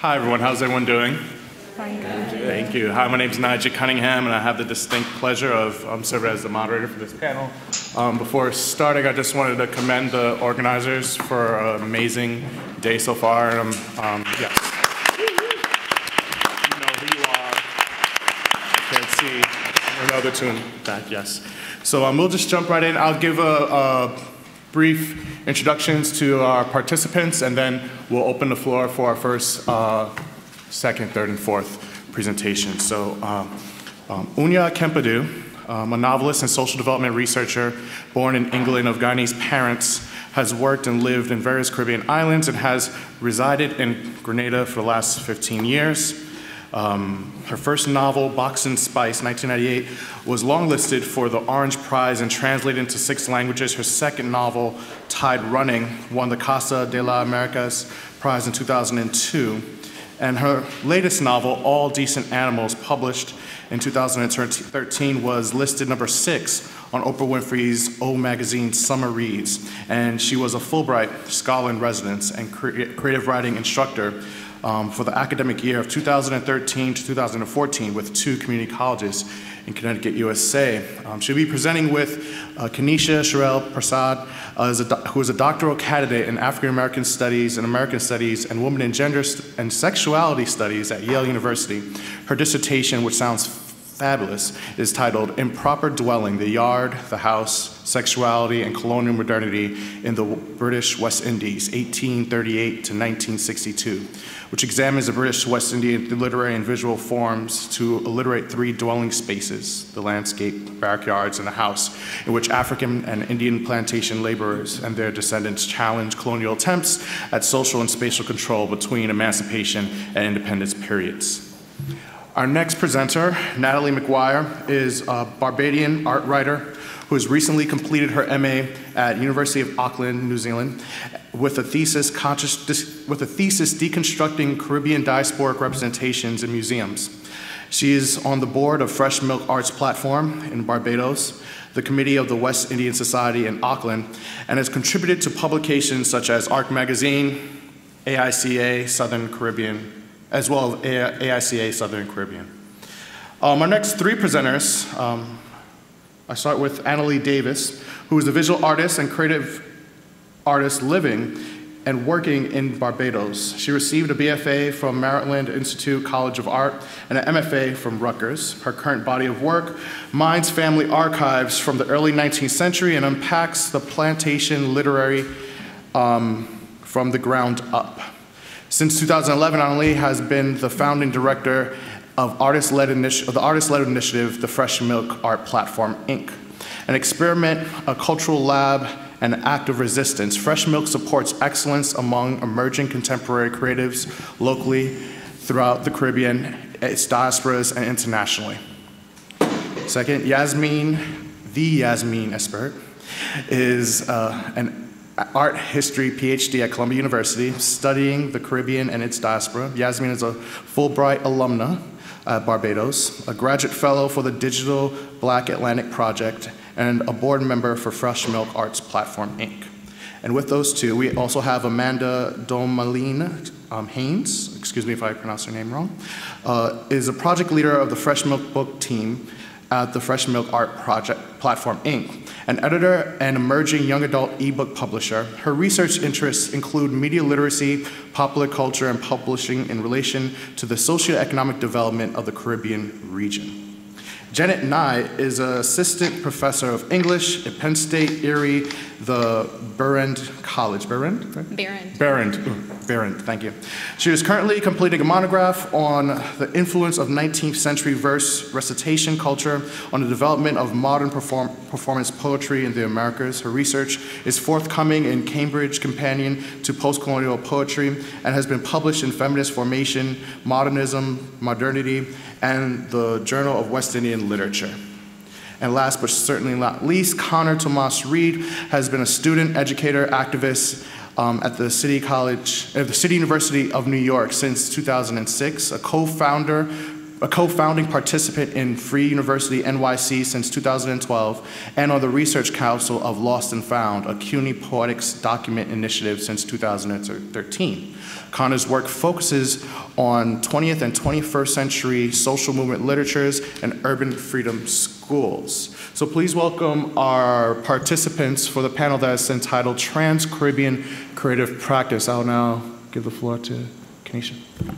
Hi everyone, how's everyone doing? Fine. Thank you. Hi, my name is Nijah Cunningham, and I have the distinct pleasure of serving as the moderator for this panel. Before starting, I just wanted to commend the organizers for an amazing day so far. Yes. You know who you are. I can't see another tune back, yes. So we'll just jump right in. I'll give a brief introductions to our participants, and then we'll open the floor for our first, second, third, and fourth presentation. So Oonya Kempadoo, a novelist and social development researcher born in England of Guyanese parents, has worked and lived in various Caribbean islands and has resided in Grenada for the last 15 years. Her first novel, Box and Spice, 1998, was longlisted for the Orange Prize and translated into 6 languages. Her second novel, Tide Running, won the Casa de las Americas Prize in 2002. And her latest novel, All Decent Animals, published in 2013, was listed number 6 on Oprah Winfrey's O Magazine Summer Reads. And she was a Fulbright Scholar in Residence and creative writing instructor for the academic year of 2013 to 2014 with 2 community colleges in Connecticut, USA. She'll be presenting with Kaneesha Parsard, who is a doctoral candidate in African American Studies and Women and Gender and Sexuality Studies at Yale University. Her dissertation, which sounds fabulous, is titled Improper Dwelling, the Yard, the House, Sexuality, and Colonial Modernity in the British West Indies, 1838 to 1962, which examines the British West Indian literary and visual forms to alliterate 3 dwelling spaces, the landscape, backyards, and the house, in which African and Indian plantation laborers and their descendants challenge colonial attempts at social and spatial control between emancipation and independence periods. Our next presenter, Natalie McGuire, is a Barbadian art writer who has recently completed her MA at University of Auckland, New Zealand, with a thesis deconstructing Caribbean diasporic representations in museums. She is on the board of Fresh Milk Arts Platform in Barbados, the committee of the West Indian Society in Auckland, and has contributed to publications such as ARC Magazine, AICA Southern Caribbean, as well as AICA Southern Caribbean. Our next 3 presenters, I start with Annalee Davis, who is a visual artist and creative artist living and working in Barbados. She received a BFA from Maryland Institute College of Art and an MFA from Rutgers. Her current body of work mines family archives from the early 19th century and unpacks the plantation literary from the ground up. Since 2011, Annalee has been the founding director of the artist-led initiative, the Fresh Milk Art Platform, Inc., an experiment, a cultural lab, and an act of resistance. Fresh Milk supports excellence among emerging contemporary creatives locally, throughout the Caribbean, its diasporas, and internationally. Second, Yasmin Espert is an art history PhD at Columbia University, studying the Caribbean and its diaspora. Yasmin is a Fulbright alumna at Barbados, a graduate fellow for the Digital Black Atlantic Project, and a board member for Fresh Milk Arts Platform, Inc. And with those 2, we also have Amanda Domalene Haynes, excuse me if I pronounced her name wrong, is a project leader of the Fresh Milk book team at the Fresh Milk Art Project Platform, Inc., an editor and emerging young adult ebook publisher. Her research interests include media literacy, popular culture, and publishing in relation to the socioeconomic development of the Caribbean region. Janet Neigh is an assistant professor of English at Penn State, Erie, the Behrend College. Behrend? Right? Behrend, thank you. She is currently completing a monograph on the influence of 19th century verse recitation culture on the development of modern performance poetry in the Americas. Her research is forthcoming in Cambridge Companion to Postcolonial Poetry and has been published in Feminist Formation, Modernism, Modernity, and the Journal of West Indian Literature. And last but certainly not least, Conor Tomás Reed has been a student, educator, activist at the City University of New York since 2006, a co-founder a co-founding participant in Free University NYC since 2012, and on the Research Council of Lost and Found, a CUNY Poetics Document Initiative since 2013. Conor's work focuses on 20th and 21st century social movement literatures and urban freedom schools. So please welcome our participants for the panel that is entitled Trans-Caribbean Creative Practice. I'll now give the floor to Kaneesha.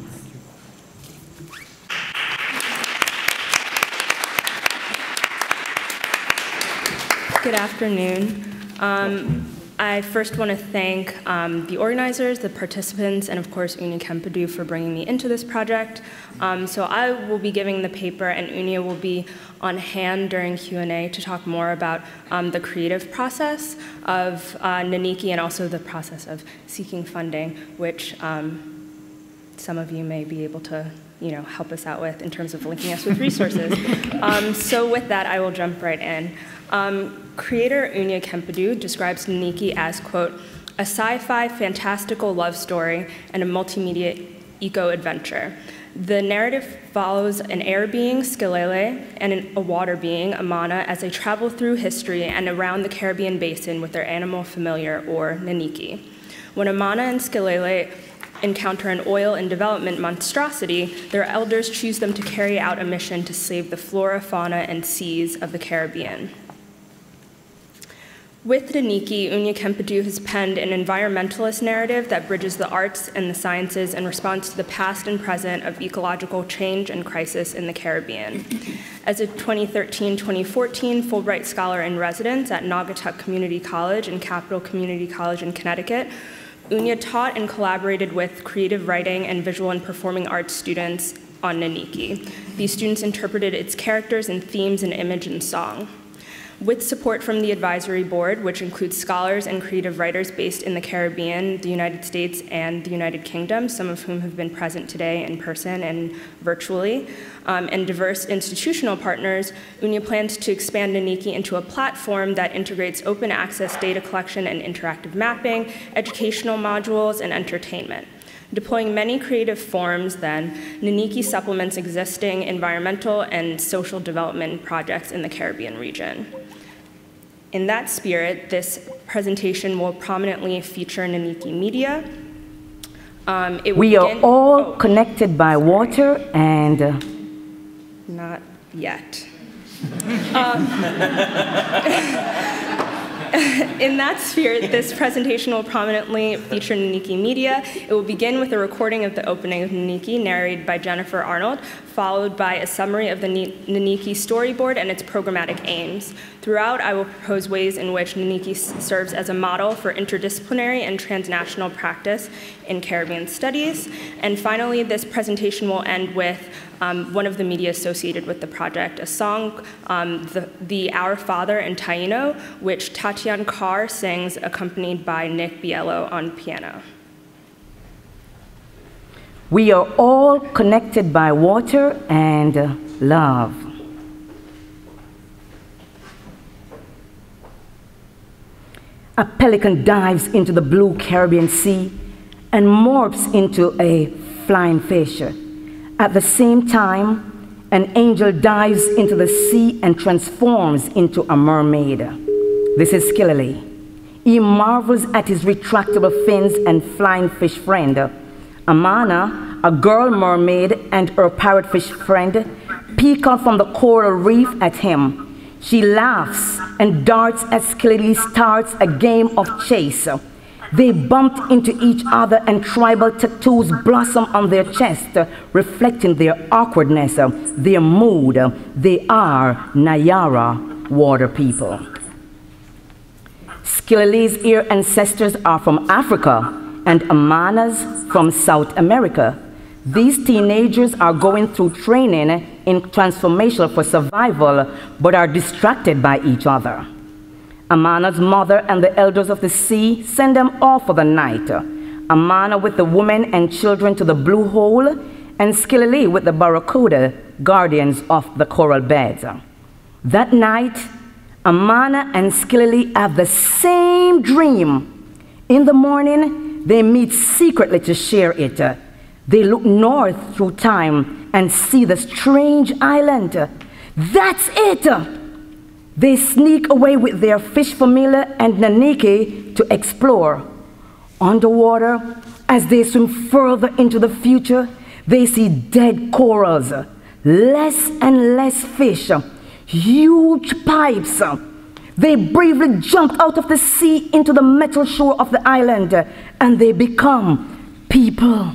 Good afternoon. I first want to thank the organizers, the participants, and of course Oonya Kempadoo for bringing me into this project. So I will be giving the paper, and Oonya will be on hand during Q&A to talk more about the creative process of Naniki and also the process of seeking funding, which some of you may be able to help us out with in terms of linking us with resources. So with that, I will jump right in. Creator Oonya Kempadoo describes Naniki as, quote, a sci-fi fantastical love story and a multimedia eco-adventure. The narrative follows an air being, Skilele, and a water being, Amana, as they travel through history and around the Caribbean basin with their animal familiar, or Naniki. When Amana and Skilele encounter an oil and development monstrosity, their elders choose them to carry out a mission to save the flora, fauna, and seas of the Caribbean. With Naniki, Oonya Kempadoo has penned an environmentalist narrative that bridges the arts and the sciences in response to the past and present of ecological change and crisis in the Caribbean. As a 2013-2014 Fulbright Scholar in Residence at Naugatuck Community College and Capital Community College in Connecticut, Oonya taught and collaborated with creative writing and visual and performing arts students on Naniki. These students interpreted its characters and themes in image and song. With support from the advisory board, which includes scholars and creative writers based in the Caribbean, the United States, and the United Kingdom, some of whom have been present today in person and virtually, and diverse institutional partners, Oonya plans to expand Naniki into a platform that integrates open access data collection and interactive mapping, educational modules, and entertainment. Deploying many creative forms, then, Naniki supplements existing environmental and social development projects in the Caribbean region. In that spirit, this presentation will prominently feature Naniki media. We are all connected by water and... Not yet. In that spirit, this presentation will prominently feature Naniki media. It will begin with a recording of the opening of Naniki, narrated by Jennifer Arnold, followed by a summary of the Naniki storyboard and its programmatic aims. Throughout, I will propose ways in which Naniki serves as a model for interdisciplinary and transnational practice in Caribbean studies. And finally, this presentation will end with one of the media associated with the project, a song, the Our Father in Taino, which Tatiana Carr sings, accompanied by Nick Biello on piano. We are all connected by water and love. A pelican dives into the blue Caribbean Sea and morphs into a flying fish. At the same time, an angel dives into the sea and transforms into a mermaid. This is Skilele. He marvels at his retractable fins and flying fish friend. Amana, a girl mermaid, and her parrotfish friend peek out from the coral reef at him. She laughs and darts as Skilele starts a game of chase. They bumped into each other and tribal tattoos blossom on their chest, reflecting their awkwardness, their mood. They are Nayara water people. Skilele's ear ancestors are from Africa and Amana's from South America. These teenagers are going through training in transformation for survival, but are distracted by each other. Amana's mother and the elders of the sea send them off for the night. Amana with the women and children to the blue hole, and Skilele with the barracuda, guardians of the coral beds. That night, Amana and Skilele have the same dream. In the morning, they meet secretly to share it. They look north through time and see the strange island. That's it! They sneak away with their fish familiar and Naniki to explore. Underwater, as they swim further into the future, they see dead corals, less and less fish, huge pipes. They bravely jump out of the sea into the metal shore of the island, and they become people.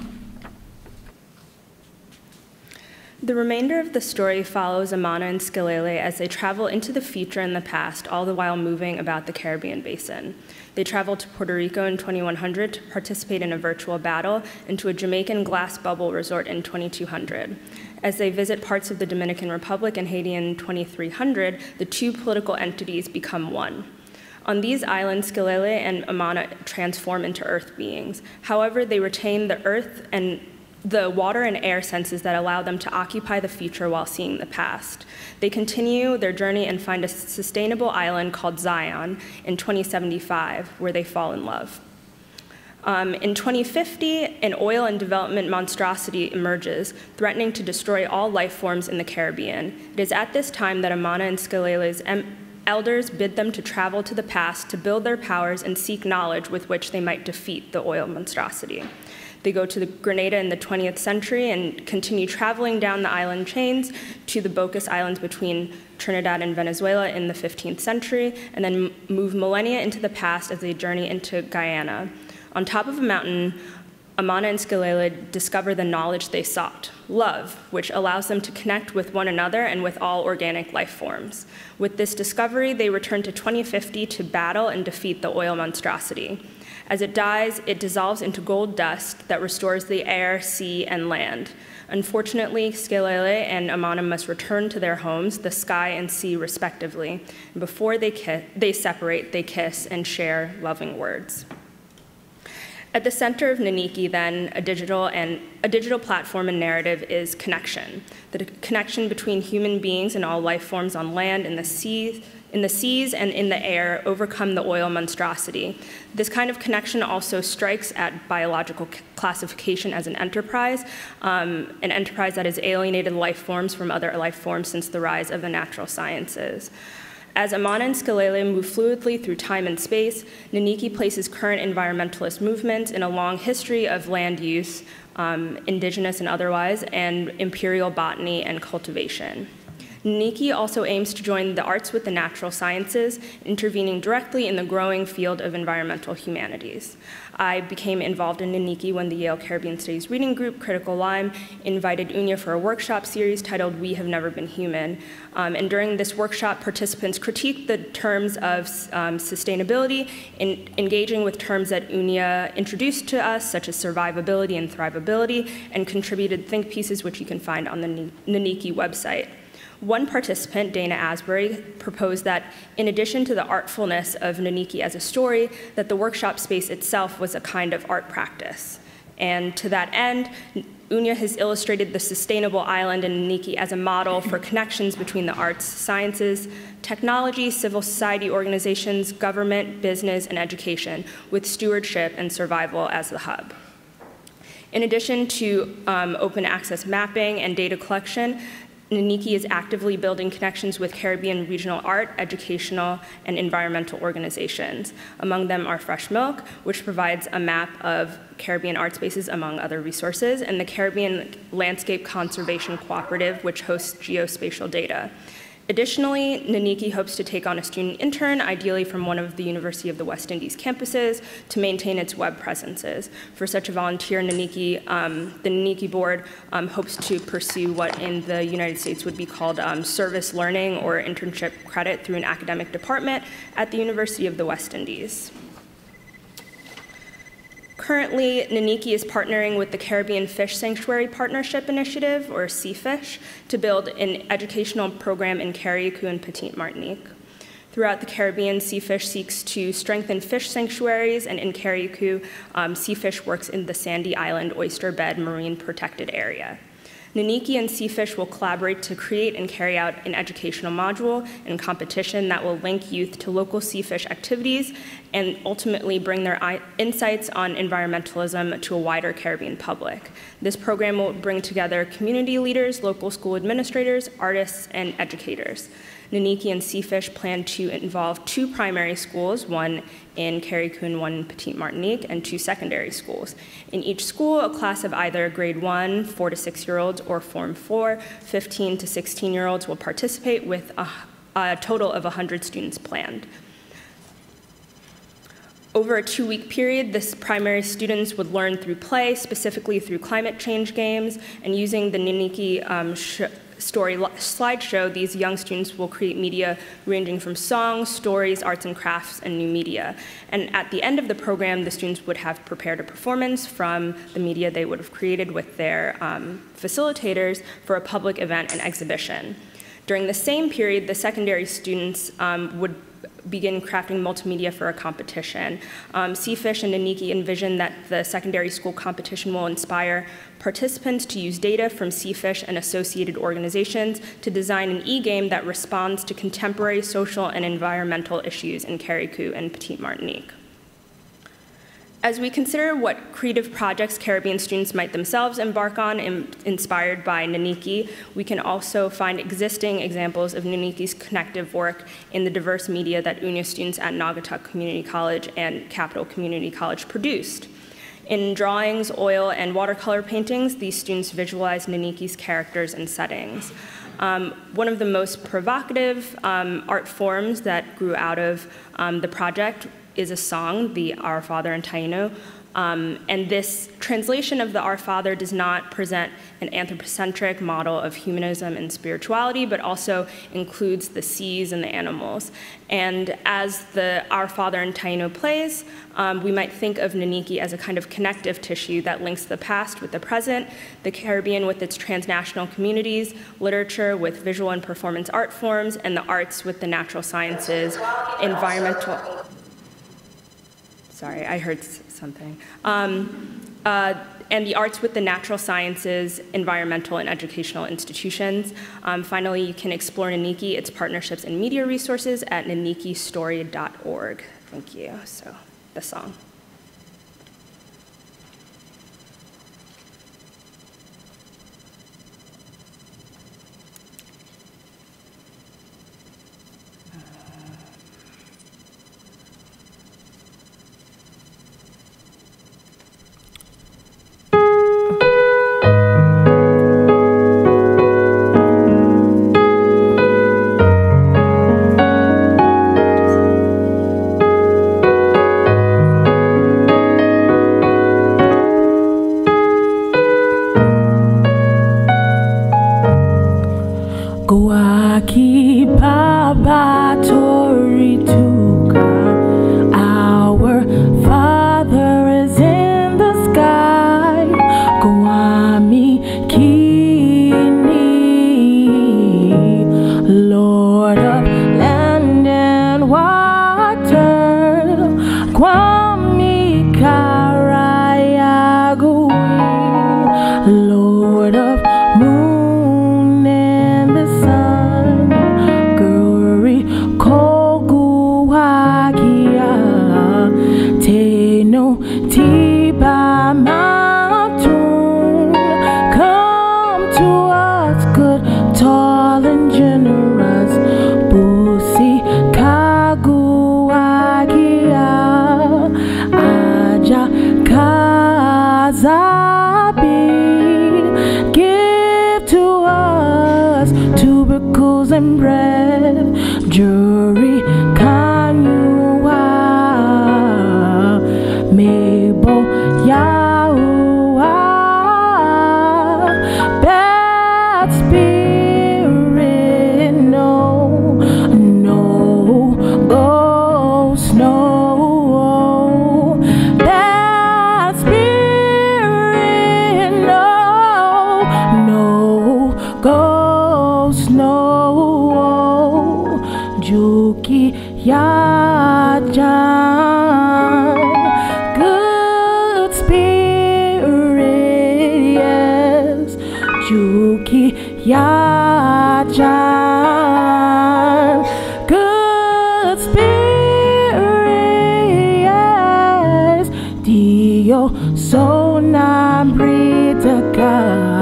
The remainder of the story follows Amana and Skelele as they travel into the future and the past, all the while moving about the Caribbean basin. They travel to Puerto Rico in 2100 to participate in a virtual battle and to a Jamaican glass bubble resort in 2200. As they visit parts of the Dominican Republic and Haiti in 2300, the two political entities become one. On these islands, Skelele and Amana transform into earth beings. However, they retain the earth and the water and air senses that allow them to occupy the future while seeing the past. They continue their journey and find a sustainable island called Zion in 2075, where they fall in love. In 2050, an oil and development monstrosity emerges, threatening to destroy all life forms in the Caribbean. It is at this time that Amana and Skelele's elders bid them to travel to the past to build their powers and seek knowledge with which they might defeat the oil monstrosity. They go to Grenada in the 20th century and continue traveling down the island chains to the Bocas Islands between Trinidad and Venezuela in the 15th century, and then move millennia into the past as they journey into Guyana. On top of a mountain, Amana and Skelele discover the knowledge they sought, love, which allows them to connect with one another and with all organic life forms. With this discovery, they return to 2050 to battle and defeat the oil monstrosity. As it dies, it dissolves into gold dust that restores the air, sea, and land. Unfortunately, Skelele and Amana must return to their homes, the sky and sea respectively. And before they separate, they kiss and share loving words. At the center of Naniki, then, a digital platform and narrative is connection. The connection between human beings and all life forms on land, in the seas and in the air overcome the oil monstrosity. This kind of connection also strikes at biological classification as an enterprise that has alienated life forms from other life forms since the rise of the natural sciences. As Amana and Skelele move fluidly through time and space, Naniki places current environmentalist movements in a long history of land use, indigenous and otherwise, and imperial botany and cultivation. Naniki also aims to join the arts with the natural sciences, intervening directly in the growing field of environmental humanities. I became involved in Naniki when the Yale Caribbean Studies Reading Group, Critical Lime, invited Oonya for a workshop series titled We Have Never Been Human. And during this workshop, participants critiqued the terms of sustainability, engaging with terms that Oonya introduced to us, such as survivability and thrivability, and contributed think pieces which you can find on the Naniki website. One participant, Dana Asbury, proposed that in addition to the artfulness of Naniki as a story, that the workshop space itself was a kind of art practice. And to that end, Oonya has illustrated the sustainable island in Naniki as a model for connections between the arts, sciences, technology, civil society organizations, government, business, and education, with stewardship and survival as the hub. In addition to open access mapping and data collection, Naniki is actively building connections with Caribbean regional art, educational, and environmental organizations. Among them are Fresh Milk, which provides a map of Caribbean art spaces, among other resources, and the Caribbean Landscape Conservation Cooperative, which hosts geospatial data. Additionally, Naniki hopes to take on a student intern, ideally from one of the University of the West Indies campuses, to maintain its web presences. For such a volunteer, the Naniki board hopes to pursue what in the United States would be called service learning or internship credit through an academic department at the University of the West Indies. Currently, Naniki is partnering with the Caribbean Fish Sanctuary Partnership Initiative, or CFISH, to build an educational program in Carriacou and Petite Martinique. Throughout the Caribbean, CFISH seeks to strengthen fish sanctuaries, and in Carriacou, CFISH works in the Sandy Island oyster bed marine protected area. Naniki and Seafish will collaborate to create and carry out an educational module and competition that will link youth to local seafish activities and ultimately bring their insights on environmentalism to a wider Caribbean public. This program will bring together community leaders, local school administrators, artists, and educators. Naniki and Seafish plan to involve 2 primary schools, one in Carrie-Coon, one in Petite Martinique, and 2 secondary schools. In each school, a class of either grade 1, 4 to 6-year-olds, or Form 4, 15 to 16-year-olds will participate with a total of 100 students planned. Over a 2-week period, this primary students would learn through play, specifically through climate change games, and using the Naniki story slideshow, these young students will create media ranging from songs, stories, arts and crafts, and new media. And at the end of the program, the students would have prepared a performance from the media they would have created with their facilitators for a public event and exhibition. During the same period, the secondary students would begin crafting multimedia for a competition. Seafish and Naniki envision that the secondary school competition will inspire participants to use data from Seafish and associated organizations to design an e-game that responds to contemporary social and environmental issues in Carriacou and Petite Martinique. As we consider what creative projects Caribbean students might themselves embark on inspired by Naniki, we can also find existing examples of Naniki's connective work in the diverse media that Oonya students at Naugatuck Community College and Capital Community College produced. In drawings, oil, and watercolor paintings, these students visualized Naniki's characters and settings. One of the most provocative art forms that grew out of the project is a song, the Our Father in Taino, and this translation of the Our Father does not present an anthropocentric model of humanism and spirituality, but also includes the seas and the animals. And as the Our Father in Taino plays, we might think of Naniki as a kind of connective tissue that links the past with the present, the Caribbean with its transnational communities, literature with visual and performance art forms, and the arts with the natural sciences, environmental. Sorry, I heard something. And the arts with the natural sciences, environmental, and educational institutions. Finally, you can explore Naniki, its partnerships and media resources at nanikistory.org. Thank you. So, the song. Good speed. Naniki Yajan. Good spirits, Dio Sonam Britaka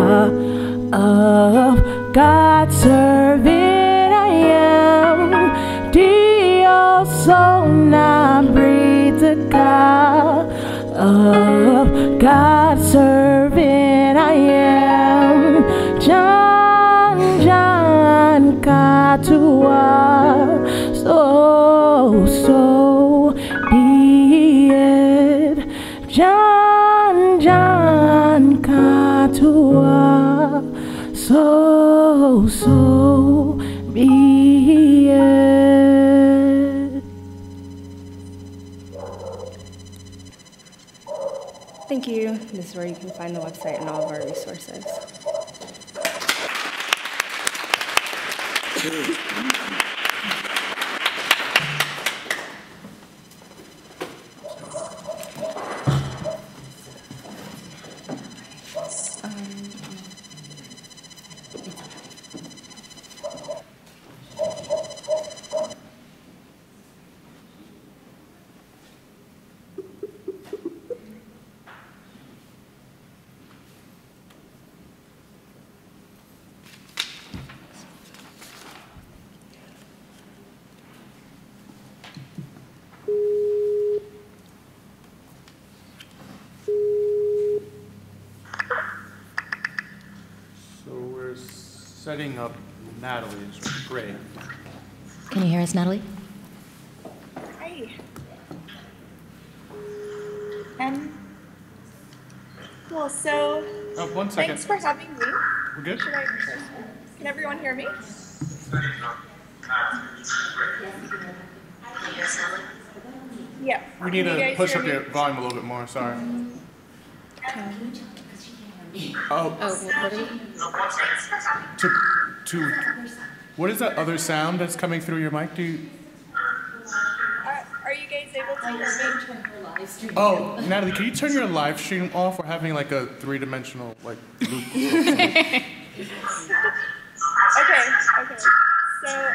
of God serving I am. Dio Sonam Britaka of God serving I am. Jan Katua, so be it. Jan Katua, so be it. Thank you. This is where you can find the website and all of our resources. Setting up Natalie is great. Can you hear us, Natalie? Hi. Cool, so One second. thanks for having me. We're good? Can everyone hear me? Yeah. We need Can you to guys push hear up me? your volume a little bit more, sorry. What are we? What is that other sound that's coming through your mic? Are you guys able to hear me? Oh, Natalie, can you turn your live stream off? We're having like a three-dimensional loop. Okay. So,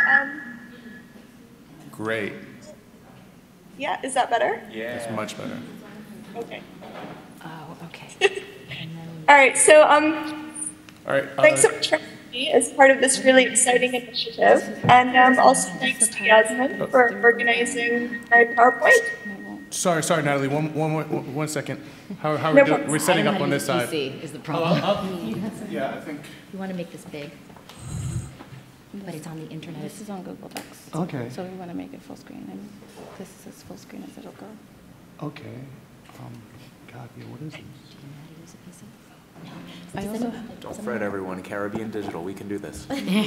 Great. yeah, is that better? Yeah. It's much better. Okay. Oh, okay. All right, so, All right. thanks so much for having me as part of this really exciting initiative. And also thanks to Yasmin for organizing my PowerPoint. Sorry, Natalie. One second. How are No we doing? problem. We're setting I up don't on know this how to side. use PC is the problem. Yeah, I think. You want to make this big, but it's on the internet. This is on Google Docs. Okay. So we want to make it full screen, and this is as full screen as it'll go. Okay. God, yeah, what is this? Do you know how to use a PC? No. I also, Don't fret, everyone. Caribbean Digital, we can do this.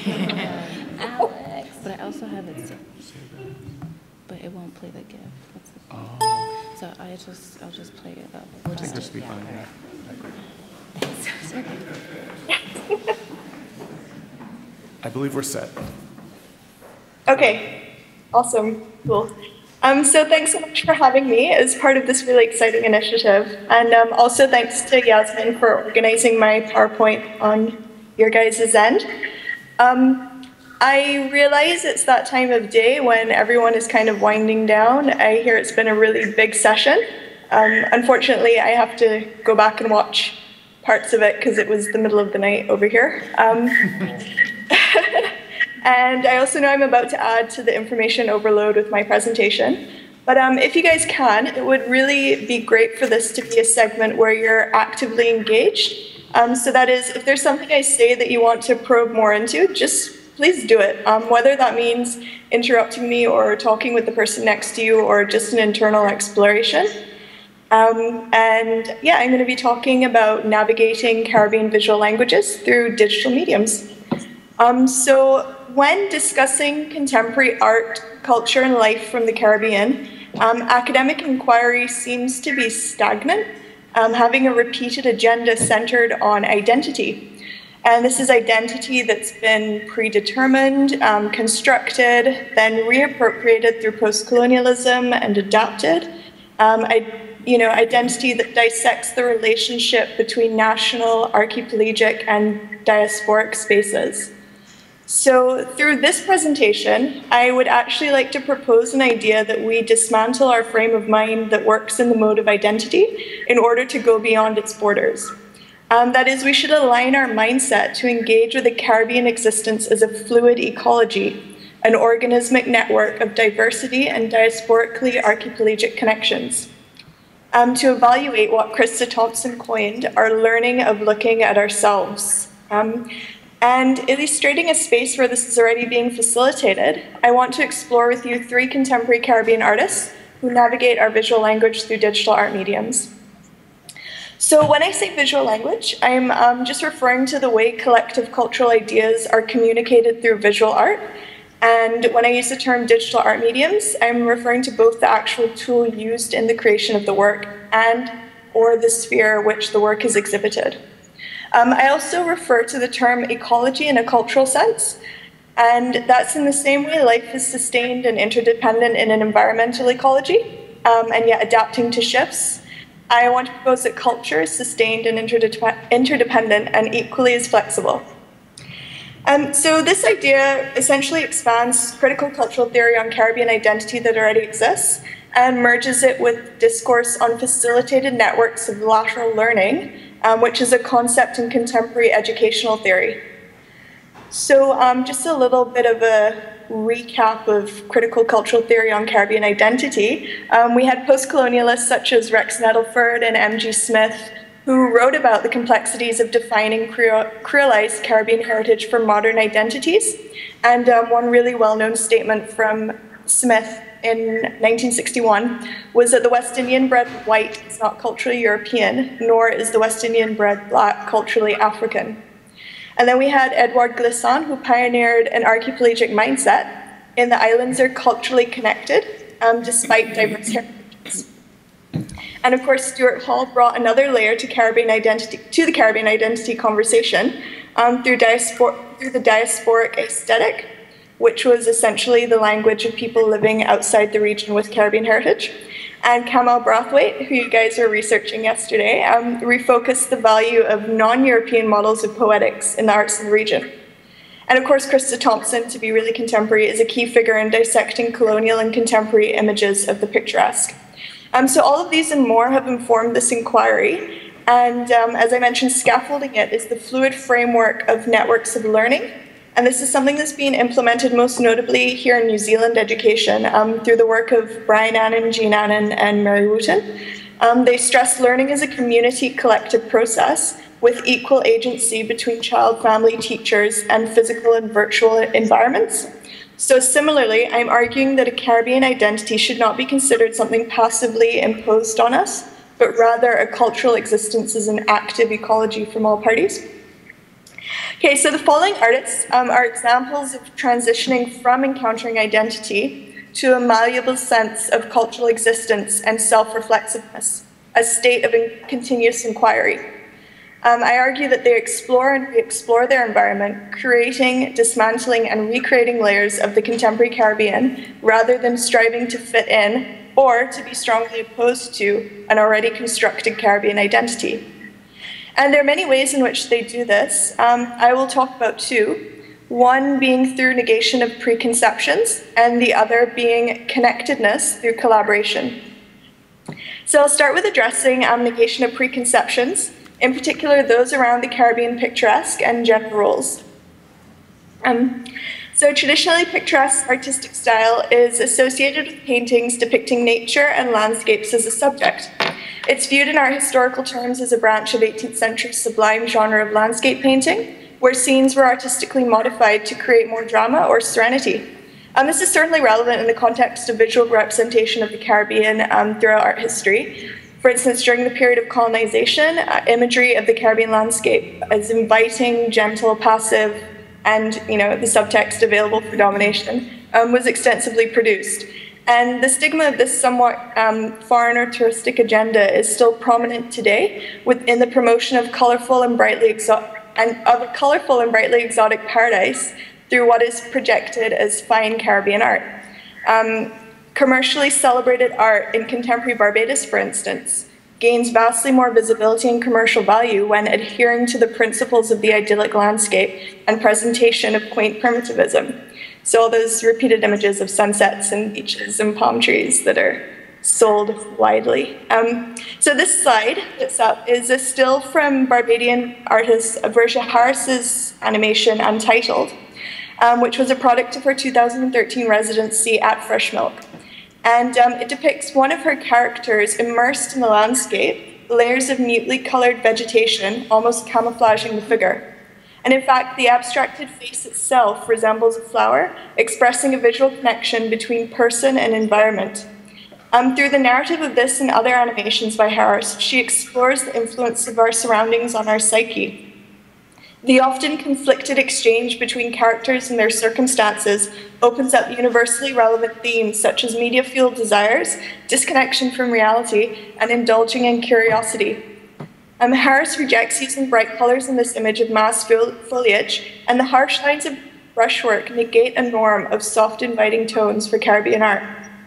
Alex. but I also have it, but it won't play the GIF. That's the thing. Oh, So I'll just play it up. I think this will be fine. Yeah. I believe we're set. Okay, awesome, cool. So thanks so much for having me as part of this really exciting initiative. And also thanks to Yasmin for organizing my PowerPoint on your guys' end. I realize it's that time of day when everyone is kind of winding down. I hear it's been a really big session. Unfortunately, I have to go back and watch parts of it because it was the middle of the night over here. And I also know I'm about to add to the information overload with my presentation. But if you guys can, it would really be great for this to be a segment where you're actively engaged. So that is, if there's something I say that you want to probe more into, just please do it. Whether that means interrupting me or talking with the person next to you or just an internal exploration. And yeah, I'm going to be talking about navigating Caribbean visual languages through digital mediums. So when discussing contemporary art, culture, and life from the Caribbean, academic inquiry seems to be stagnant, having a repeated agenda centered on identity. And this is identity that's been predetermined, constructed, then reappropriated through post-colonialism and adapted. identity that dissects the relationship between national, archipelagic, and diasporic spaces. So through this presentation, I would actually like to propose an idea that we dismantle our frame of mind that works in the mode of identity in order to go beyond its borders. That is, we should align our mindset to engage with the Caribbean existence as a fluid ecology, an organismic network of diversity and diasporically archipelagic connections. To evaluate what Krista Thompson coined, our learning of looking at ourselves. And illustrating a space where this is already being facilitated, I want to explore with you 3 contemporary Caribbean artists who navigate our visual language through digital art mediums. So when I say visual language, I'm just referring to the way collective cultural ideas are communicated through visual art. And when I use the term digital art mediums, I'm referring to both the actual tool used in the creation of the work or the sphere which the work is exhibited. I also refer to the term ecology in a cultural sense, and that's in the same way life is sustained and interdependent in an environmental ecology, and yet adapting to shifts. I want to propose that culture is sustained and interdependent and equally as flexible. So this idea essentially expands critical cultural theory on Caribbean identity that already exists and merges it with discourse on facilitated networks of lateral learning, which is a concept in contemporary educational theory. So just a little bit of a recap of critical cultural theory on Caribbean identity. We had post-colonialists such as Rex Nettleford and M.G. Smith, who wrote about the complexities of defining creolized Caribbean heritage for modern identities. And one really well-known statement from Smith in 1961 was that the West Indian bred white is not culturally European, nor is the West Indian bred black culturally African. And then we had Edouard Glissant, who pioneered an archipelagic mindset. In the islands are culturally connected, despite diverse heritages. And of course, Stuart Hall brought another layer to the Caribbean identity conversation through the diasporic aesthetic, which was essentially the language of people living outside the region with Caribbean heritage. And Kamau Brathwaite, who you guys were researching yesterday, refocused the value of non-European models of poetics in the arts of the region. And of course, Krista Thompson, to be really contemporary, is a key figure in dissecting colonial and contemporary images of the picturesque. So all of these and more have informed this inquiry. And as I mentioned, scaffolding it is the fluid framework of networks of learning. And this is something that's been implemented most notably here in New Zealand education through the work of Brian Annan, Jean Annan, and Mary Wooten. They stress learning as a community collective process with equal agency between child, family, teachers, and physical and virtual environments. So similarly, I'm arguing that a Caribbean identity should not be considered something passively imposed on us, but rather a cultural existence as an active ecology from all parties. Okay, so the following artists are examples of transitioning from encountering identity to a malleable sense of cultural existence and self-reflexiveness, a state of continuous inquiry. I argue that they explore and re-explore their environment, creating, dismantling, and recreating layers of the contemporary Caribbean, rather than striving to fit in or to be strongly opposed to an already constructed Caribbean identity. And there are many ways in which they do this. I will talk about 2. One being through negation of preconceptions, and the other being connectedness through collaboration. So I'll start with addressing negation of preconceptions, in particular those around the Caribbean picturesque and gender roles. So traditionally, picturesque artistic style is associated with paintings depicting nature and landscapes as a subject. It's viewed in art historical terms as a branch of 18th century sublime genre of landscape painting, where scenes were artistically modified to create more drama or serenity. And this is certainly relevant in the context of visual representation of the Caribbean throughout art history. For instance, during the period of colonization, imagery of the Caribbean landscape as inviting, gentle, passive, and the subtext available for domination was extensively produced. And the stigma of this somewhat foreigner touristic agenda is still prominent today within the promotion of colorful and brightly exotic paradise through what is projected as fine Caribbean art. Commercially celebrated art in contemporary Barbados, for instance, gains vastly more visibility and commercial value when adhering to the principles of the idyllic landscape and presentation of quaint primitivism. So all those repeated images of sunsets and beaches and palm trees that are sold widely. So this slide that's up is a still from Barbadian artist Verja Harris's animation Untitled, which was a product of her 2013 residency at Fresh Milk. And it depicts one of her characters immersed in the landscape, layers of mutely colored vegetation almost camouflaging the figure. And in fact, the abstracted face itself resembles a flower, expressing a visual connection between person and environment. Through the narrative of this and other animations by Harris, she explores the influence of our surroundings on our psyche. The often conflicted exchange between characters and their circumstances opens up universally relevant themes such as media-fueled desires, disconnection from reality, and indulging in curiosity. Harris rejects using bright colors in this image of mass foliage, and the harsh lines of brushwork negate a norm of soft, inviting tones for Caribbean art.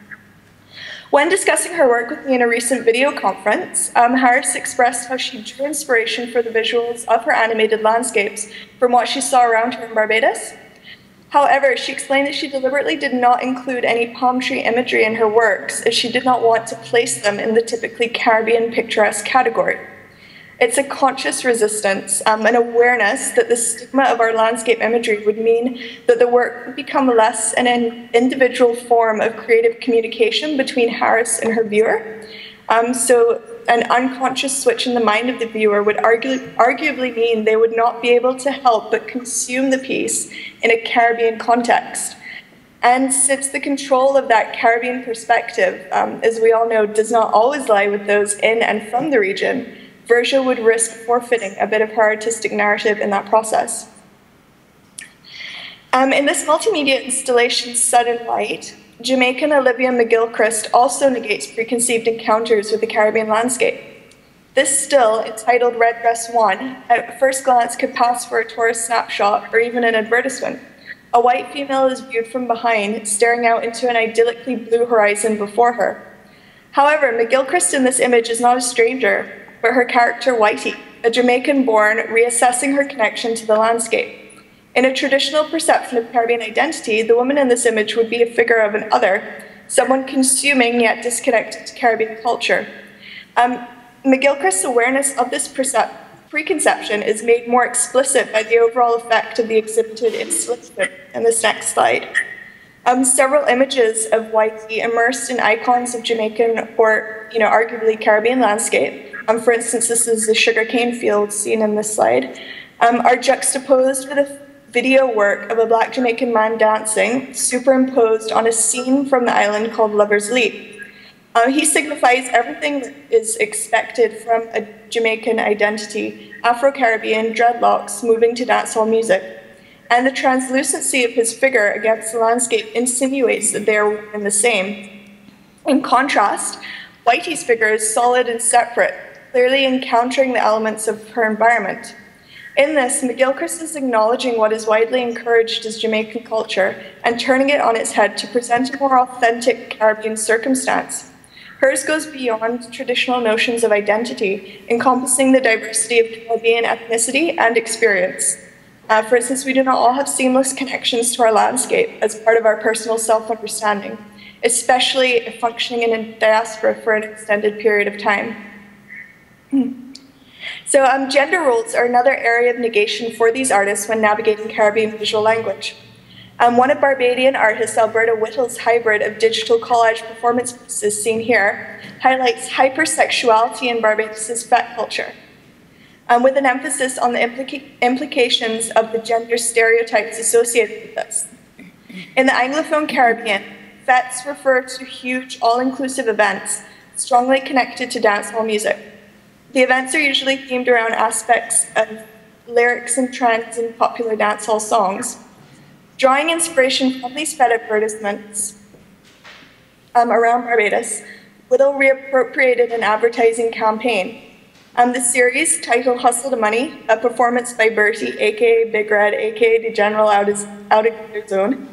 When discussing her work with me in a recent video conference, Harris expressed how she drew inspiration for the visuals of her animated landscapes from what she saw around her in Barbados. However, she explained that she deliberately did not include any palm tree imagery in her works, as she did not want to place them in the typically Caribbean picturesque category. It's a conscious resistance, an awareness that the stigma of our landscape imagery would mean that the work would become less an individual form of creative communication between Harris and her viewer. So an unconscious switch in the mind of the viewer would arguably mean they would not be able to help but consume the piece in a Caribbean context. And since the control of that Caribbean perspective, as we all know, does not always lie with those in and from the region, Verja would risk forfeiting a bit of her artistic narrative in that process. In this multimedia installation, Sudden Light, Jamaican Olivia McGilchrist also negates preconceived encounters with the Caribbean landscape. This still, entitled Red Dress 1, at first glance could pass for a tourist snapshot or even an advertisement. A white female is viewed from behind, staring out into an idyllically blue horizon before her. However, McGilchrist in this image is not a stranger, but her character Whitey, a Jamaican-born, reassessing her connection to the landscape. In a traditional perception of Caribbean identity, the woman in this image would be a figure of an other, someone consuming yet disconnected to Caribbean culture. McGilchrist's awareness of this preconception is made more explicit by the overall effect of the exhibited installation in this next slide. Several images of Whitey immersed in icons of Jamaican or, arguably Caribbean landscape, for instance, this is the sugarcane field seen in this slide, are juxtaposed with a video work of a Black Jamaican man dancing, superimposed on a scene from the island called Lover's Leap. He signifies everything that is expected from a Jamaican identity, Afro-Caribbean, dreadlocks, moving to dancehall music. And the translucency of his figure against the landscape insinuates that they are one and the same. In contrast, Whitey's figure is solid and separate, clearly encountering the elements of her environment. In this, McGilchrist is acknowledging what is widely encouraged as Jamaican culture and turning it on its head to present a more authentic Caribbean circumstance. Hers goes beyond traditional notions of identity, encompassing the diversity of Caribbean ethnicity and experience. For instance, we do not all have seamless connections to our landscape as part of our personal self-understanding, especially if functioning in a diaspora for an extended period of time. So gender roles are another area of negation for these artists when navigating Caribbean visual language. One of Barbadian artist Alberta Whittle's hybrid of digital collage performance pieces seen here highlights hypersexuality in Barbados' fet culture, with an emphasis on the implications of the gender stereotypes associated with this. In the Anglophone Caribbean, fets refer to huge, all-inclusive events strongly connected to dancehall music. The events are usually themed around aspects of lyrics and trends in popular dancehall songs. Drawing inspiration from these fet advertisements around Barbados, Whittle reappropriated an advertising campaign. The series, titled Hustle to Money, a performance by Bertie, aka Big Red, aka the General out of their zone,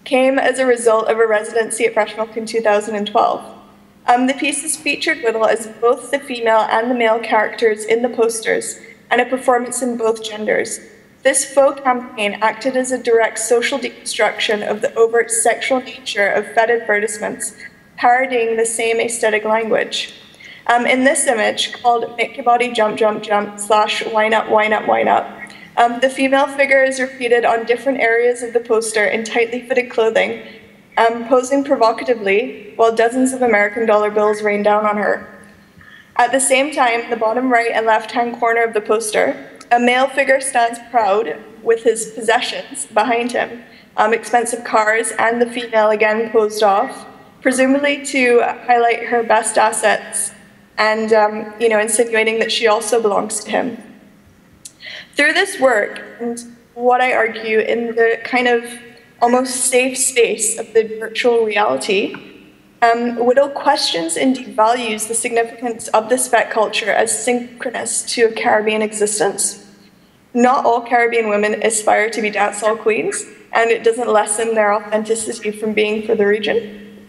came as a result of a residency at Fresh Milk in 2012. The pieces featured Whittle as both the female and the male characters in the posters, and a performance in both genders. This faux campaign acted as a direct social deconstruction of the overt sexual nature of Fed advertisements, parodying the same aesthetic language. In this image, called Make Your Body Jump, Jump, Jump, / Wine Up, Wine Up, Wine Up, the female figure is repeated on different areas of the poster in tightly fitted clothing, posing provocatively while dozens of American dollar bills rain down on her. At the same time, in the bottom right and left-hand corner of the poster, a male figure stands proud with his possessions behind him, expensive cars, and the female again posed off, presumably to highlight her best assets and insinuating that she also belongs to him. Through this work, and what I argue in the kind of almost safe space of the virtual reality, Whittle questions and devalues the significance of this Fet culture as synchronous to a Caribbean existence. Not all Caribbean women aspire to be dancehall queens, and it doesn't lessen their authenticity from being for the region.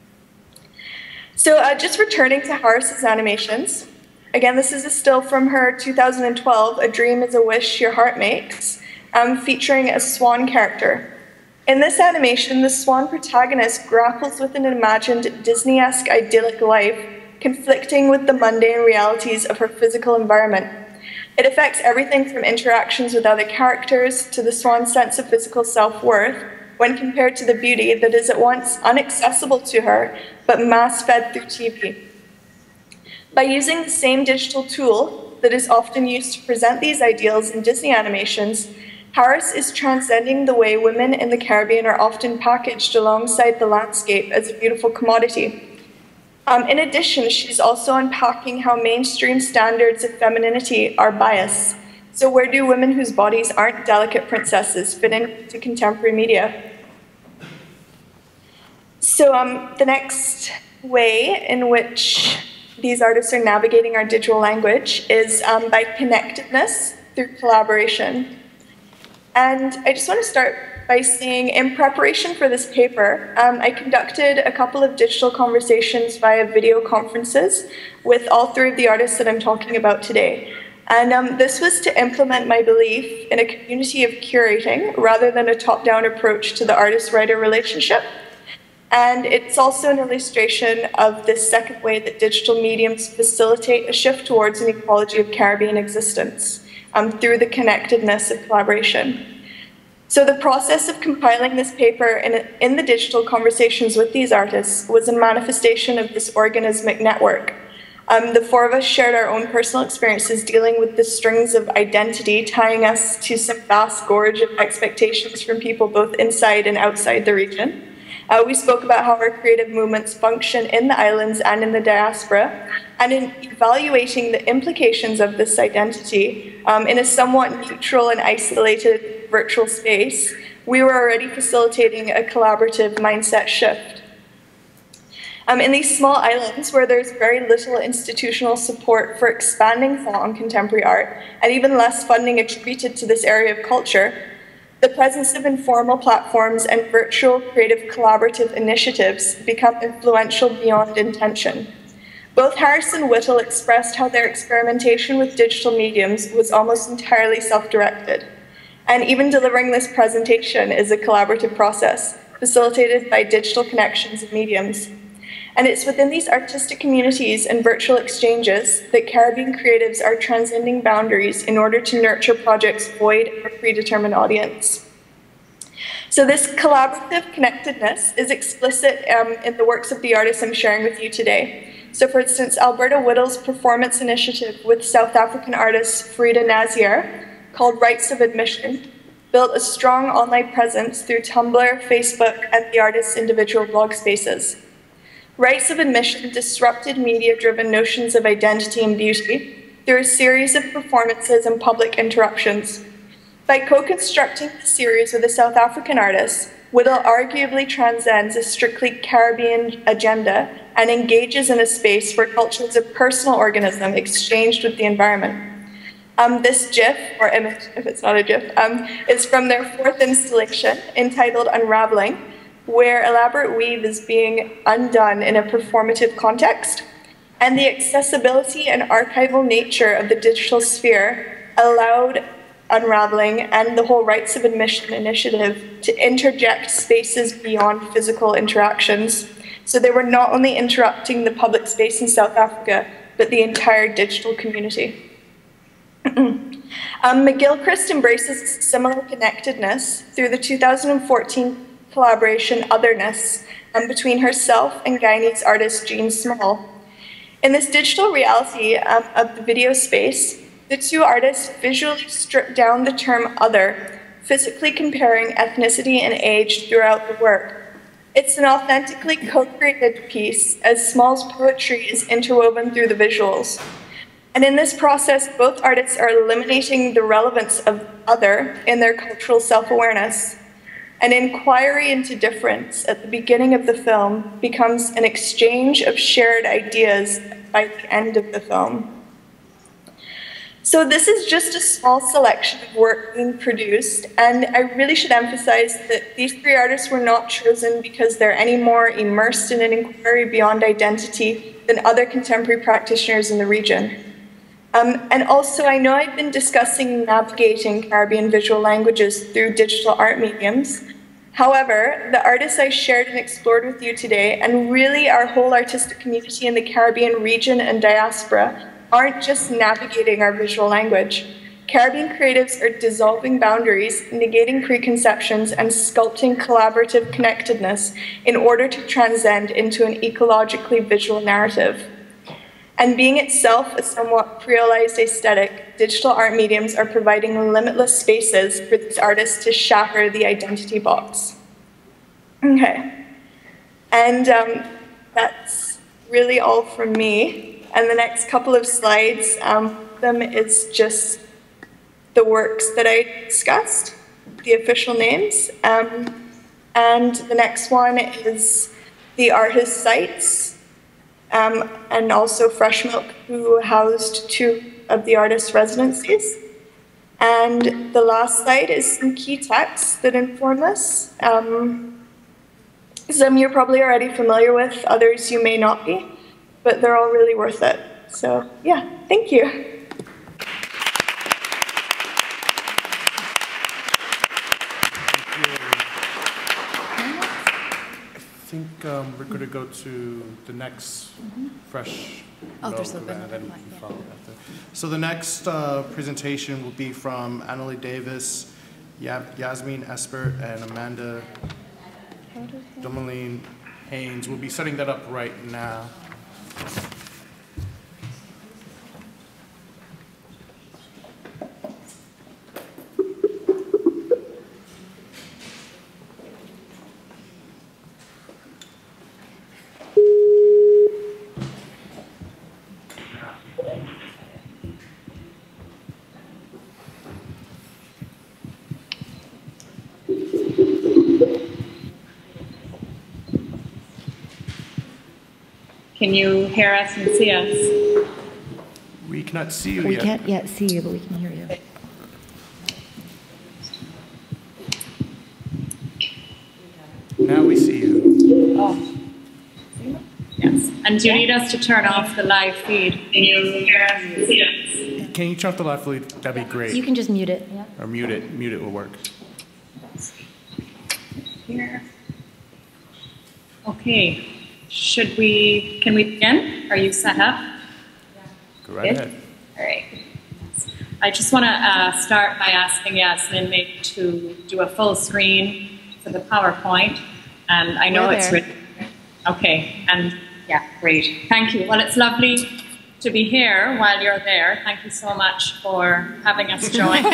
So just returning to Harris's animations, again, this is a still from her 2012, A Dream is a Wish Your Heart Makes, featuring a swan character. In this animation, the swan protagonist grapples with an imagined Disney-esque idyllic life, conflicting with the mundane realities of her physical environment. It affects everything from interactions with other characters to the swan's sense of physical self-worth when compared to the beauty that is at once inaccessible to her, but mass-fed through TV. By using the same digital tool that is often used to present these ideals in Disney animations, Harris is transcending the way women in the Caribbean are often packaged alongside the landscape as a beautiful commodity. In addition, she's also unpacking how mainstream standards of femininity are biased. So where do women whose bodies aren't delicate princesses fit into contemporary media? So the next way in which these artists are navigating our digital language is by connectedness through collaboration. And I just want to start by saying, in preparation for this paper, I conducted a couple of digital conversations via video conferences with all three of the artists that I'm talking about today. And this was to implement my belief in a community of curating rather than a top-down approach to the artist-writer relationship. And it's also an illustration of this second way that digital mediums facilitate a shift towards an ecology of Caribbean existence. Through the connectedness of collaboration. So the process of compiling this paper in the digital conversations with these artists was a manifestation of this organismic network. The four of us shared our own personal experiences dealing with the strings of identity tying us to some vast gorge of expectations from people both inside and outside the region. We spoke about how our creative movements function in the islands and in the diaspora, and in evaluating the implications of this identity in a somewhat neutral and isolated virtual space, we were already facilitating a collaborative mindset shift. In these small islands where there's very little institutional support for expanding thought on contemporary art, and even less funding attributed to this area of culture, the presence of informal platforms and virtual creative collaborative initiatives become influential beyond intention. Both Harris and Whittle expressed how their experimentation with digital mediums was almost entirely self-directed. And even delivering this presentation is a collaborative process, facilitated by digital connections and mediums. And it's within these artistic communities and virtual exchanges that Caribbean creatives are transcending boundaries in order to nurture projects void of a predetermined audience. So this collaborative connectedness is explicit in the works of the artists I'm sharing with you today. So for instance, Alberta Whittle's performance initiative with South African artist Frida Nazier, called Rights of Admission, built a strong online presence through Tumblr, Facebook, and the artist's individual blog spaces. Rights of Admission disrupted media-driven notions of identity and beauty through a series of performances and public interruptions. By co-constructing the series with a South African artist, Whittle arguably transcends a strictly Caribbean agenda and engages in a space where cultures of personal organism exchanged with the environment. This GIF, or image if it's not a GIF, is from their fourth installation entitled Unraveling, where elaborate weave is being undone in a performative context, and the accessibility and archival nature of the digital sphere allowed unraveling and the whole rights of admission initiative to interject spaces beyond physical interactions. So they were not only interrupting the public space in South Africa, but the entire digital community. McGilchrist embraces similar connectedness through the 2014 collaboration Otherness between herself and Guyanese artist Jean Small. In this digital reality of the video space, the two artists visually strip down the term other, physically comparing ethnicity and age throughout the work. It's an authentically co-created piece, as Small's poetry is interwoven through the visuals. And in this process, both artists are eliminating the relevance of other in their cultural self-awareness. An inquiry into difference at the beginning of the film becomes an exchange of shared ideas by the end of the film. So this is just a small selection of work being produced, and I really should emphasize that these three artists were not chosen because they're any more immersed in an inquiry beyond identity than other contemporary practitioners in the region. And also, I know I've been discussing navigating Caribbean visual languages through digital art mediums. However, the artists I shared and explored with you today, and really our whole artistic community in the Caribbean region and diaspora, aren't just navigating our visual language. Caribbean creatives are dissolving boundaries, negating preconceptions, and sculpting collaborative connectedness in order to transcend into an ecologically visual narrative. And being itself a somewhat creolized aesthetic, digital art mediums are providing limitless spaces for these artists to shatter the identity box. Okay, and that's really all from me. And the next couple of slides, them is just the works that I discussed, the official names. And the next one is the artist sites, and also Fresh Milk, who housed 2 of the artist residencies. And the last slide is some key texts that inform us. Some you're probably already familiar with, others you may not be, but they're all really worth it. So yeah, thank you. I think we're going to go to the next Fresh Milk, and then we can follow after. So the next presentation will be from Annalee Davis, Yasmin Espert, and Amanda Domalene Haynes. We'll be setting that up right now. Can you hear us and see us? We cannot see you yet. We can't yet see you, but we can hear you. Now we see you. Oh. Yes. And do you need us to turn off the live feed? Can you hear us and see us? Can you turn off the live feed? That'd be great. You can just mute it. Yeah. Or mute it. Mute it will work. Here. Okay. Can we begin? Are you set up? Go right ahead. All right. I just want to start by asking Yasmin maybe to do a full screen for the PowerPoint. And I know it's written. Okay. And yeah, great. Thank you. Well, it's lovely to be here while you're there. Thank you so much for having us join.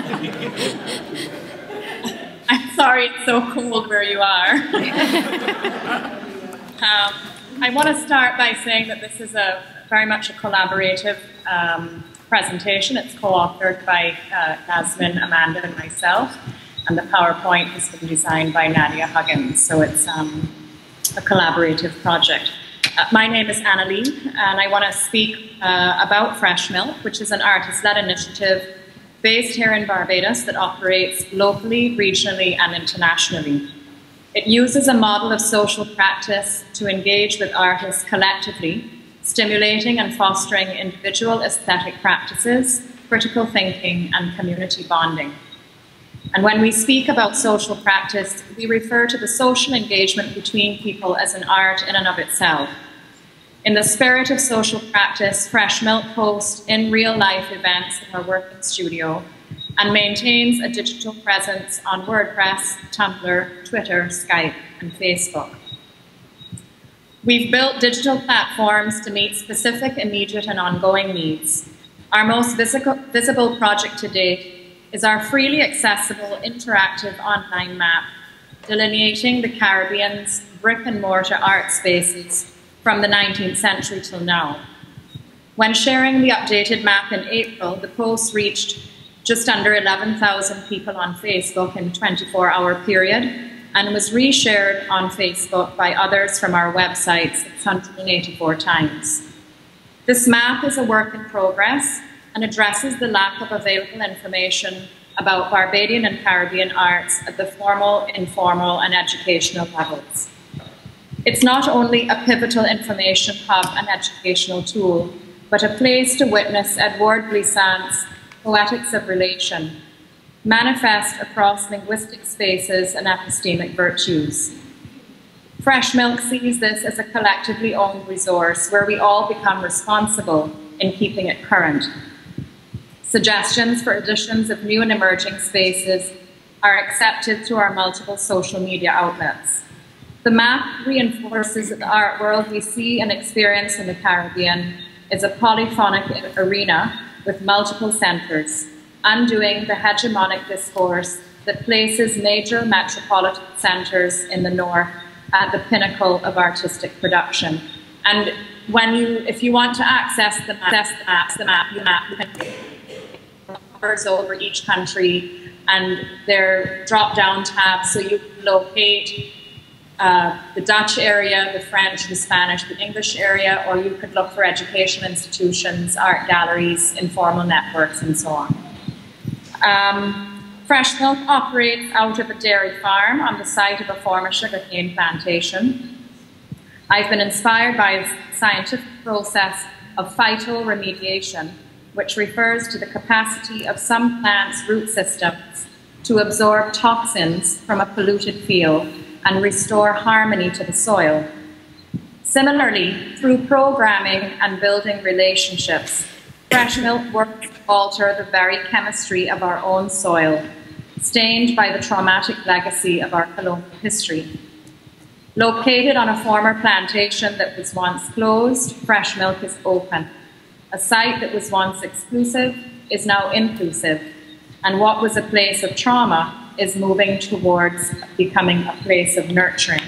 I'm sorry it's so cold where you are. I want to start by saying that this is very much a collaborative presentation. It's co-authored by Yasmin, Amanda, and myself, and the PowerPoint has been designed by Nadia Huggins, so it's a collaborative project. My name is Annalee, and I want to speak about Fresh Milk, which is an artist-led initiative based here in Barbados that operates locally, regionally, and internationally. It uses a model of social practice to engage with artists collectively, stimulating and fostering individual aesthetic practices, critical thinking, and community bonding. And when we speak about social practice, we refer to the social engagement between people as an art in and of itself. In the spirit of social practice, Fresh Milk hosts in real-life events in our working studio and maintains a digital presence on WordPress, Tumblr, Twitter, Skype, and Facebook. We've built digital platforms to meet specific, immediate, and ongoing needs. Our most visible project to date is our freely accessible, interactive online map, delineating the Caribbean's brick-and-mortar art spaces from the 19th century till now. When sharing the updated map in April, the post reached just under 11,000 people on Facebook in a 24-hour period, and was reshared on Facebook by others from our website 684 times. This map is a work in progress and addresses the lack of available information about Barbadian and Caribbean arts at the formal, informal, and educational levels. It's not only a pivotal information hub and educational tool, but a place to witness Edouard Glissant's Poetics of Relation, manifest across linguistic spaces and epistemic virtues. Fresh Milk sees this as a collectively owned resource where we all become responsible in keeping it current. Suggestions for additions of new and emerging spaces are accepted through our multiple social media outlets. The map reinforces that the art world we see and experience in the Caribbean is a polyphonic arena with multiple centres, undoing the hegemonic discourse that places major metropolitan centres in the north at the pinnacle of artistic production. And if you want to access the map, you can numbers over each country, and they're drop-down tabs, so you can locate the Dutch area, the French, the Spanish, the English area, or you could look for educational institutions, art galleries, informal networks, and so on. Fresh Milk operates out of a dairy farm on the site of a former sugarcane plantation. I've been inspired by a scientific process of phytoremediation, which refers to the capacity of some plants' root systems to absorb toxins from a polluted field and restore harmony to the soil. Similarly, through programming and building relationships, Fresh Milk works to alter the very chemistry of our own soil, stained by the traumatic legacy of our colonial history. Located on a former plantation that was once closed, Fresh Milk is open. A site that was once exclusive is now inclusive, and what was a place of trauma is moving towards becoming a place of nurturing.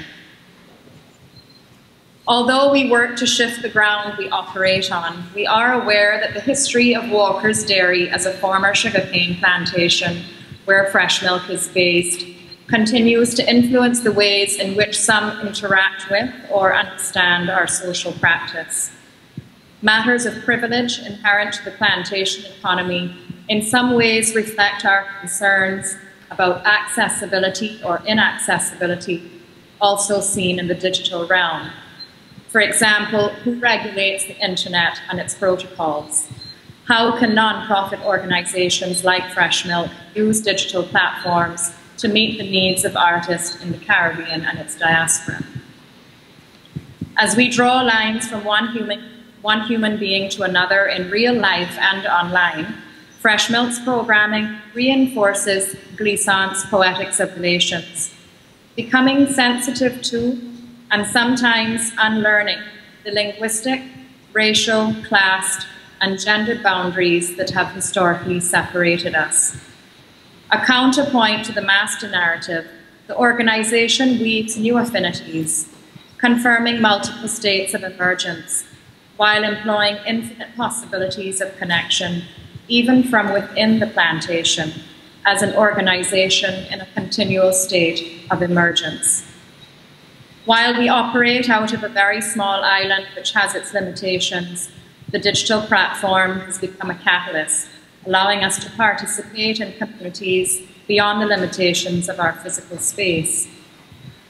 Although we work to shift the ground we operate on, we are aware that the history of Walker's Dairy as a former sugarcane plantation where Fresh Milk is based continues to influence the ways in which some interact with or understand our social practice. Matters of privilege inherent to the plantation economy in some ways reflect our concerns about accessibility or inaccessibility, also seen in the digital realm. For example, who regulates the internet and its protocols? How can non-profit organizations like Fresh Milk use digital platforms to meet the needs of artists in the Caribbean and its diaspora? As we draw lines from one human being to another in real life and online, Fresh Milk's programming reinforces Glissant's Poetics of Relations, becoming sensitive to and sometimes unlearning the linguistic, racial, class, and gendered boundaries that have historically separated us. A counterpoint to the master narrative, the organization weaves new affinities, confirming multiple states of emergence, while employing infinite possibilities of connection, even from within the plantation, as an organization in a continual state of emergence. While we operate out of a very small island which has its limitations, the digital platform has become a catalyst, allowing us to participate in communities beyond the limitations of our physical space.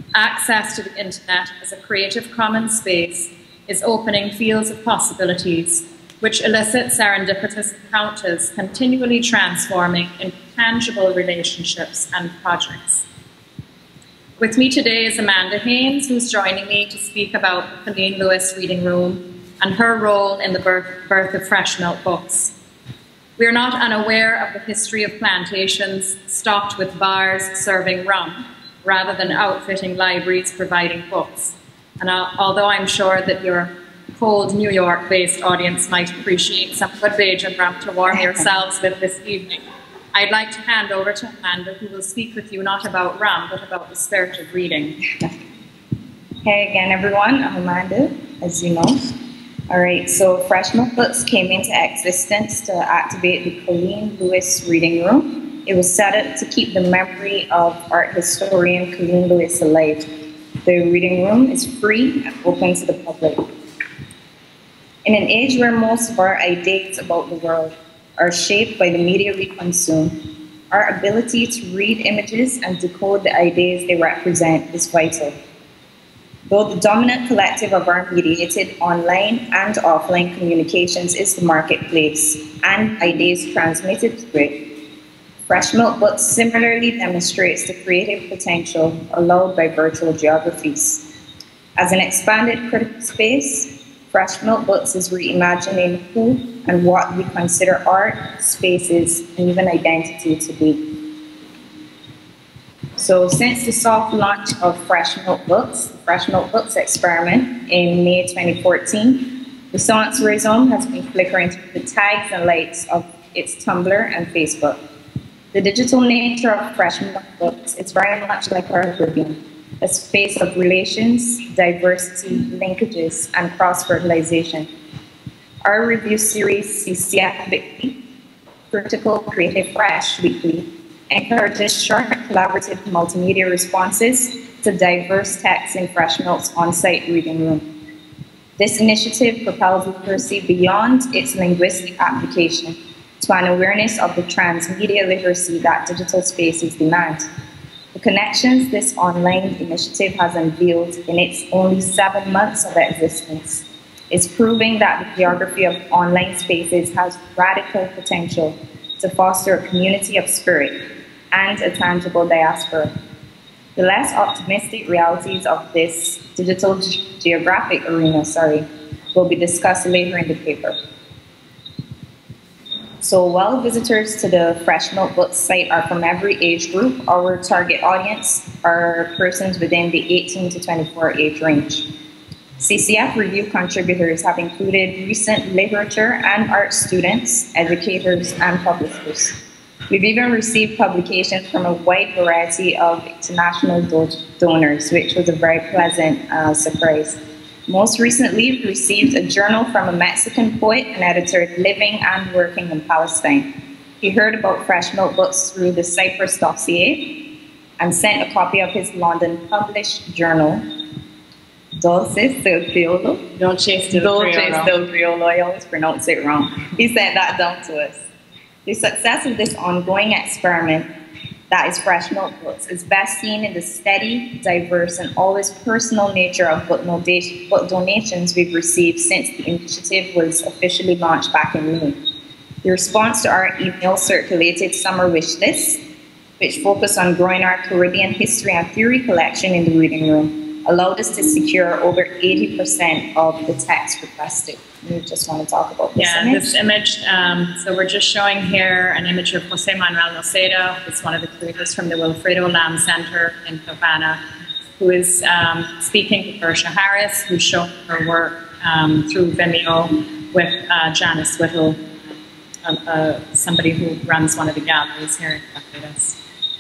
Access to the internet as a creative commons space is opening fields of possibilities which elicit serendipitous encounters, continually transforming into tangible relationships and projects. With me today is Amanda Haynes, who's joining me to speak about the Colleen Lewis Reading Room and her role in the birth of Fresh Milk Books. We are not unaware of the history of plantations stocked with bars serving rum, rather than outfitting libraries providing books. And although I'm sure that your cold New York-based audience might appreciate some good Bajan rum to warm yourselves with this evening, I'd like to hand over to Amanda, who will speak with you not about rum, but about the spirit of reading. Hey again, everyone. I'm Amanda, as you know. All right, so Fresh Milk Books came into existence to activate the Colleen Lewis Reading Room. It was set up to keep the memory of art historian Colleen Lewis alive. The reading room is free and open to the public. In an age where most of our ideas about the world are shaped by the media we consume, our ability to read images and decode the ideas they represent is vital. Though the dominant collective of our mediated online and offline communications is the marketplace and ideas transmitted through it, Fresh Milk Books similarly demonstrates the creative potential allowed by virtual geographies. As an expanded critical space, Fresh Milk Books is reimagining who and what we consider art, spaces, and even identity to be. So since the soft launch of Fresh Milk Books, the Fresh Milk Books experiment in May 2014, the sensorism has been flickering through the tags and lights of its Tumblr and Facebook. The digital nature of Fresh Milk Books is very much like our Caribbean, a space of relations, diversity, linkages, and cross-fertilization. Our review series, CCF Weekly, Critical Creative Fresh Weekly, encourages short, collaborative multimedia responses to diverse texts in Fresh Milk's on-site reading room. This initiative propels literacy beyond its linguistic application to an awareness of the transmedia literacy that digital spaces demand. The connections this online initiative has unveiled in its only 7 months of existence is proving that the geography of online spaces has radical potential to foster a community of spirit and a tangible diaspora. The less optimistic realities of this digital geographic arena, will be discussed later in the paper. So while visitors to the Fresh Milk Books site are from every age group, our target audience are persons within the 18 to 24 age range. CCF review contributors have included recent literature and art students, educators, and publishers. We've even received publications from a wide variety of international donors, which was a very pleasant surprise. Most recently, we received a journal from a Mexican poet and editor living and working in Palestine. He heard about Fresh Milk Books through the Cyprus dossier and sent a copy of his London published journal, Dulce del Criollo. Dulce del Criollo, I always pronounce it wrong. He sent that down to us. The success of this ongoing experiment that is Fresh Milk Books is best seen in the steady, diverse, and always personal nature of book donations we've received since the initiative was officially launched back in May. The response to our email circulated summer wish lists, which focus on growing our Caribbean history and theory collection in the reading room, allowed us to secure over 80% of the text requested. We just want to talk about this image. This image, so we're just showing here an image of Jose Manuel Noceda, who's one of the curators from the Wilfredo Lamb Center in Havana, who is speaking to Bersha Harris, who's shown her work through Vimeo with Janice Whittle, somebody who runs one of the galleries here in Barbados.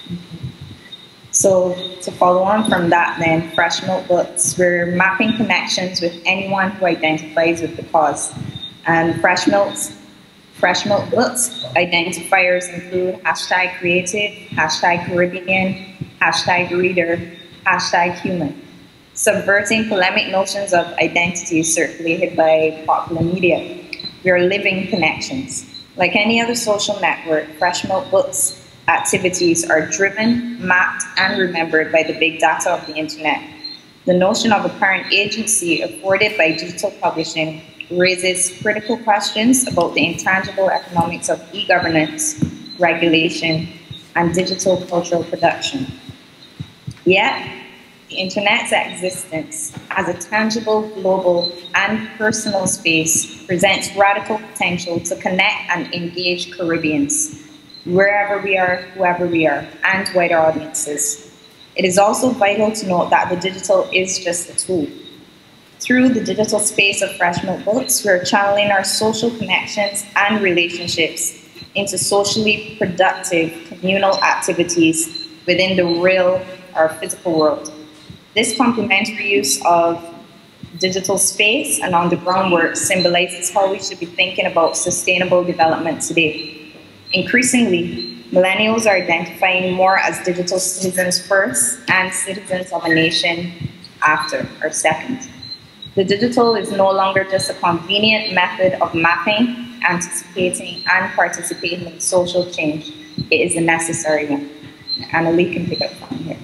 So to follow on from that then, Fresh Milk Books, we're mapping connections with anyone who identifies with the cause. And Fresh Milk Books identifiers include #creative, #Caribbean, #reader, #human. Subverting polemic notions of identity circulated by popular media. We are living connections. Like any other social network, Fresh Milk Books activities are driven, mapped, and remembered by the big data of the internet. The notion of apparent agency afforded by digital publishing raises critical questions about the intangible economics of e-governance, regulation, and digital cultural production. Yet, the internet's existence as a tangible, global, and personal space presents radical potential to connect and engage Caribbeans, wherever we are, whoever we are, and wider audiences. It is also vital to note that the digital is just a tool. Through the digital space of Fresh Milk Books, we are channeling our social connections and relationships into socially productive communal activities within the real or physical world. This complementary use of digital space and on-the-ground work symbolizes how we should be thinking about sustainable development today. Increasingly, millennials are identifying more as digital citizens first and citizens of a nation after or second. The digital is no longer just a convenient method of mapping, anticipating, and participating in social change. It is a necessary one. Annalee can pick up from here.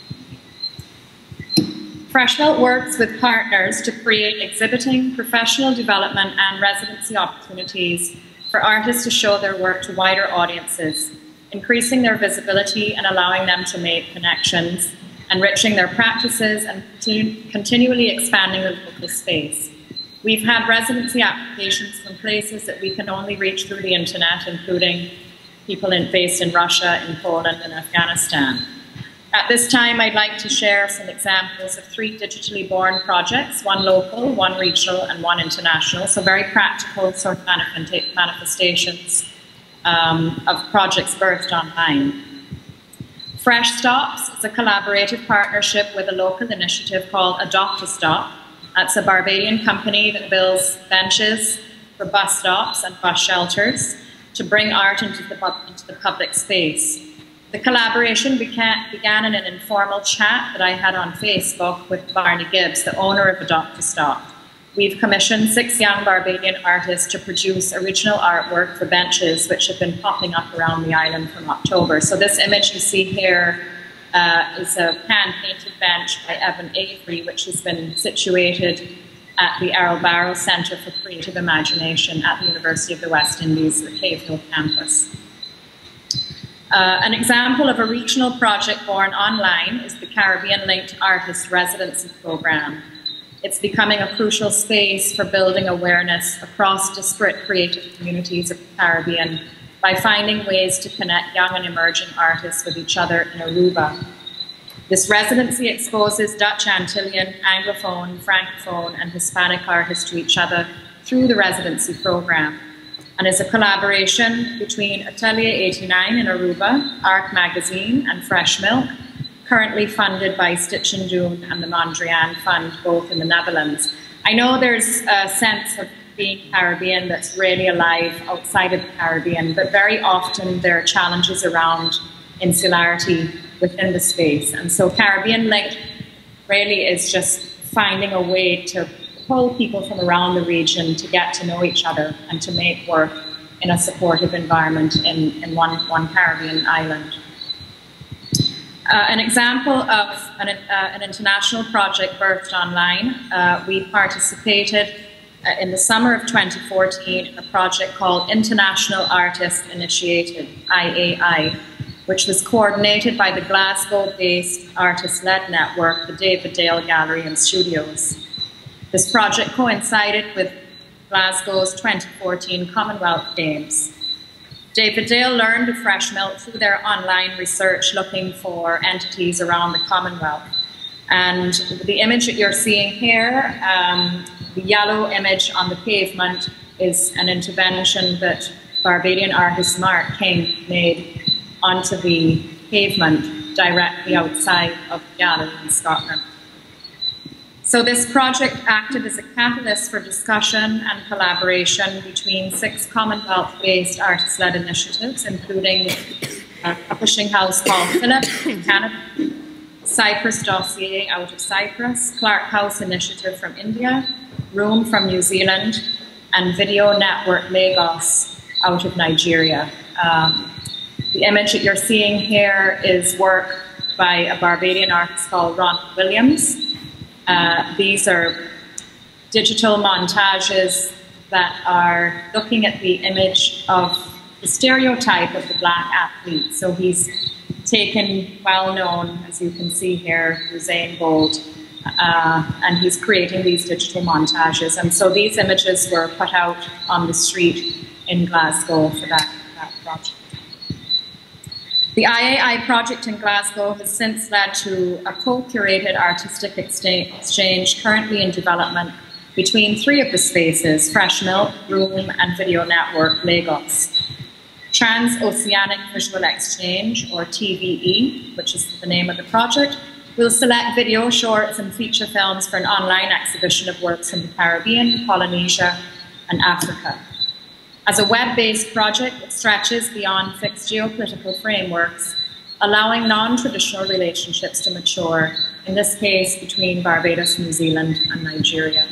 Fresh Milk works with partners to create exhibiting, professional development, and residency opportunities for artists to show their work to wider audiences, increasing their visibility and allowing them to make connections, enriching their practices, and continually expanding the local space. We've had residency applications from places that we can only reach through the internet, including people based in Russia, in Poland, and Afghanistan. At this time, I'd like to share some examples of 3 digitally born projects, one local, one regional, and one international, so very practical sort of manifestations of projects birthed online. Fresh Stops is a collaborative partnership with a local initiative called Adopt a Stop. That's a Barbadian company that builds benches for bus stops and bus shelters to bring art into the public space. The collaboration began in an informal chat that I had on Facebook with Barney Gibbs, the owner of Adopt a Stop. We've commissioned 6 young Barbadian artists to produce original artwork for benches which have been popping up around the island from October. So this image you see here is a hand-painted bench by Evan Avery, which has been situated at the Errol Barrow Centre for Creative Imagination at the University of the West Indies, the Cave Hill campus. An example of a regional project born online is the Caribbean-linked Artist Residency Programme. It's becoming a crucial space for building awareness across disparate creative communities of the Caribbean by finding ways to connect young and emerging artists with each other in Aruba. This residency exposes Dutch Antillean, Anglophone, Francophone, and Hispanic artists to each other through the residency program, and is a collaboration between Atelier 89 in Aruba, Arc Magazine, and Fresh Milk, currently funded by Stitch and Dune and the Mondrian Fund, both in the Netherlands. I know there's a sense of being Caribbean that's really alive outside of the Caribbean, but very often there are challenges around insularity within the space. And so Caribbean Link really is just finding a way to pull people from around the region to get to know each other and to make work in a supportive environment in one Caribbean island. An example of an international project birthed online, we participated in the summer of 2014 in a project called International Artist Initiative, IAI, which was coordinated by the Glasgow-based artist-led network, the David Dale Gallery and Studios. This project coincided with Glasgow's 2014 Commonwealth Games. David Dale learned of Fresh Milk through their online research looking for entities around the Commonwealth. And the image that you're seeing here, the yellow image on the pavement, is an intervention that Barbadian artist Mark King made onto the pavement directly outside of the gallery in Scotland. So this project acted as a catalyst for discussion and collaboration between 6 Commonwealth-based artist-led initiatives, including a publishing house called Philip in Canada, Cyprus Dossier out of Cyprus, Clark House Initiative from India, Room from New Zealand, and Video Network Lagos out of Nigeria. The image that you're seeing here is work by a Barbadian artist called Ron Williams. These are digital montages that are looking at the image of the stereotype of the black athlete. So he's taken well-known, as you can see here, Usain Bolt, and he's creating these digital montages. And so these images were put out on the street in Glasgow for that project. The IAI project in Glasgow has since led to a co-curated artistic exchange currently in development between 3 of the spaces, Fresh Milk, Room, and Video Network Lagos. Transoceanic Visual Exchange, or TVE, which is the name of the project, will select video, shorts, and feature films for an online exhibition of works from the Caribbean, Polynesia, and Africa. As a web-based project, it stretches beyond fixed geopolitical frameworks, allowing non-traditional relationships to mature, in this case between Barbados, New Zealand, and Nigeria.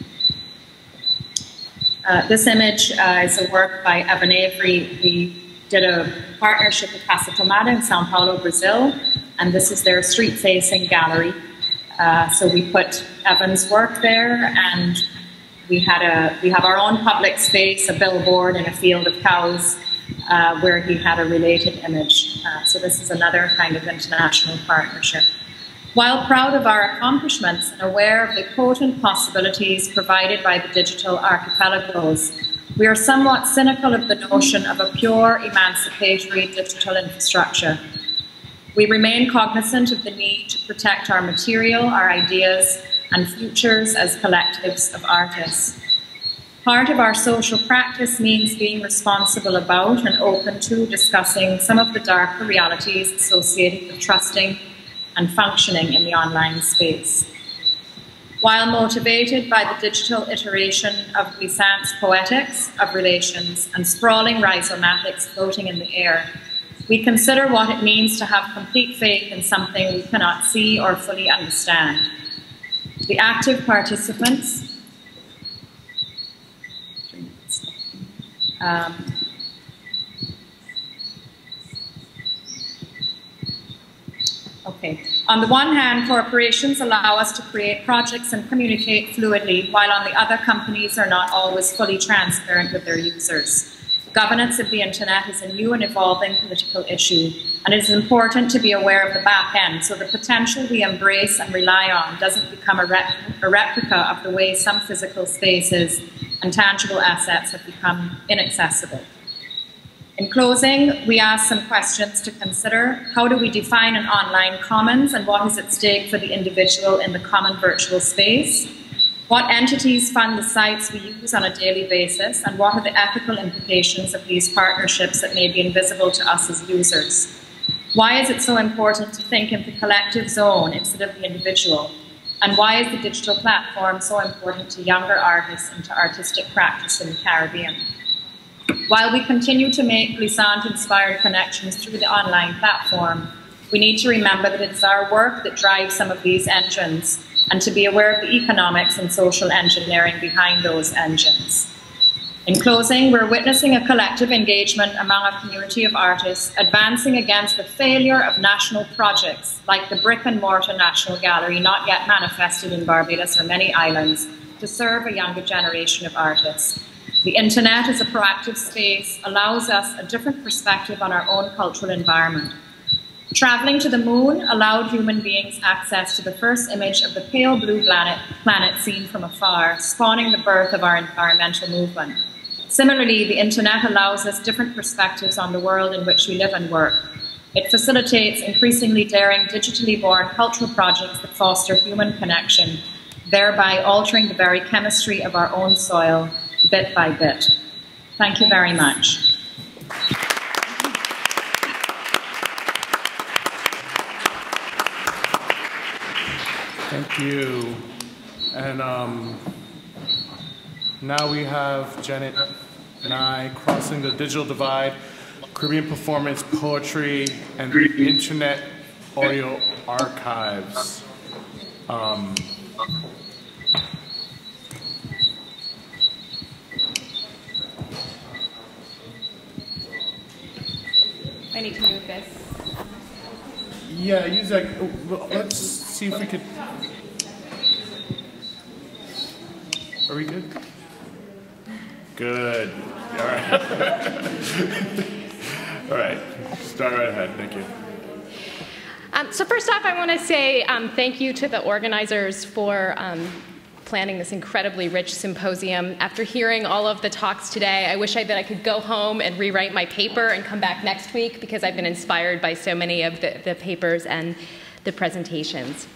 This image is a work by Evan Avery. We did a partnership with Casa Tomada in Sao Paulo, Brazil, and this is their street-facing gallery. So we put Evan's work there, and we have our own public space, a billboard in a field of cows, where he had a related image. So this is another kind of international partnership. While proud of our accomplishments and aware of the potent possibilities provided by the digital archipelagos, we are somewhat cynical of the notion of a pure emancipatory digital infrastructure. We remain cognizant of the need to protect our material, our ideas, and futures as collectives of artists. Part of our social practice means being responsible about and open to discussing some of the darker realities associated with trusting and functioning in the online space. While motivated by the digital iteration of Glissant's poetics of relations and sprawling rhizomatics floating in the air, we consider what it means to have complete faith in something we cannot see or fully understand. The active participants On the one hand, corporations allow us to create projects and communicate fluidly, while on the other, companies are not always fully transparent with their users. Governance of the internet is a new and evolving political issue, and it is important to be aware of the back end, so the potential we embrace and rely on doesn't become a replica of the way some physical spaces and tangible assets have become inaccessible. In closing, we ask some questions to consider. How do we define an online commons, and what is at stake for the individual in the common virtual space? What entities fund the sites we use on a daily basis, and what are the ethical implications of these partnerships that may be invisible to us as users? Why is it so important to think in the collective zone instead of the individual? And why is the digital platform so important to younger artists and to artistic practice in the Caribbean? While we continue to make Glissant-inspired connections through the online platform, we need to remember that it's our work that drives some of these engines, and to be aware of the economics and social engineering behind those engines. In closing, we're witnessing a collective engagement among a community of artists advancing against the failure of national projects like the brick-and-mortar National Gallery, not yet manifested in Barbados or many islands, to serve a younger generation of artists. The internet as a proactive space allows us a different perspective on our own cultural environment. Traveling to the moon allowed human beings access to the first image of the pale blue planet seen from afar, spawning the birth of our environmental movement. Similarly, the internet allows us different perspectives on the world in which we live and work. It facilitates increasingly daring, digitally born cultural projects that foster human connection, thereby altering the very chemistry of our own soil, bit by bit. Thank you very much. Thank you. And now we have Janet Neigh, Crossing the Digital Divide, Caribbean Performance, Poetry, and Internet Audio Archives. I need to move this. Yeah, use that. Let's see if we could. Are we good? Good. All right. All right. Start right ahead. Thank you. So first off, I want to say thank you to the organizers for planning this incredibly rich symposium. After hearing all of the talks today, I wish that I could go home and rewrite my paper and come back next week, because I've been inspired by so many of the papers and the presentations.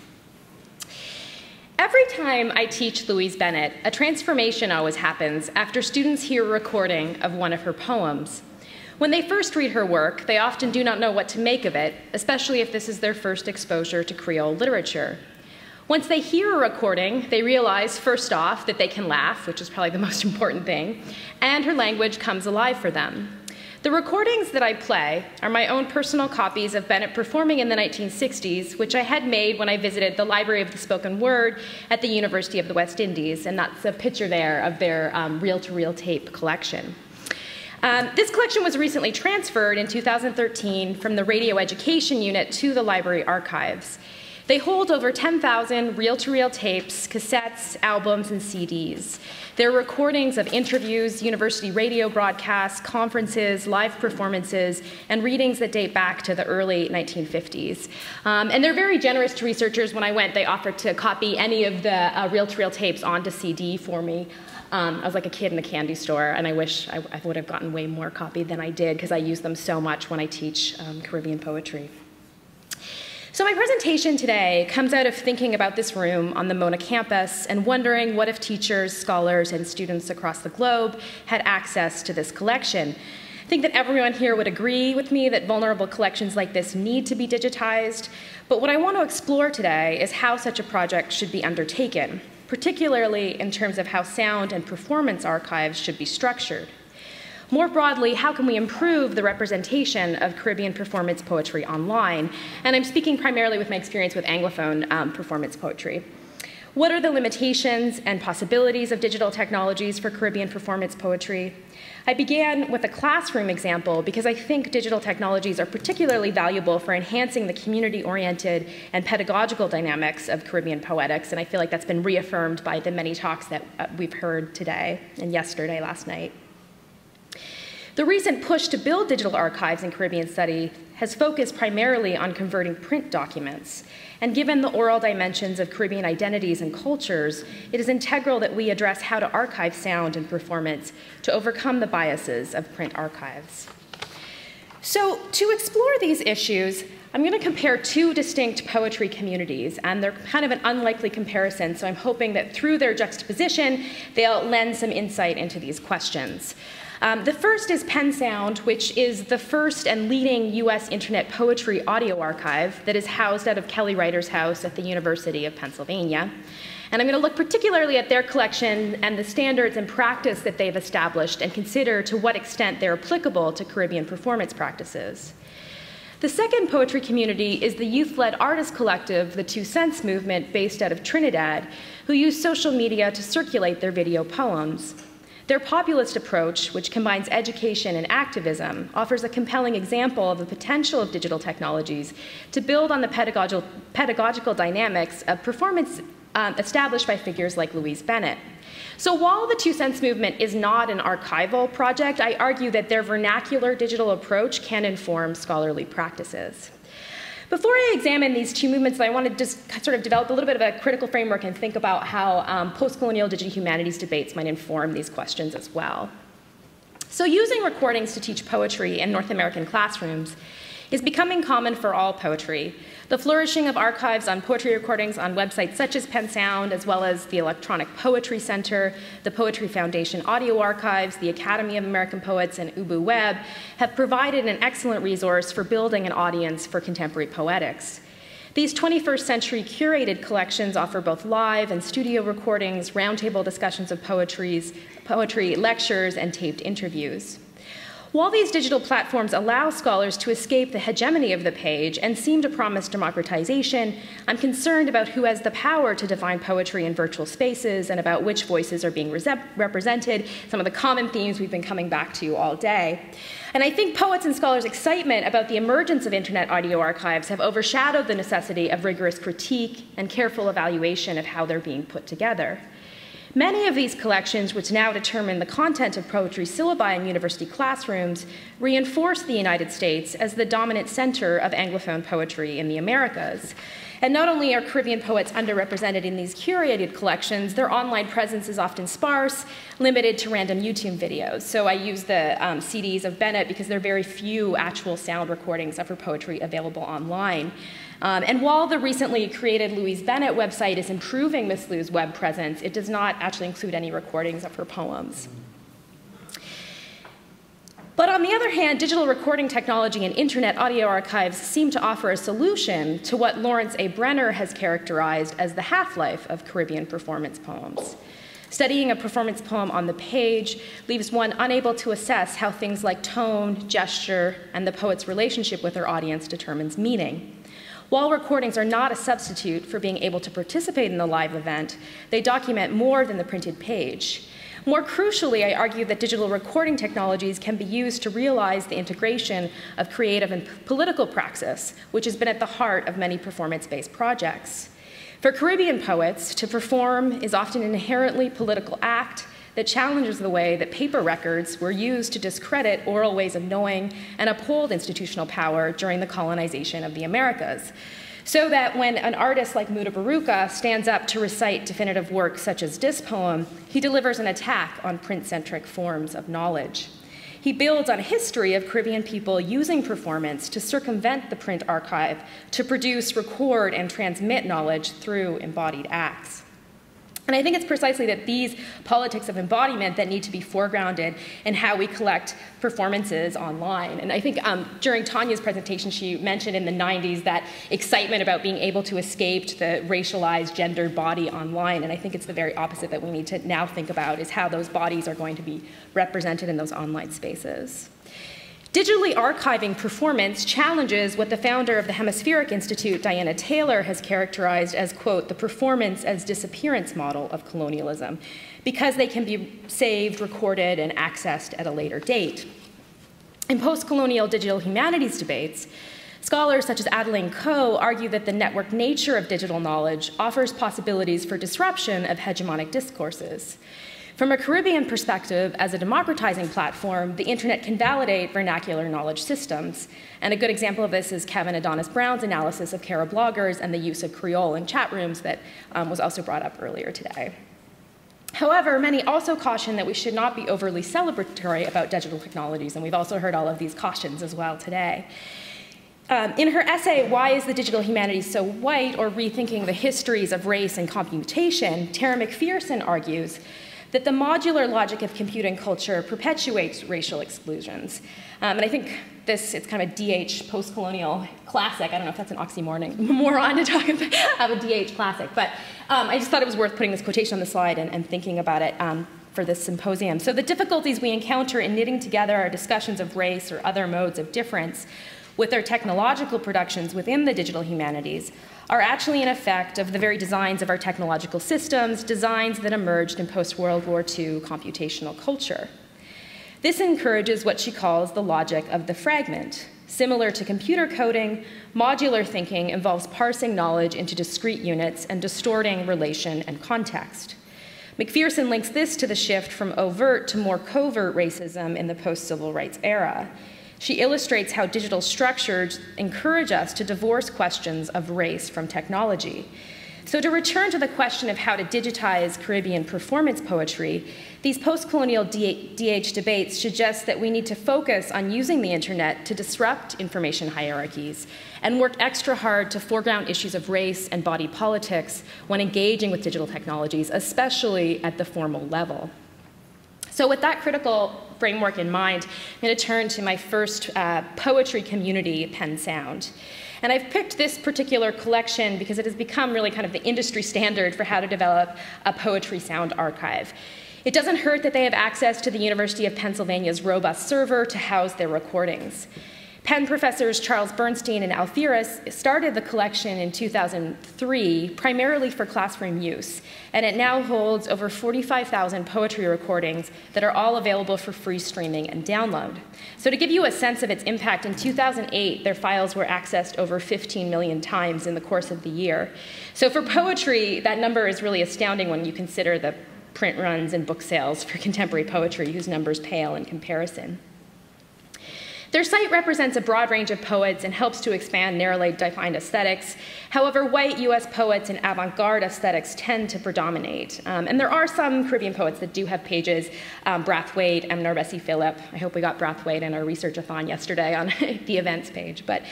Every time I teach Louise Bennett, a transformation always happens after students hear a recording of one of her poems. When they first read her work, they often do not know what to make of it, especially if this is their first exposure to Creole literature. Once they hear a recording, they realize, first off, that they can laugh, which is probably the most important thing, and her language comes alive for them. The recordings that I play are my own personal copies of Bennett performing in the 1960s, which I had made when I visited the Library of the Spoken Word at the University of the West Indies, and that's a picture there of their reel-to-reel tape collection. This collection was recently transferred in 2013 from the Radio Education Unit to the library archives. They hold over 10,000 reel-to-reel tapes, cassettes, albums, and CDs. They're recordings of interviews, university radio broadcasts, conferences, live performances, and readings that date back to the early 1950s. And they're very generous to researchers. When I went, they offered to copy any of the reel-to-reel tapes onto CD for me. I was like a kid in a candy store, and I wish I would have gotten way more copied than I did, because I use them so much when I teach Caribbean poetry. So my presentation today comes out of thinking about this room on the Mona campus and wondering what if teachers, scholars, and students across the globe had access to this collection. I think that everyone here would agree with me that vulnerable collections like this need to be digitized, but what I want to explore today is how such a project should be undertaken, particularly in terms of how sound and performance archives should be structured. More broadly, how can we improve the representation of Caribbean performance poetry online? And I'm speaking primarily with my experience with Anglophone performance poetry. What are the limitations and possibilities of digital technologies for Caribbean performance poetry? I began with a classroom example because I think digital technologies are particularly valuable for enhancing the community-oriented and pedagogical dynamics of Caribbean poetics, and I feel like that's been reaffirmed by the many talks that we've heard today and yesterday, last night. The recent push to build digital archives in Caribbean study has focused primarily on converting print documents. And given the oral dimensions of Caribbean identities and cultures, it is integral that we address how to archive sound and performance to overcome the biases of print archives. So to explore these issues, I'm going to compare two distinct poetry communities, and they're kind of an unlikely comparison, so I'm hoping that through their juxtaposition, they'll lend some insight into these questions. The first is Penn Sound, which is the first and leading US internet poetry audio archive that is housed out of Kelly Writer's house at the University of Pennsylvania. And I'm going to look particularly at their collection and the standards and practice that they've established and consider to what extent they're applicable to Caribbean performance practices. The second poetry community is the youth-led artist collective, the 2 Cents Movement, based out of Trinidad, who use social media to circulate their video poems. Their populist approach, which combines education and activism, offers a compelling example of the potential of digital technologies to build on the pedagogical dynamics of performance established by figures like Louise Bennett. So while the 2 Cents Movement is not an archival project, I argue that their vernacular digital approach can inform scholarly practices. Before I examine these two movements, I want to just sort of develop a little bit of a critical framework and think about how post-colonial digital humanities debates might inform these questions as well. So using recordings to teach poetry in North American classrooms is becoming common for all poetry. The flourishing of archives on poetry recordings on websites such as Penn Sound, as well as the Electronic Poetry Center, the Poetry Foundation Audio Archives, the Academy of American Poets, and Ubu Web, have provided an excellent resource for building an audience for contemporary poetics. These 21st century curated collections offer both live and studio recordings, roundtable discussions of poetry, lectures, and taped interviews. While these digital platforms allow scholars to escape the hegemony of the page and seem to promise democratization, I'm concerned about who has the power to define poetry in virtual spaces and about which voices are being represented, some of the common themes we've been coming back to all day. And I think poets and scholars' excitement about the emergence of internet audio archives have overshadowed the necessity of rigorous critique and careful evaluation of how they're being put together. Many of these collections, which now determine the content of poetry syllabi in university classrooms, reinforce the United States as the dominant center of Anglophone poetry in the Americas. And not only are Caribbean poets underrepresented in these curated collections, their online presence is often sparse, limited to random YouTube videos. So I use the CDs of Bennett because there are very few actual sound recordings of her poetry available online. And while the recently created Louise Bennett website is improving Miss Lou's web presence, it does not actually include any recordings of her poems. But on the other hand, digital recording technology and internet audio archives seem to offer a solution to what Lawrence A. Brenner has characterized as the half-life of Caribbean performance poems. Studying a performance poem on the page leaves one unable to assess how things like tone, gesture, and the poet's relationship with their audience determines meaning. While recordings are not a substitute for being able to participate in the live event, they document more than the printed page. More crucially, I argue that digital recording technologies can be used to realize the integration of creative and political praxis, which has been at the heart of many performance-based projects. For Caribbean poets, to perform is often an inherently political act that challenges the way that paper records were used to discredit oral ways of knowing and uphold institutional power during the colonization of the Americas. So that when an artist like Muda Baruka stands up to recite definitive works such as Dis Poem, he delivers an attack on print-centric forms of knowledge. He builds on a history of Caribbean people using performance to circumvent the print archive, to produce, record, and transmit knowledge through embodied acts. And I think it's precisely that these politics of embodiment that need to be foregrounded in how we collect performances online. And I think during Tanya's presentation, she mentioned in the 90s that excitement about being able to escape the racialized, gendered body online. And I think it's the very opposite that we need to now think about, is how those bodies are going to be represented in those online spaces. Digitally archiving performance challenges what the founder of the Hemispheric Institute, Diana Taylor, has characterized as, quote, the performance as disappearance model of colonialism, because they can be saved, recorded, and accessed at a later date. In post-colonial digital humanities debates, scholars such as Adeline Coe argue that the network nature of digital knowledge offers possibilities for disruption of hegemonic discourses. From a Caribbean perspective, as a democratizing platform, the internet can validate vernacular knowledge systems. And a good example of this is Kevin Adonis Brown's analysis of Cara bloggers and the use of Creole in chat rooms that was also brought up earlier today. However, many also caution that we should not be overly celebratory about digital technologies, and we've also heard all of these cautions as well today. In her essay, Why is the Digital Humanities So White? Or Rethinking the Histories of Race and Computation, Tara McPherson argues that the modular logic of computing culture perpetuates racial exclusions. And I think it's kind of a DH post-colonial classic. I don't know if that's an oxymoron to talk about a DH classic, but I just thought it was worth putting this quotation on the slide and thinking about it for this symposium. So the difficulties we encounter in knitting together our discussions of race or other modes of difference with our technological productions within the digital humanities are actually an effect of the very designs of our technological systems, designs that emerged in post-World War II computational culture. This encourages what she calls the logic of the fragment. Similar to computer coding, modular thinking involves parsing knowledge into discrete units and distorting relation and context. McPherson links this to the shift from overt to more covert racism in the post-civil rights era. She illustrates how digital structures encourage us to divorce questions of race from technology. So to return to the question of how to digitize Caribbean performance poetry, these post-colonial DH debates suggest that we need to focus on using the internet to disrupt information hierarchies and work extra hard to foreground issues of race and body politics when engaging with digital technologies, especially at the formal level. So with that critical framework in mind, I'm going to turn to my first poetry community, Penn Sound. And I've picked this particular collection because it has become really kind of the industry standard for how to develop a poetry sound archive. It doesn't hurt that they have access to the University of Pennsylvania's robust server to house their recordings. Penn professors Charles Bernstein and Alfieri started the collection in 2003 primarily for classroom use, and it now holds over 45,000 poetry recordings that are all available for free streaming and download. So to give you a sense of its impact, in 2008, their files were accessed over 15 million times in the course of the year. So for poetry, that number is really astounding when you consider the print runs and book sales for contemporary poetry, whose numbers pale in comparison. Their site represents a broad range of poets and helps to expand narrowly defined aesthetics. However, white US poets and avant-garde aesthetics tend to predominate. And there are some Caribbean poets that do have pages. Brathwaite, Bessie Phillip. I hope we got Brathwaite in our research-a-thon yesterday on the events page. But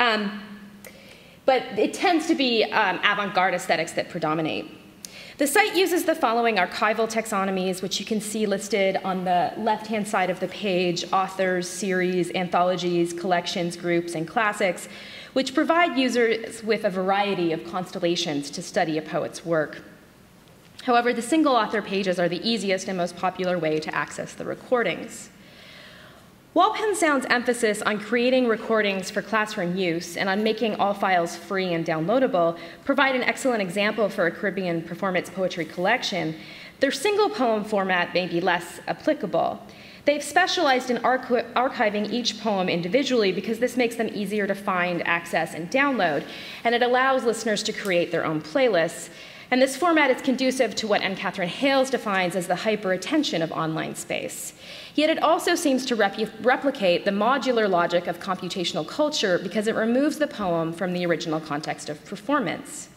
it tends to be avant-garde aesthetics that predominate. The site uses the following archival taxonomies, which you can see listed on the left-hand side of the page: authors, series, anthologies, collections, groups, and classics, which provide users with a variety of constellations to study a poet's work. However, the single author pages are the easiest and most popular way to access the recordings. While Penn Sound's emphasis on creating recordings for classroom use and on making all files free and downloadable provide an excellent example for a Caribbean performance poetry collection, their single poem format may be less applicable. They've specialized in archiving each poem individually because this makes them easier to find, access, and download, and it allows listeners to create their own playlists. And this format is conducive to what Anne Catherine Hales defines as the hyper-attention of online space. Yet it also seems to replicate the modular logic of computational culture because it removes the poem from the original context of performance.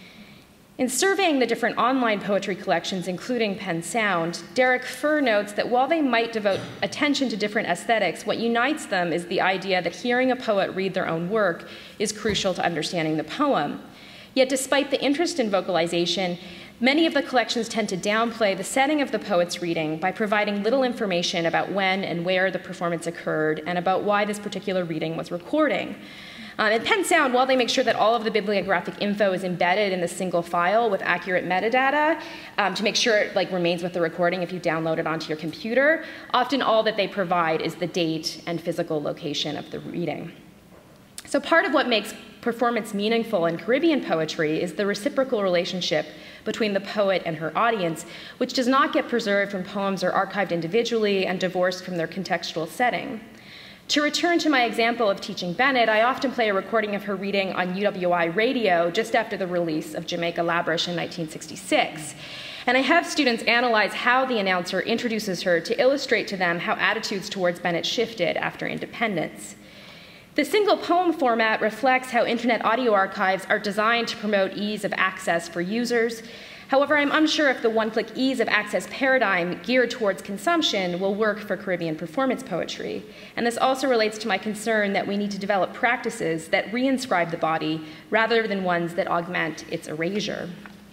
In surveying the different online poetry collections, including Penn Sound, Derek Furr notes that while they might devote attention to different aesthetics, what unites them is the idea that hearing a poet read their own work is crucial to understanding the poem. Yet despite the interest in vocalization, many of the collections tend to downplay the setting of the poet's reading by providing little information about when and where the performance occurred and about why this particular reading was recording. At Penn Sound, while they make sure that all of the bibliographic info is embedded in the single file with accurate metadata to make sure it remains with the recording if you download it onto your computer, often all that they provide is the date and physical location of the reading. So part of what makes performance meaningful in Caribbean poetry is the reciprocal relationship between the poet and her audience, which does not get preserved when poems are archived individually and divorced from their contextual setting. To return to my example of teaching Bennett, I often play a recording of her reading on UWI radio just after the release of Jamaica Labrish in 1966. And I have students analyze how the announcer introduces her to illustrate to them how attitudes towards Bennett shifted after independence. The single poem format reflects how internet audio archives are designed to promote ease of access for users. However, I'm unsure if the one-click ease of access paradigm geared towards consumption will work for Caribbean performance poetry. And this also relates to my concern that we need to develop practices that reinscribe the body rather than ones that augment its erasure.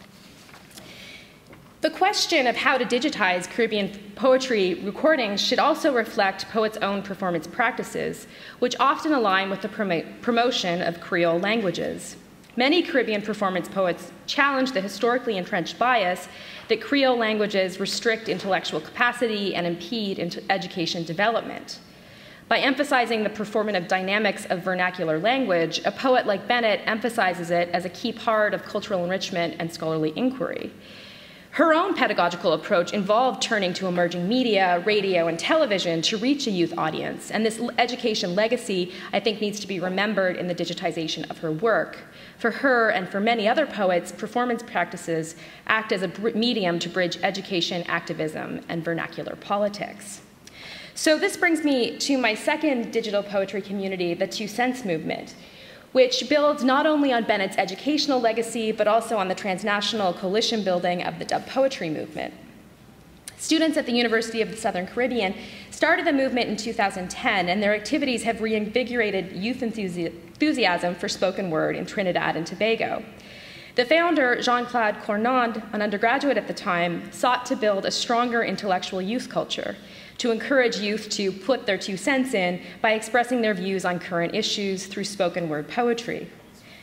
The question of how to digitize Caribbean poetry recordings should also reflect poets' own performance practices, which often align with the promotion of Creole languages. Many Caribbean performance poets challenge the historically entrenched bias that Creole languages restrict intellectual capacity and impede education development. By emphasizing the performative dynamics of vernacular language, a poet like Bennett emphasizes it as a key part of cultural enrichment and scholarly inquiry. Her own pedagogical approach involved turning to emerging media, radio, and television to reach a youth audience, and this education legacy, I think, needs to be remembered in the digitization of her work. For her and for many other poets, performance practices act as a medium to bridge education, activism, and vernacular politics. So this brings me to my second digital poetry community, the Two Cents movement, which builds not only on Bennett's educational legacy, but also on the transnational coalition building of the dub poetry movement. Students at the University of the Southern Caribbean started the movement in 2010, and their activities have reinvigorated youth enthusiasm for spoken word in Trinidad and Tobago. The founder, Jean-Claude Cornand, an undergraduate at the time, sought to build a stronger intellectual youth culture, to encourage youth to put their 2 cents in by expressing their views on current issues through spoken word poetry.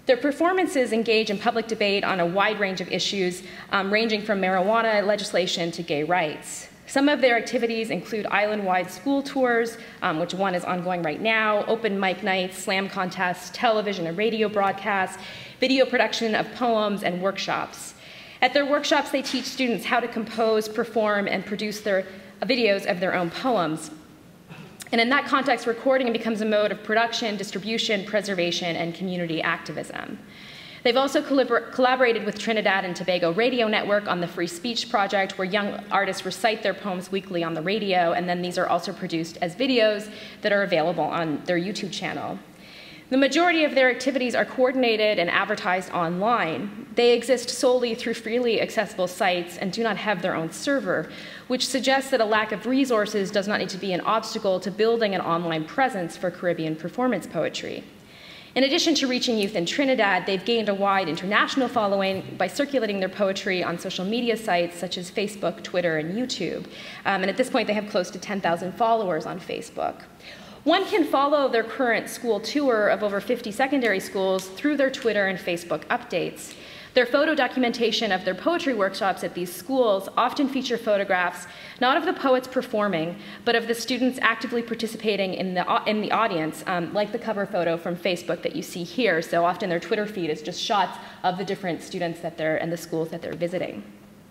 Their performances engage in public debate on a wide range of issues, ranging from marijuana legislation to gay rights. Some of their activities include island-wide school tours, which one is ongoing right now, open mic nights, slam contests, television and radio broadcasts, video production of poems, and workshops. At their workshops, they teach students how to compose, perform, and produce their videos of their own poems. And in that context, recording becomes a mode of production, distribution, preservation, and community activism. They've also collaborated with Trinidad and Tobago Radio Network on the Free Speech Project, where young artists recite their poems weekly on the radio, and then these are also produced as videos that are available on their YouTube channel. The majority of their activities are coordinated and advertised online. They exist solely through freely accessible sites and do not have their own server, which suggests that a lack of resources does not need to be an obstacle to building an online presence for Caribbean performance poetry. In addition to reaching youth in Trinidad, they've gained a wide international following by circulating their poetry on social media sites such as Facebook, Twitter, and YouTube. And at this point, they have close to 10,000 followers on Facebook. One can follow their current school tour of over 50 secondary schools through their Twitter and Facebook updates. Their photo documentation of their poetry workshops at these schools often feature photographs not of the poets performing, but of the students actively participating in the audience, like the cover photo from Facebook that you see here. So often their Twitter feed is just shots of the different students that and the schools that they're visiting.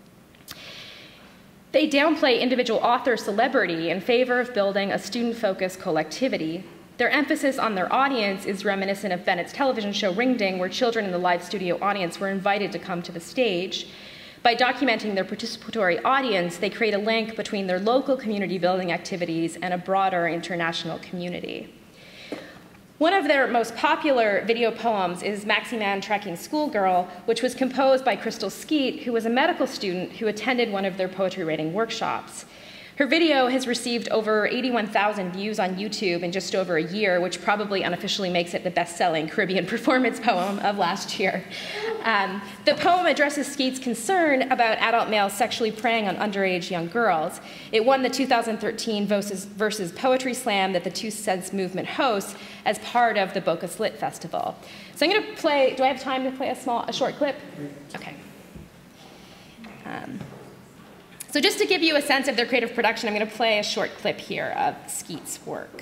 They downplay individual author celebrity in favor of building a student-focused collectivity. Their emphasis on their audience is reminiscent of Bennett's television show Ring Ding, where children in the live studio audience were invited to come to the stage. By documenting their participatory audience, they create a link between their local community building activities and a broader international community. One of their most popular video poems is Maximan Tracking Schoolgirl, which was composed by Crystal Skeet, who was a medical student who attended one of their poetry writing workshops. Her video has received over 81,000 views on YouTube in just over a year, which probably unofficially makes it the best-selling Caribbean performance poem of last year. The poem addresses Skeet's concern about adult males sexually preying on underage young girls. It won the 2013 Versus Poetry Slam that the Two Cents Movement hosts as part of the Bocas Lit Festival. So I'm going to play, do I have time to play a short clip? Okay. So just to give you a sense of their creative production, I'm going to play a short clip here of Skeet's work.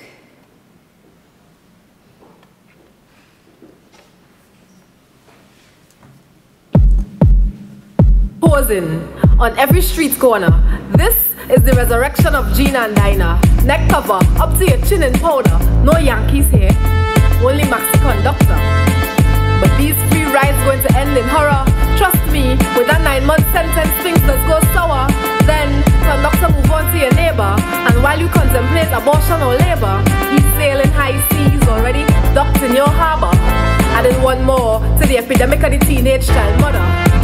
Posing on every street corner. This is the resurrection of Gina and Dinah. Neck cover, up to your chin in powder. No Yankees here, only Maxi Conductor. But these free rides going to end in horror. Trust me, with that 9-month sentence, things does go sour. Then, conductor move on to your neighbor. And while you contemplate abortion or labor, he's sailing high seas, already docked in your harbor. Adding one more to the epidemic of the teenage child mother.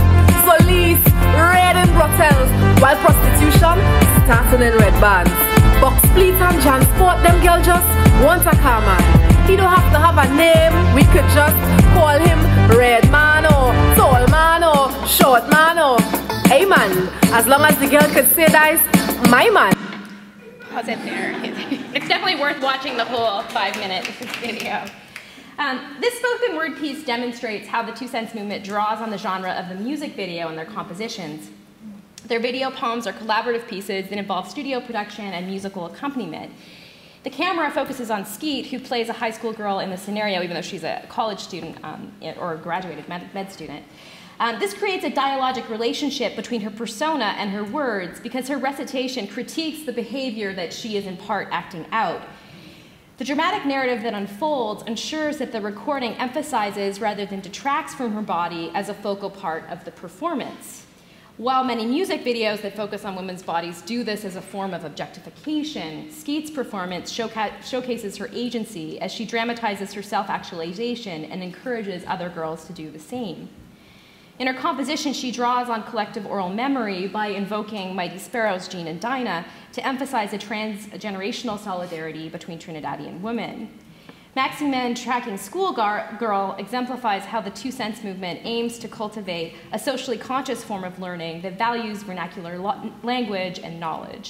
Police raiding brothels, while prostitution starting in red bands. Box split and transport, them girl just want a car man. He don't have to have a name, we could just call him Red Man or Tall Man or Short Man or Hey Man, as long as the girl could say that is my man. Pause it there. It's definitely worth watching the whole 5-minute video. This spoken word piece demonstrates how the Two Cents movement draws on the genre of the music video in their compositions. Their video poems are collaborative pieces that involve studio production and musical accompaniment. The camera focuses on Skeet, who plays a high school girl in the scenario, even though she's a college student or a graduated med student. This creates a dialogic relationship between her persona and her words because her recitation critiques the behavior that she is in part acting out. The dramatic narrative that unfolds ensures that the recording emphasizes rather than detracts from her body as a focal part of the performance. While many music videos that focus on women's bodies do this as a form of objectification, Skeet's performance showcases her agency as she dramatizes her self-actualization and encourages other girls to do the same. In her composition, she draws on collective oral memory by invoking Mighty Sparrow's Jean and Dinah to emphasize a transgenerational solidarity between Trinidadian women. Maximan Tracking Schoolgirl exemplifies how the Two Cents movement aims to cultivate a socially conscious form of learning that values vernacular language and knowledge.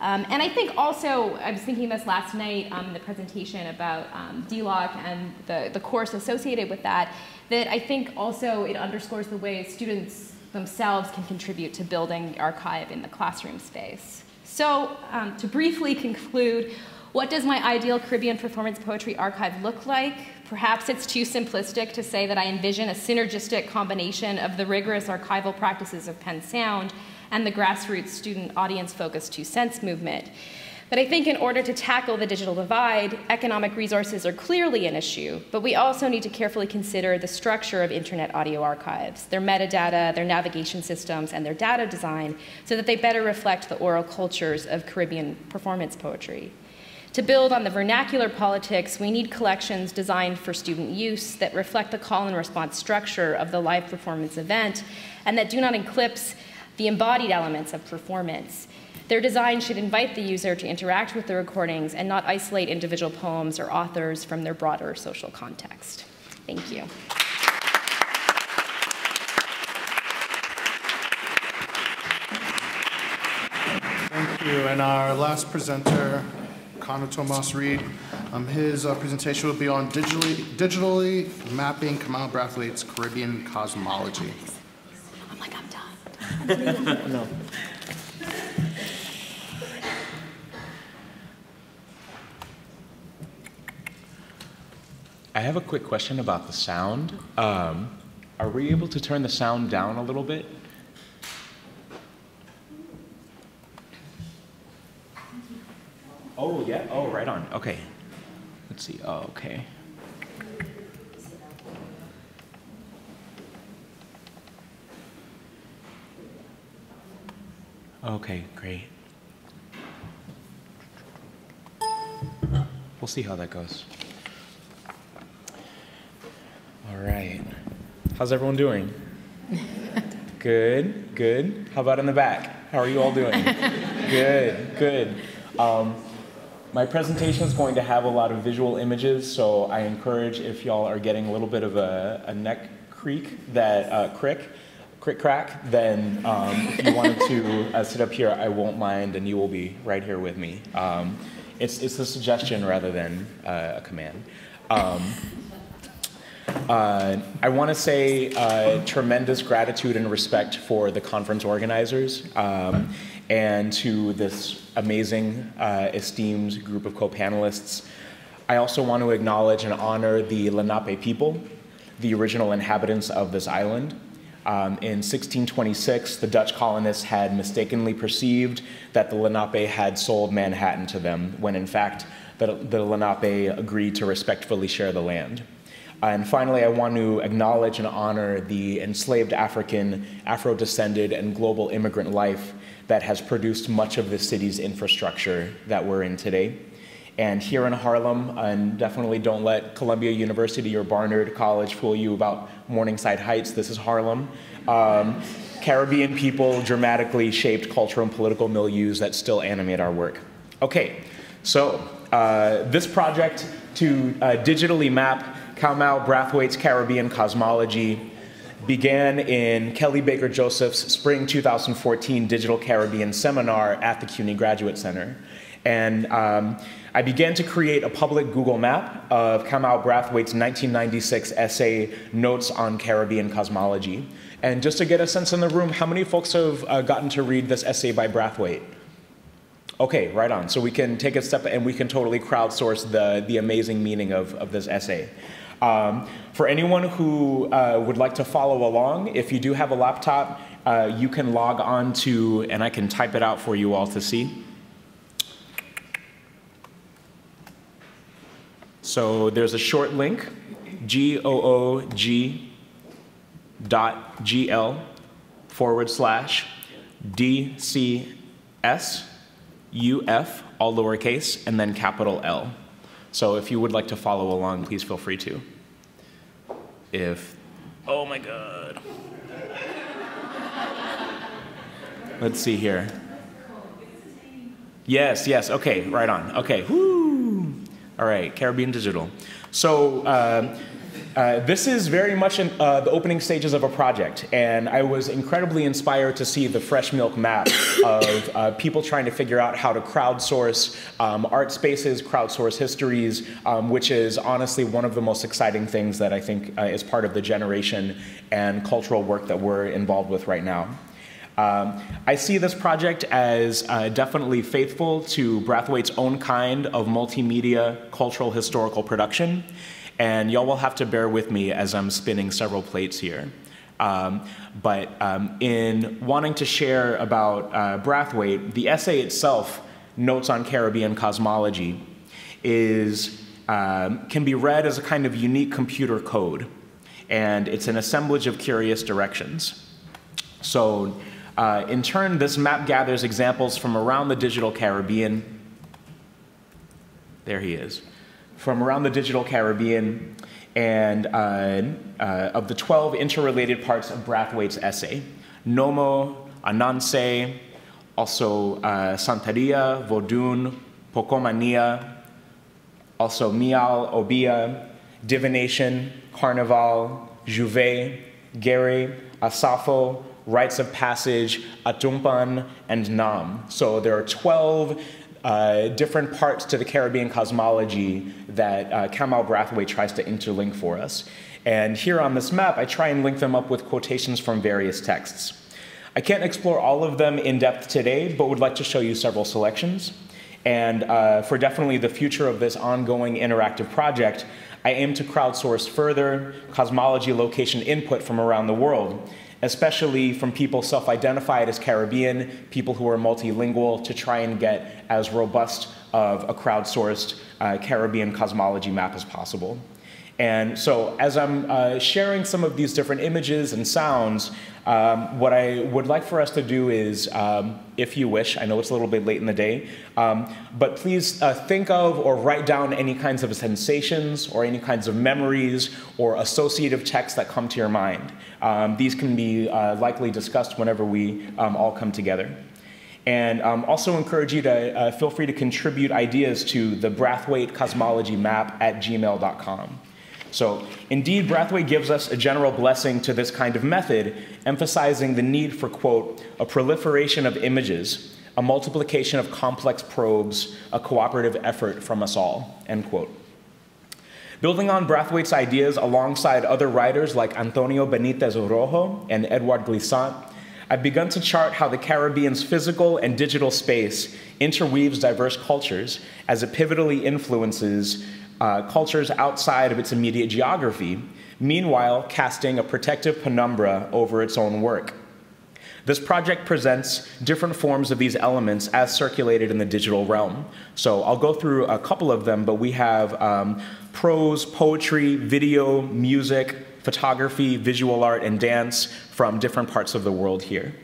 And I think also, I was thinking this last night in the presentation about DLOC and the course associated with that, that I think also it underscores the way students themselves can contribute to building the archive in the classroom space. So to briefly conclude, what does my ideal Caribbean performance poetry archive look like? Perhaps it's too simplistic to say that I envision a synergistic combination of the rigorous archival practices of Penn Sound and the grassroots student audience-focused two-sense movement. But I think in order to tackle the digital divide, economic resources are clearly an issue, but we also need to carefully consider the structure of internet audio archives, their metadata, their navigation systems, and their data design, so that they better reflect the oral cultures of Caribbean performance poetry. To build on the vernacular politics, we need collections designed for student use that reflect the call and response structure of the live performance event and that do not eclipse the embodied elements of performance. Their design should invite the user to interact with the recordings and not isolate individual poems or authors from their broader social context. Thank you. Thank you. And our last presenter, Conor Tomás Reed. His presentation will be on digitally mapping Kamau Brathwaite's Caribbean cosmology. I'm like, I'm done. No. I have a quick question about the sound. Are we able to turn the sound down a little bit? Oh, yeah? Oh, right on. Okay. Let's see. Oh, okay. Okay, great. We'll see how that goes. All right. How's everyone doing? Good, good. How about in the back? How are you all doing? Good, good. My presentation is going to have a lot of visual images, so I encourage if y'all are getting a little bit of a neck crick, then if you wanted to sit up here, I won't mind, and you will be right here with me. It's a suggestion rather than a command. I want to say tremendous gratitude and respect for the conference organizers and to this amazing, esteemed group of co-panelists. I also want to acknowledge and honor the Lenape people, the original inhabitants of this island. In 1626, the Dutch colonists had mistakenly perceived that the Lenape had sold Manhattan to them, when in fact the Lenape agreed to respectfully share the land. And finally, I want to acknowledge and honor the enslaved African, Afro-descended, and global immigrant life that has produced much of the city's infrastructure that we're in today. And here in Harlem, and definitely don't let Columbia University or Barnard College fool you about Morningside Heights, this is Harlem. Caribbean people dramatically shaped cultural and political milieus that still animate our work. Okay, so this project to digitally map Kamau Brathwaite's Caribbean cosmology began in Kelly Baker Joseph's Spring 2014 Digital Caribbean Seminar at the CUNY Graduate Center. And I began to create a public Google map of Kamau Brathwaite's 1996 essay, Notes on Caribbean Cosmology. And just to get a sense in the room, how many folks have gotten to read this essay by Brathwaite? Okay, right on. So we can take a step and we can totally crowdsource the amazing meaning of this essay. For anyone who would like to follow along, if you do have a laptop, you can log on to, and I can type it out for you all to see. So there's a short link, goog.gl/DCSUF, all lowercase, and then capital L. So if you would like to follow along, please feel free to. Oh my God. Let's see here. Yes, yes, okay, right on. Okay, whoo. All right, Caribbean Digital. So This is very much the opening stages of a project, and I was incredibly inspired to see the fresh milk map of people trying to figure out how to crowdsource art spaces, crowdsource histories, which is honestly one of the most exciting things that I think is part of the generation and cultural work that we're involved with right now. I see this project as definitely faithful to Brathwaite's own kind of multimedia cultural historical production. And y'all will have to bear with me as I'm spinning several plates here. In wanting to share about Brathwaite, the essay itself, Notes on Caribbean Cosmology, can be read as a kind of unique computer code. And it's an assemblage of curious directions. So in turn, this map gathers examples from around the digital Caribbean. There he is. From around the digital Caribbean, and of the 12 interrelated parts of Brathwaite's essay. Nomo, Ananse, also Santeria, Vodun, Pocomania, also Mial, Obia, Divination, Carnival, Juve, Gere, Asafo, Rites of Passage, Atumpan, and Nam. So there are 12 different parts to the Caribbean cosmology that Kamau Brathwaite tries to interlink for us. And here on this map, I try and link them up with quotations from various texts. I can't explore all of them in depth today, but would like to show you several selections. And for definitely the future of this ongoing interactive project, I aim to crowdsource further cosmology location input from around the world, especially from people self-identified as Caribbean, people who are multilingual, to try and get as robust of a crowdsourced Caribbean cosmology map as possible. And so as I'm sharing some of these different images and sounds, what I would like for us to do is, if you wish, I know it's a little bit late in the day, but please think of or write down any kinds of sensations or any kinds of memories or associative texts that come to your mind. These can be likely discussed whenever we all come together. And also encourage you to feel free to contribute ideas to the Brathwaite Cosmology Map at gmail.com. So indeed, Brathwaite gives us a general blessing to this kind of method, emphasizing the need for, quote, a proliferation of images, a multiplication of complex probes, a cooperative effort from us all, end quote. Building on Brathwaite's ideas alongside other writers like Antonio Benitez Orojo and Edouard Glissant, I've begun to chart how the Caribbean's physical and digital space interweaves diverse cultures as it pivotally influences cultures outside of its immediate geography, meanwhile casting a protective penumbra over its own work. This project presents different forms of these elements as circulated in the digital realm. So I'll go through a couple of them, but we have prose, poetry, video, music, photography, visual art, and dance from different parts of the world here.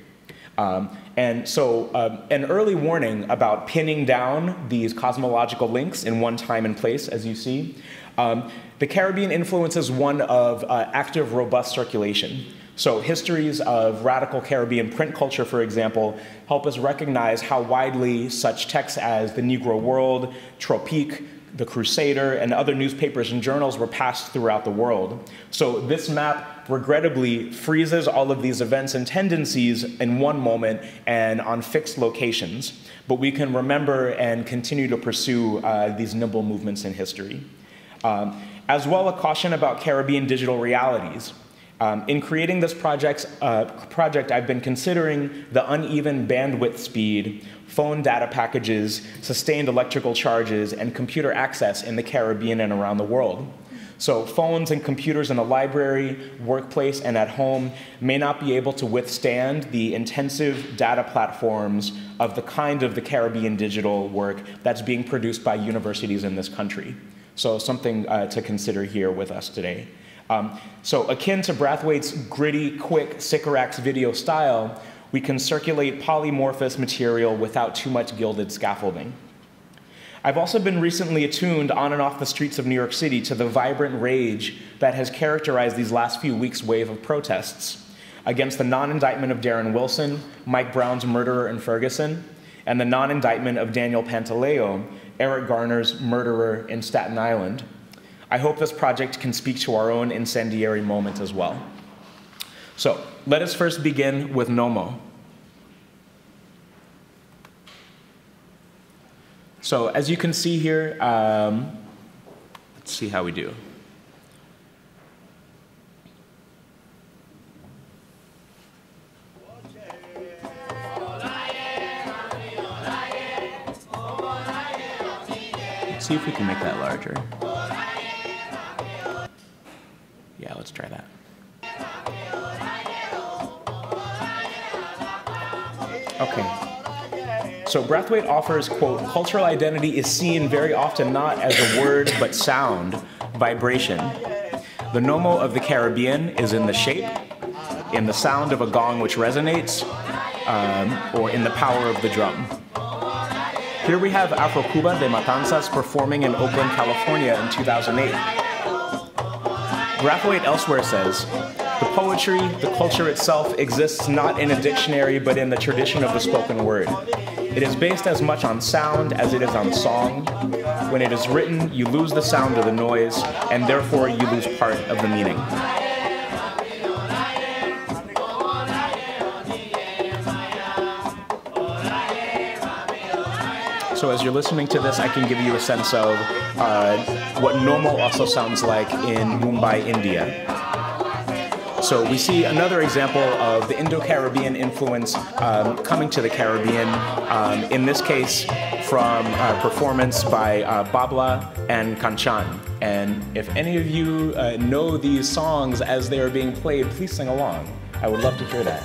And so an early warning about pinning down these cosmological links in one time and place, as you see. The Caribbean influences one of active, robust circulation. So histories of radical Caribbean print culture, for example, help us recognize how widely such texts as The Negro World, Tropique, The Crusader, and other newspapers and journals were passed throughout the world. So this map regrettably freezes all of these events and tendencies in one moment and on fixed locations, but we can remember and continue to pursue these nimble movements in history. As well, a caution about Caribbean digital realities. In creating this project, I've been considering the uneven bandwidth speed, phone data packages, sustained electrical charges, and computer access in the Caribbean and around the world. So phones and computers in a library, workplace, and at home may not be able to withstand the intensive data platforms of the kind of the Caribbean digital work that's being produced by universities in this country. So something to consider here with us today. So akin to Brathwaite's gritty, quick Sycorax video style, we can circulate polymorphous material without too much gilded scaffolding. I've also been recently attuned on and off the streets of New York City to the vibrant rage that has characterized these last few weeks' wave of protests against the non-indictment of Darren Wilson, Mike Brown's murderer in Ferguson, and the non-indictment of Daniel Pantaleo, Eric Garner's murderer in Staten Island. I hope this project can speak to our own incendiary moment as well. So let us first begin with Nomo. So as you can see here, let's see how we do. Let's see if we can make that larger. Yeah, let's try that. Okay. So Brathwaite offers, quote, cultural identity is seen very often not as a word, but sound, vibration. The Nomo of the Caribbean is in the shape, in the sound of a gong which resonates, or in the power of the drum. Here we have Afro Cuba de Matanzas performing in Oakland, California in 2008. Brathwaite elsewhere says, the poetry, the culture itself exists not in a dictionary, but in the tradition of the spoken word. It is based as much on sound as it is on song. When it is written, you lose the sound of the noise, and therefore you lose part of the meaning. So as you're listening to this, I can give you a sense of what Nomo also sounds like in Mumbai, India. So we see another example of the Indo-Caribbean influence coming to the Caribbean, in this case from performance by Babla and Kanchan. And if any of you know these songs as they are being played, please sing along. I would love to hear that.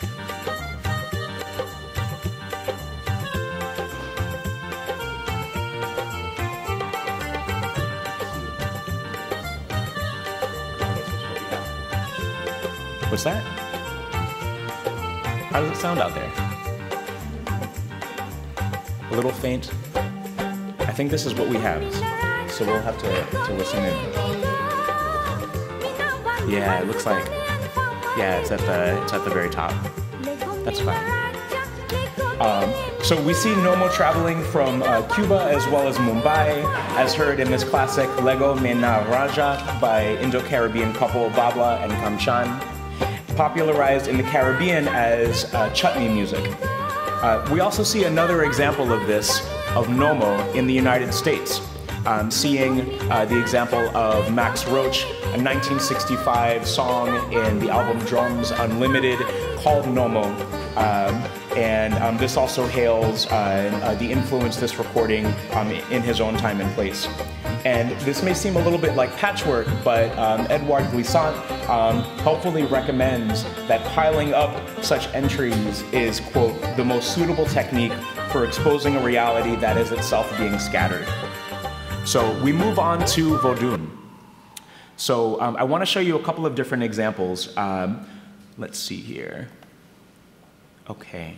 What's that? How does it sound out there? A little faint. I think this is what we have, so we'll have to listen in. Yeah, it looks like. Yeah, it's at the very top. That's fine. So we see Nomo traveling from Cuba as well as Mumbai, as heard in this classic Lego Mena Raja by Indo-Caribbean couple Babla and Kanchan, popularized in the Caribbean as chutney music. We also see another example of this, of Nomo, in the United States, seeing the example of Max Roach, a 1965 song in the album Drums Unlimited called Nomo. And this also hails the influence this recording in his own time and place. And this may seem a little bit like patchwork, but Edouard Glissant helpfully recommends that piling up such entries is, quote, the most suitable technique for exposing a reality that is itself being scattered. So we move on to Vodun. So I want to show you a couple of different examples. Let's see here. Okay.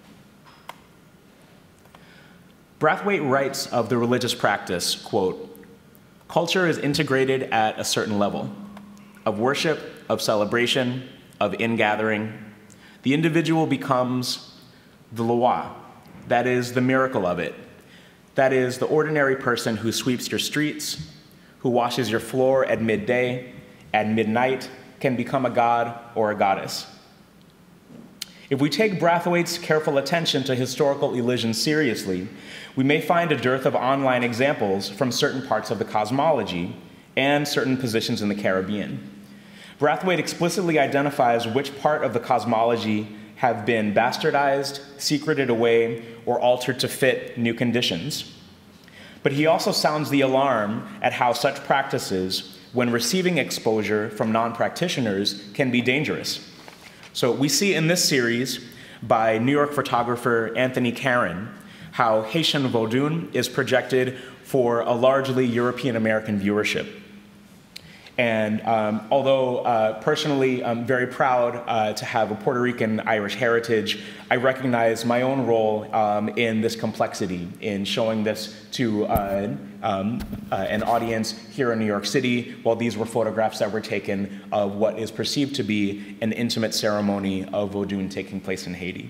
Brathwaite writes of the religious practice, quote, culture is integrated at a certain level of worship, of celebration, of ingathering. The individual becomes the loi, that is the miracle of it. That is the ordinary person who sweeps your streets, who washes your floor at midday, at midnight, can become a god or a goddess. If we take Brathwaite's careful attention to historical elision seriously, we may find a dearth of online examples from certain parts of the cosmology and certain positions in the Caribbean. Brathwaite explicitly identifies which part of the cosmology have been bastardized, secreted away, or altered to fit new conditions. But he also sounds the alarm at how such practices, when receiving exposure from non-practitioners, can be dangerous. So we see in this series by New York photographer Anthony Caron how Haitian Vodun is projected for a largely European-American viewership. And although personally I'm very proud to have a Puerto Rican Irish heritage, I recognize my own role in this complexity, in showing this to an audience here in New York City, while these were photographs that were taken of what is perceived to be an intimate ceremony of Vodun taking place in Haiti.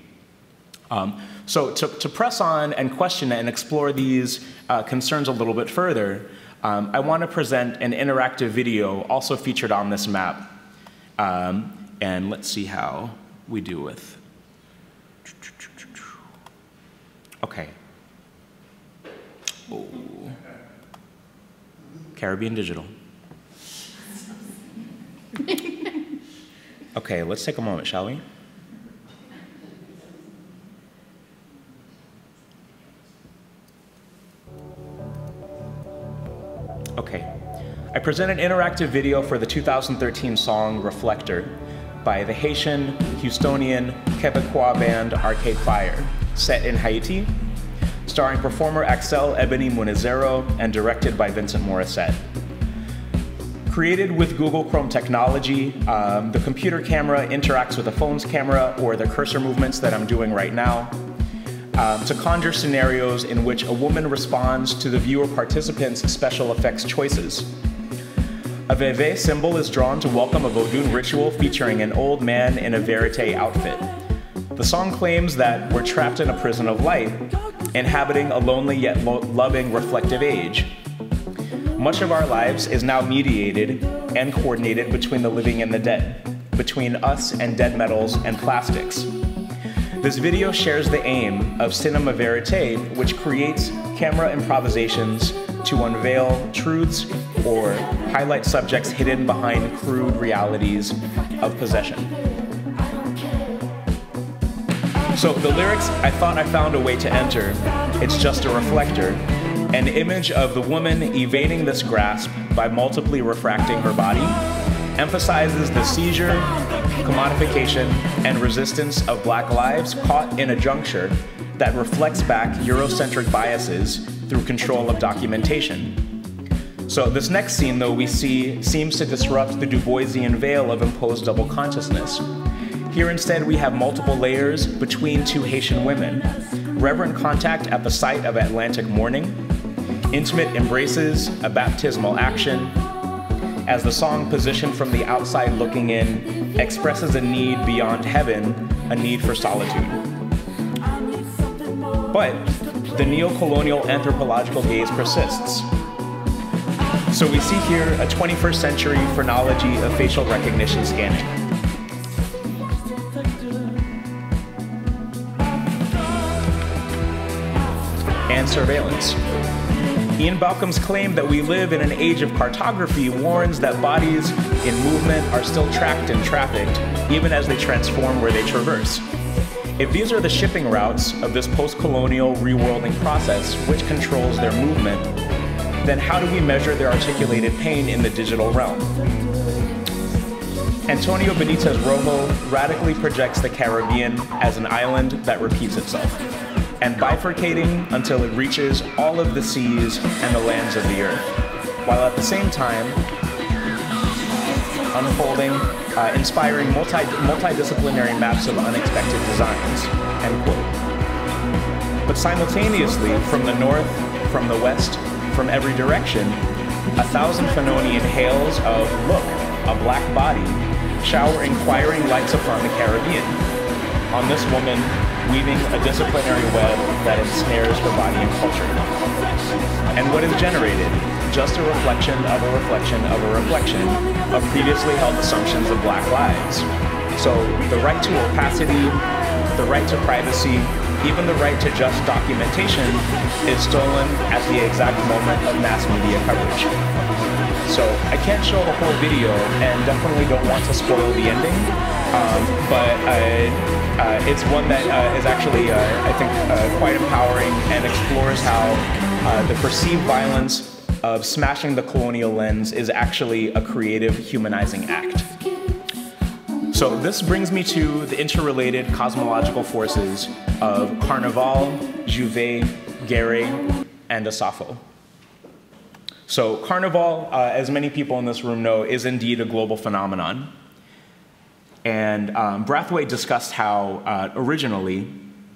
So to press on and question and explore these concerns a little bit further, I want to present an interactive video also featured on this map. And let's see how we do with. Okay. Oh. Caribbean Digital. Okay, let's take a moment, shall we? Okay. I present an interactive video for the 2013 song Reflector by the Haitian, Houstonian, Quebecois band Arcade Fire, set in Haiti, starring performer Axel Ebony Munizero and directed by Vincent Morissette. Created with Google Chrome technology, the computer camera interacts with the phone's camera or the cursor movements that I'm doing right now to conjure scenarios in which a woman responds to the viewer participants' special effects choices. A veve symbol is drawn to welcome a Vodun ritual featuring an old man in a verite outfit. The song claims that we're trapped in a prison of light, inhabiting a lonely yet loving reflective age. Much of our lives is now mediated and coordinated between the living and the dead, between us and dead metals and plastics. This video shares the aim of cinema verite, which creates camera improvisations to unveil truths or highlight subjects hidden behind crude realities of possession. So the lyrics, I thought I found a way to enter. It's just a reflector, an image of the woman evading this grasp by multiply refracting her body, emphasizes the seizure, commodification, and resistance of Black lives caught in a juncture that reflects back Eurocentric biases through control of documentation. So this next scene, though, we see seems to disrupt the Du Boisian veil of imposed double consciousness. Here instead we have multiple layers between two Haitian women, reverent contact at the site of Atlantic mourning, intimate embraces, a baptismal action, as the song positioned from the outside looking in expresses a need beyond heaven, a need for solitude. But the neo-colonial anthropological gaze persists. So we see here a 21st century phrenology of facial recognition scanning. And surveillance. Ian Balcom's claim that we live in an age of cartography warns that bodies in movement are still tracked and trafficked, even as they transform where they traverse. If these are the shipping routes of this post-colonial reworlding process which controls their movement, then how do we measure their articulated pain in the digital realm? Antonio Benitez Rojo radically projects the Caribbean as an island that repeats itself, and bifurcating until it reaches all of the seas and the lands of the earth, while at the same time unfolding, inspiring multidisciplinary maps of unexpected designs, end quote. But simultaneously, from the north, from the west, from every direction, 1,000 Fanonian hails of, look, a black body, shower inquiring lights upon the Caribbean. On this woman, weaving a disciplinary web that ensnares her body and culture. And what is generated? Just a reflection of a reflection of a reflection of previously held assumptions of Black lives. So the right to opacity, the right to privacy, even the right to just documentation is stolen at the exact moment of mass media coverage. So I can't show the whole video and definitely don't want to spoil the ending, but it's one that is actually, I think, quite empowering and explores how the perceived violence of smashing the colonial lens is actually a creative, humanizing act. So this brings me to the interrelated cosmological forces of Carnival, Juvet, Guéret, and Asafo. So Carnival, as many people in this room know, is indeed a global phenomenon. And Brathwaite discussed how originally,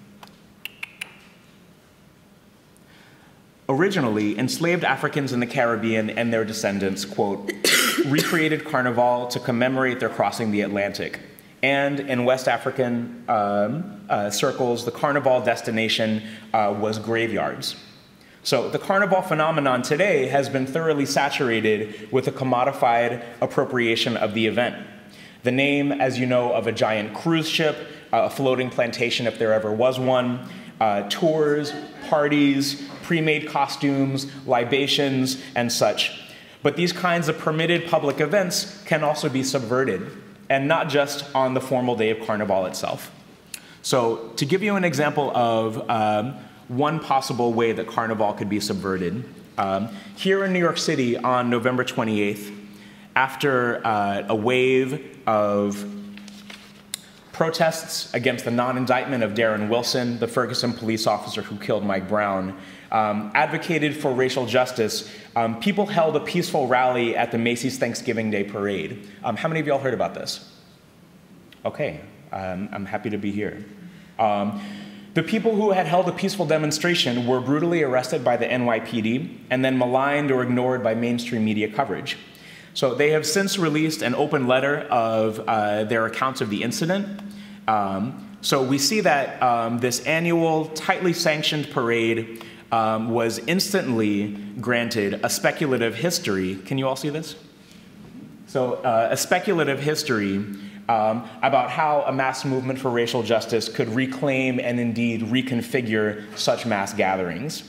enslaved Africans in the Caribbean and their descendants, quote, recreated Carnival to commemorate their crossing the Atlantic. And in West African circles, the Carnival destination was graveyards. So the carnival phenomenon today has been thoroughly saturated with a commodified appropriation of the event. The name, as you know, of a giant cruise ship, a floating plantation if there ever was one, tours, parties, pre-made costumes, libations, and such. But these kinds of permitted public events can also be subverted, and not just on the formal day of Carnival itself. So to give you an example of one possible way that Carnival could be subverted, here in New York City on November 28th, after a wave of protests against the non-indictment of Darren Wilson, the Ferguson police officer who killed Mike Brown, advocated for racial justice, people held a peaceful rally at the Macy's Thanksgiving Day Parade. How many of y'all heard about this? Okay, I'm happy to be here. The people who had held a peaceful demonstration were brutally arrested by the NYPD and then maligned or ignored by mainstream media coverage. So they have since released an open letter of their accounts of the incident. So we see that this annual, tightly sanctioned parade was instantly granted a speculative history. Can you all see this? So a speculative history about how a mass movement for racial justice could reclaim and indeed reconfigure such mass gatherings.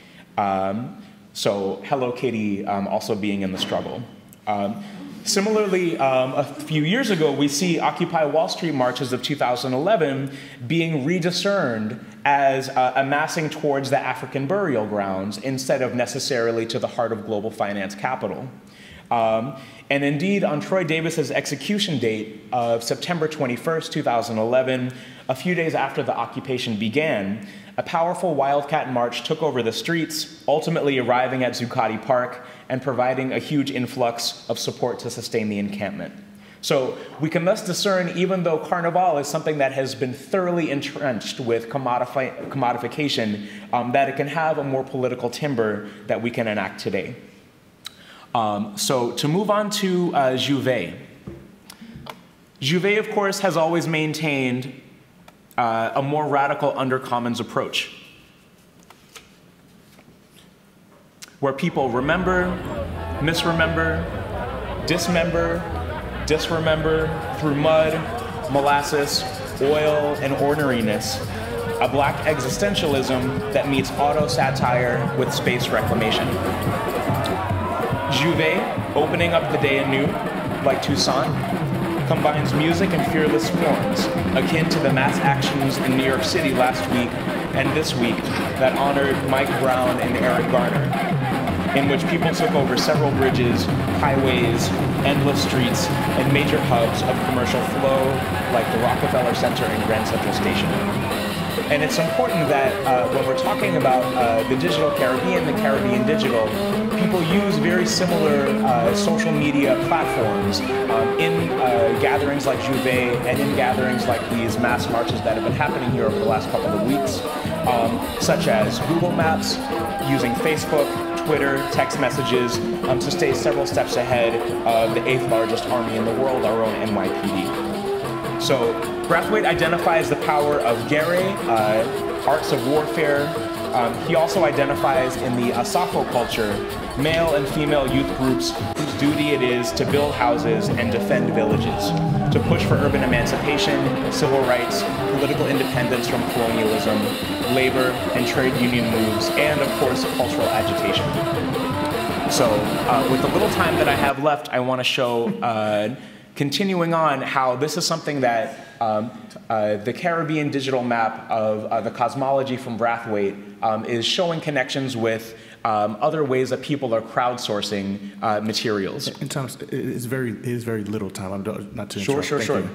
So Hello Kitty also being in the struggle. Similarly, a few years ago, we see Occupy Wall Street marches of 2011 being rediscerned as amassing towards the African burial grounds instead of necessarily to the heart of global finance capital. And indeed, on Troy Davis's execution date of September 21st, 2011, a few days after the occupation began, a powerful wildcat march took over the streets, ultimately arriving at Zuccotti Park and providing a huge influx of support to sustain the encampment. So we can thus discern, even though Carnival is something that has been thoroughly entrenched with commodification, that it can have a more political timbre that we can enact today. So to move on to Juvet. Juvet, of course, has always maintained a more radical undercommons approach, where people remember, misremember, dismember, disremember through mud, molasses, oil, and orneriness, a black existentialism that meets auto-satire with space reclamation. Juvet, opening up the day anew, like Toussaint, combines music and fearless forms, akin to the mass actions in New York City last week and this week that honored Mike Brown and Eric Garner, in which people took over several bridges, highways, endless streets, and major hubs of commercial flow, like the Rockefeller Center and Grand Central Station. And it's important that when we're talking about the digital Caribbean, the Caribbean digital, people use very similar social media platforms in gatherings like Juvet and in gatherings like these mass marches that have been happening here over the last couple of weeks, such as Google Maps, using Facebook, Twitter, text messages to stay several steps ahead of the 8th largest army in the world, our own NYPD. So Brathwaite identifies the power of guerre, arts of warfare. He also identifies in the Asafo culture male and female youth groups whose duty it is to build houses and defend villages, to push for urban emancipation, civil rights, political independence from colonialism, labor and trade union moves, and of course, cultural agitation. So with the little time that I have left, I want to show continuing on how this is something that the Caribbean digital map of the Cosmology from Brathwaite is showing connections with other ways that people are crowdsourcing materials. In terms, it is very little time. I'm not too sure. Sure.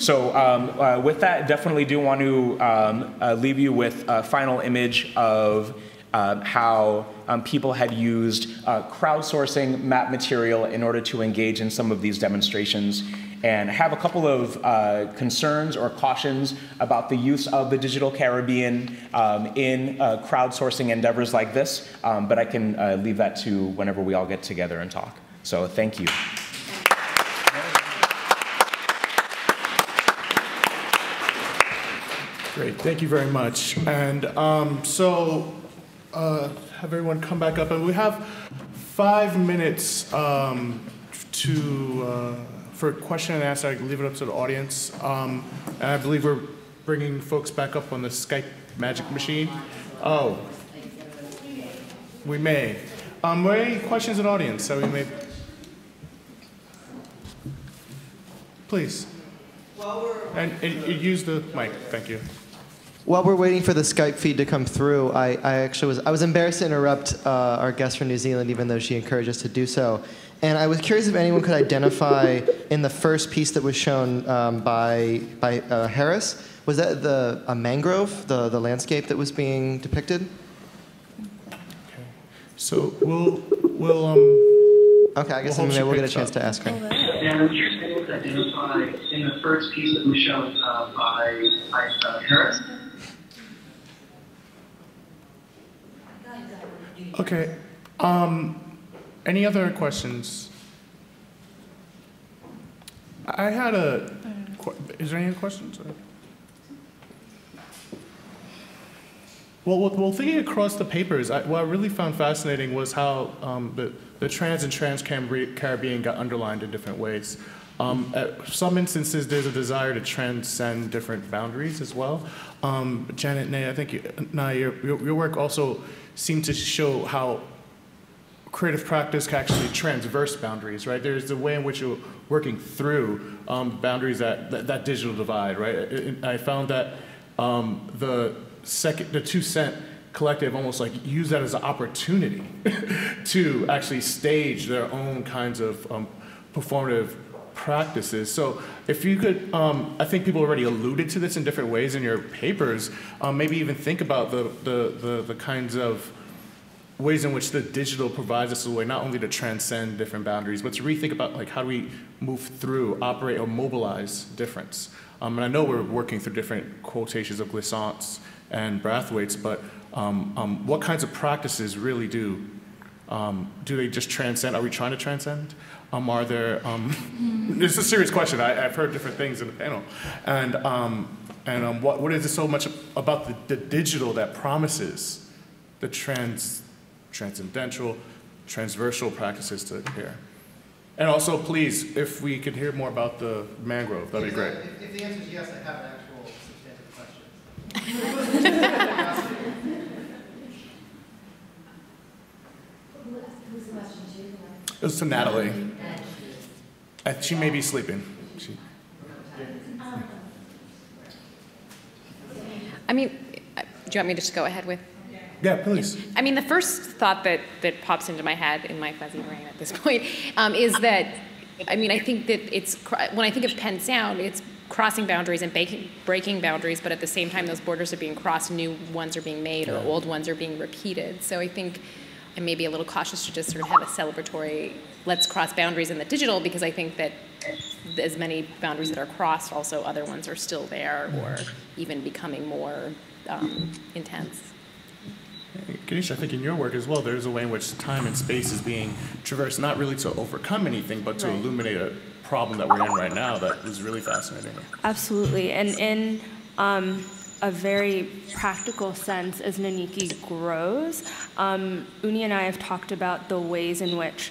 So with that, definitely do want to leave you with a final image of how people had used crowdsourcing map material in order to engage in some of these demonstrations, and have a couple of concerns or cautions about the use of the digital Caribbean in crowdsourcing endeavors like this, but I can leave that to whenever we all get together and talk. So thank you. Great, thank you very much. And have everyone come back up, and we have 5 minutes for question and answer. I can leave it up to the audience, and I believe we're bringing folks back up on the Skype magic machine. Oh, we may. Are there any questions in the audience that we may? Please. And use the mic. Thank you. While we're waiting for the Skype feed to come through, I was embarrassed to interrupt our guest from New Zealand, even though she encouraged us to do so. And I was curious if anyone could identify in the first piece that was shown by Harris, was that a mangrove, the landscape that was being depicted? Okay. So we'll okay, I guess maybe we'll get a chance to ask her. And I'm curious if anyone could identify in the first piece that was shown by Harris. Okay. Any other questions? I had is there any questions? Well, thinking across the papers, what I really found fascinating was how the trans and trans-Caribbean got underlined in different ways. At some instances, there's a desire to transcend different boundaries as well. Janet, Neigh, I think your work also seemed to show how creative practice can actually transverse boundaries, right? There's the way in which you're working through boundaries that digital divide, right? I found that the 2 Cent Collective almost like use that as an opportunity to actually stage their own kinds of performative practices. So if you could, I think people already alluded to this in different ways in your papers, maybe even think about the kinds of ways in which the digital provides us a way not only to transcend different boundaries, but to rethink about like how do we move through, operate, or mobilize difference. And I know we're working through different quotations of Glissant's and Brathwaite's, but what kinds of practices really do they just transcend? Are we trying to transcend? Are there, this is a serious question. I've heard different things in the panel. And what is it so much about the digital that promises the transcendental, transversal practices to hear? And also, please, if we could hear more about the mangrove, that'd be great. If the answer is yes, I have an actual substantive question. Who's the question to? It was to Natalie. She may be sleeping. I mean, do you want me to just go ahead with? Yeah, please. I mean, the first thought that pops into my head, in my fuzzy brain at this point, is that, I mean, I think that when I think of Penn Sound, it's crossing boundaries and breaking boundaries, but at the same time, those borders are being crossed, new ones are being made, or old ones are being repeated. So I think I may be a little cautious to just sort of have a celebratory, let's cross boundaries in the digital, because I think that as many boundaries that are crossed, also other ones are still there, or even becoming more intense. Kaneesha, I think in your work as well, there's a way in which time and space is being traversed, not really to overcome anything, but to illuminate a problem that we're in right now that is really fascinating. Absolutely, and in a very practical sense, as Naniki grows, Oonya and I have talked about the ways in which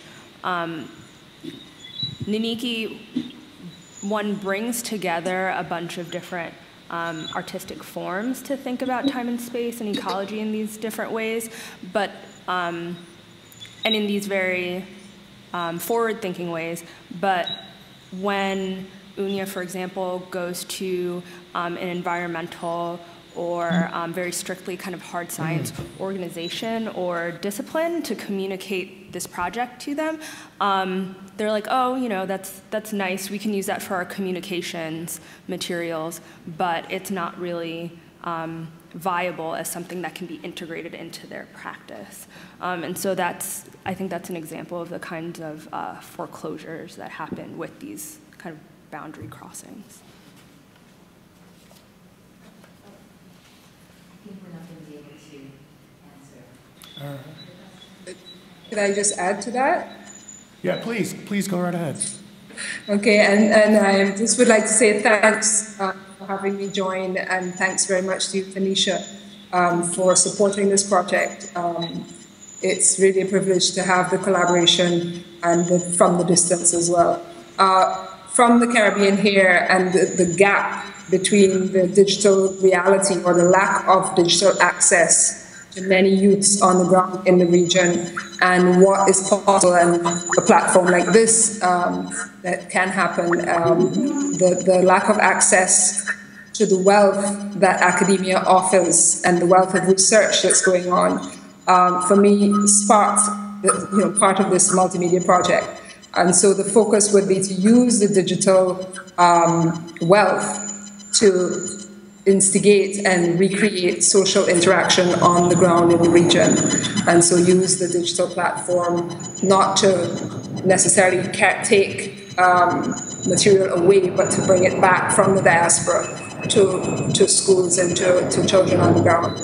Naniki, one, brings together a bunch of different artistic forms to think about time and space and ecology in these different ways, but and in these very forward-thinking ways. But when Oonya, for example, goes to an environmental or very strictly kind of hard science organization or discipline to communicate this project to them, they're like, oh, you know, that's nice. We can use that for our communications materials, but it's not really viable as something that can be integrated into their practice. And so I think that's an example of the kinds of foreclosures that happen with these kind of boundary crossings. I think we're not going to be able to answer. Could I just add to that? Yeah, please go right ahead. Okay, and I just would like to say thanks for having me join, and thanks very much to you, Kaneesha. for supporting this project. It's really a privilege to have the collaboration and from the distance as well. From the Caribbean here and the gap between the digital reality or the lack of digital access to many youths on the ground in the region and what is possible and a platform like this that can happen, the lack of access to the wealth that academia offers and the wealth of research that's going on, for me, sparked part of this multimedia project. And so the focus would be to use the digital wealth to instigate and recreate social interaction on the ground in the region. And so use the digital platform not to necessarily take material away, but to bring it back from the diaspora to schools and to children on the ground.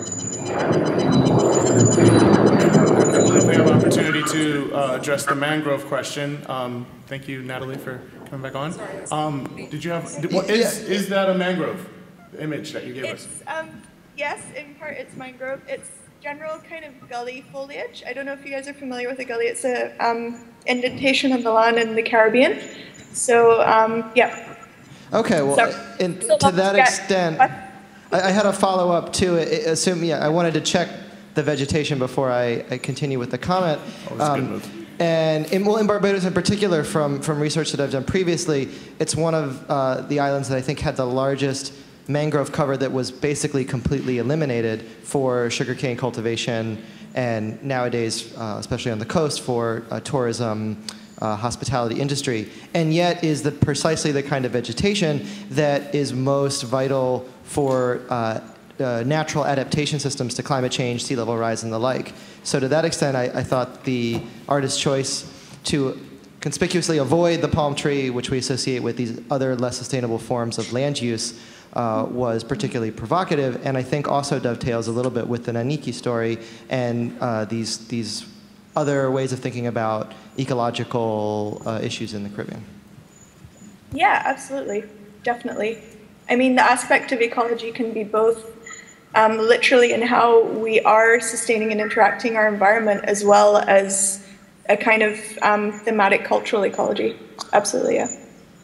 We have an opportunity to address the mangrove question. Thank you, Natalie, for coming back on. Did you have? Is that a mangrove image that you gave us? Yes, in part it's mangrove. It's general kind of gully foliage. I don't know if you guys are familiar with a gully. It's a indentation of the land in the Caribbean. So yeah. Okay, well, to that extent, I had a follow-up too. I wanted to check the vegetation before I continue with the comment. Oh, that's a good move. And in Barbados in particular, from research that I've done previously, it's one of the islands that I think had the largest mangrove cover that was basically completely eliminated for sugarcane cultivation, and nowadays, especially on the coast, for tourism, hospitality industry, and yet is precisely the kind of vegetation that is most vital for natural adaptation systems to climate change, sea level rise, and the like. So to that extent, I thought the artist's choice to conspicuously avoid the palm tree, which we associate with these other less sustainable forms of land use, was particularly provocative, and I think also dovetails a little bit with the Naniki story and these other ways of thinking about ecological issues in the Caribbean. Yeah, absolutely, definitely. I mean, the aspect of ecology can be both literally in how we are sustaining and interacting our environment, as well as a kind of thematic cultural ecology. Absolutely, yeah.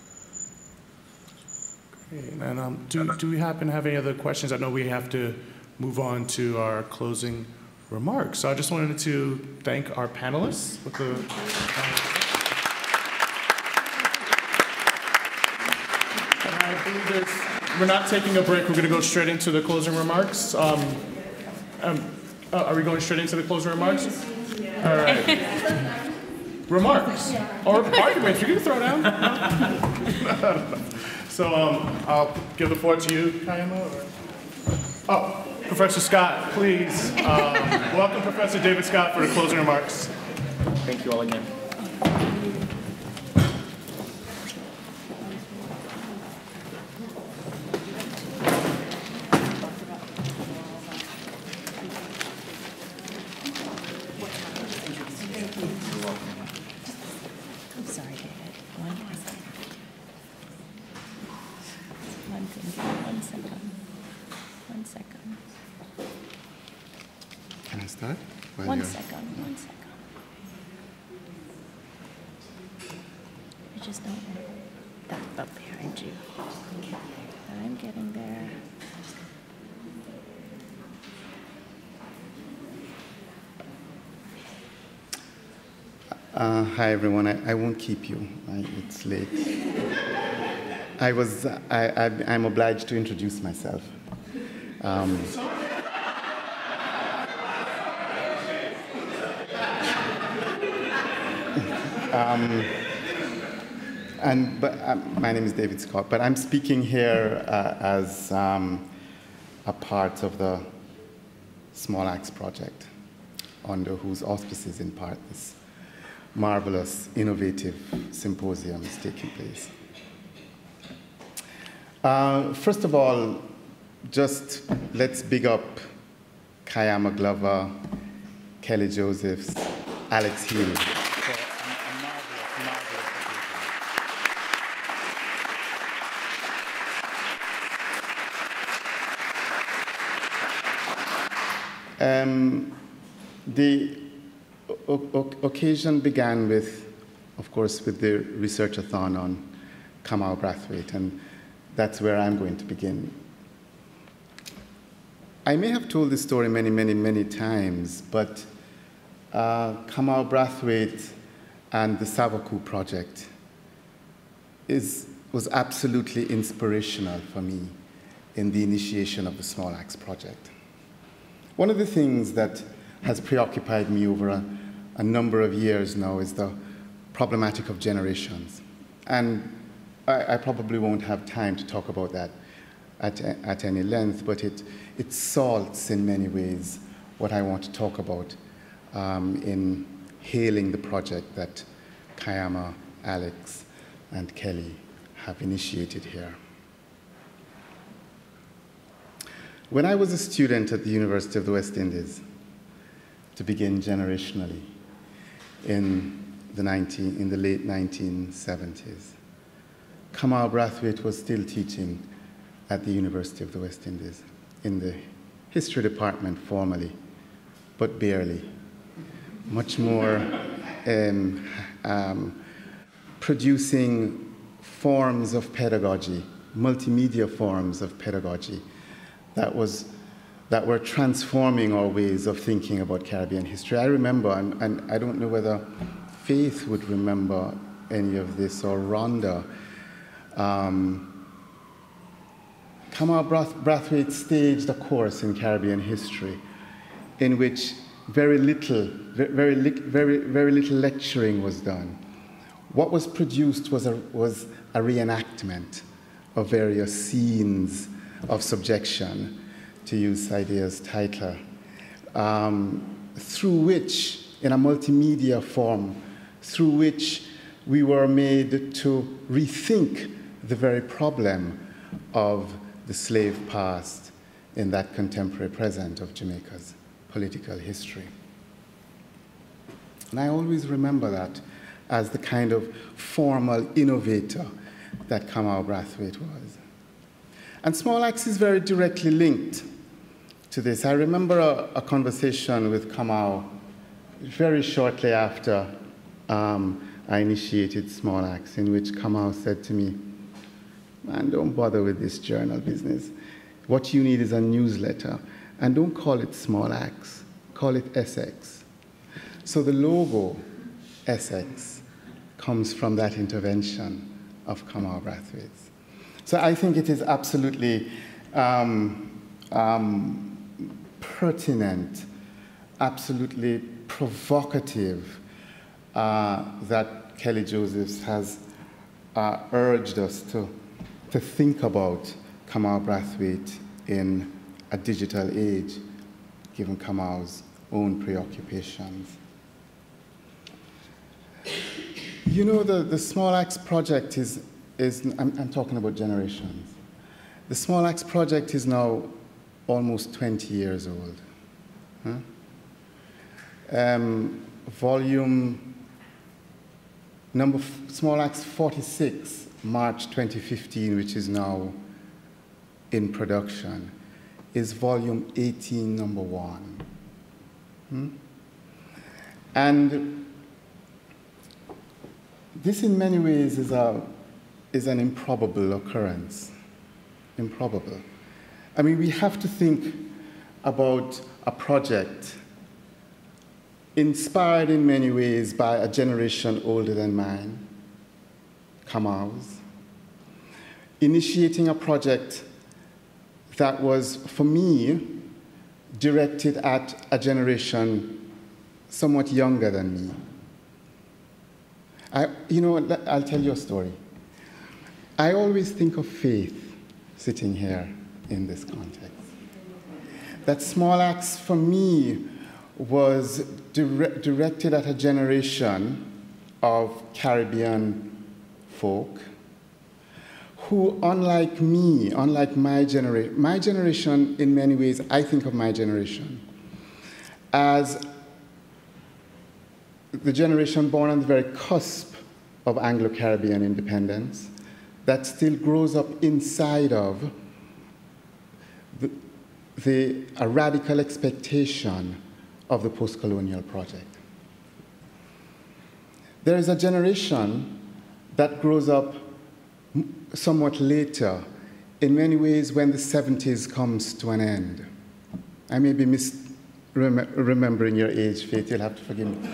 Okay, and do we happen to have any other questions? I know we have to move on to our closing remarks. So I just wanted to thank our panelists with the. And I believe we're not taking a break. We're going to go straight into the closing remarks. Are we going straight into the closing remarks? All right. Remarks or arguments? You're going to throw down. So I'll give the floor to you, Kamau. Oh, Professor Scott, please. Welcome, Professor David Scott, for the closing remarks. Thank you all again. One second. I just don't want that up behind you. I'm getting there. Hi everyone. I won't keep you. It's late. I'm obliged to introduce myself. My name is David Scott, but I'm speaking here as a part of the Small Axe Project, under whose auspices, in part, this marvelous, innovative symposium is taking place. First of all, just let's big up Kayama Glover, Kelly Josephs, Alex Healy. The occasion began with, of course, with the research-a-thon on Kamau Brathwaite, and that's where I'm going to begin. I may have told this story many times, but Kamau Brathwaite and the Savaku project was absolutely inspirational for me in the initiation of the Small Axe project. One of the things that has preoccupied me over a number of years now is the problematic of generations. And I probably won't have time to talk about that at any length, but it salts in many ways what I want to talk about in hailing the project that Kayama, Alex, and Kelly have initiated here. When I was a student at the University of the West Indies, to begin generationally, in the late 1970s, Kamau Brathwaite was still teaching at the University of the West Indies in the history department formally, but barely. Much more producing forms of pedagogy, multimedia forms of pedagogy that were transforming our ways of thinking about Caribbean history. I remember, and I don't know whether Faith would remember any of this, or Rhonda, Kamau Brathwaite staged a course in Caribbean history in which very little lecturing was done. What was produced was a reenactment of various scenes of subjection, to use Saidea's title, through which, in a multimedia form, through which we were made to rethink the very problem of the slave past in that contemporary present of Jamaica's political history. And I always remember that as the kind of formal innovator that Kamau Brathwaite was. And Small Axe is very directly linked to this. I remember a conversation with Kamau very shortly after I initiated Small Axe, in which Kamau said to me, "Man, don't bother with this journal business. What you need is a newsletter. And don't call it Small Axe, call it SX." So the logo, SX, comes from that intervention of Kamau Brathwaite. So I think it is absolutely pertinent, absolutely provocative that Kelly Josephs has urged us to think about Kamau Brathwaite in a digital age, given Kamau's own preoccupations. You know, the Small Axe project I'm talking about generations. The Small Axe project is now almost 20 years old. Huh? Volume number Small Axe 46, March 2015, which is now in production, is volume 18, number 1. And this in many ways is an improbable occurrence. Improbable. I mean, we have to think about a project inspired in many ways by a generation older than mine, Kamau's, initiating a project that was, for me, directed at a generation somewhat younger than me. I'll tell you a story. I always think of Faith sitting here in this context. That Small Axe, for me, was directed at a generation of Caribbean folk who, unlike me, unlike my generation, in many ways, I think of my generation as the generation born on the very cusp of Anglo-Caribbean independence that still grows up inside of a radical expectation of the post-colonial project. There is a generation that grows up somewhat later, in many ways when the 70s comes to an end. I may be remembering your age, Faith, you'll have to forgive me.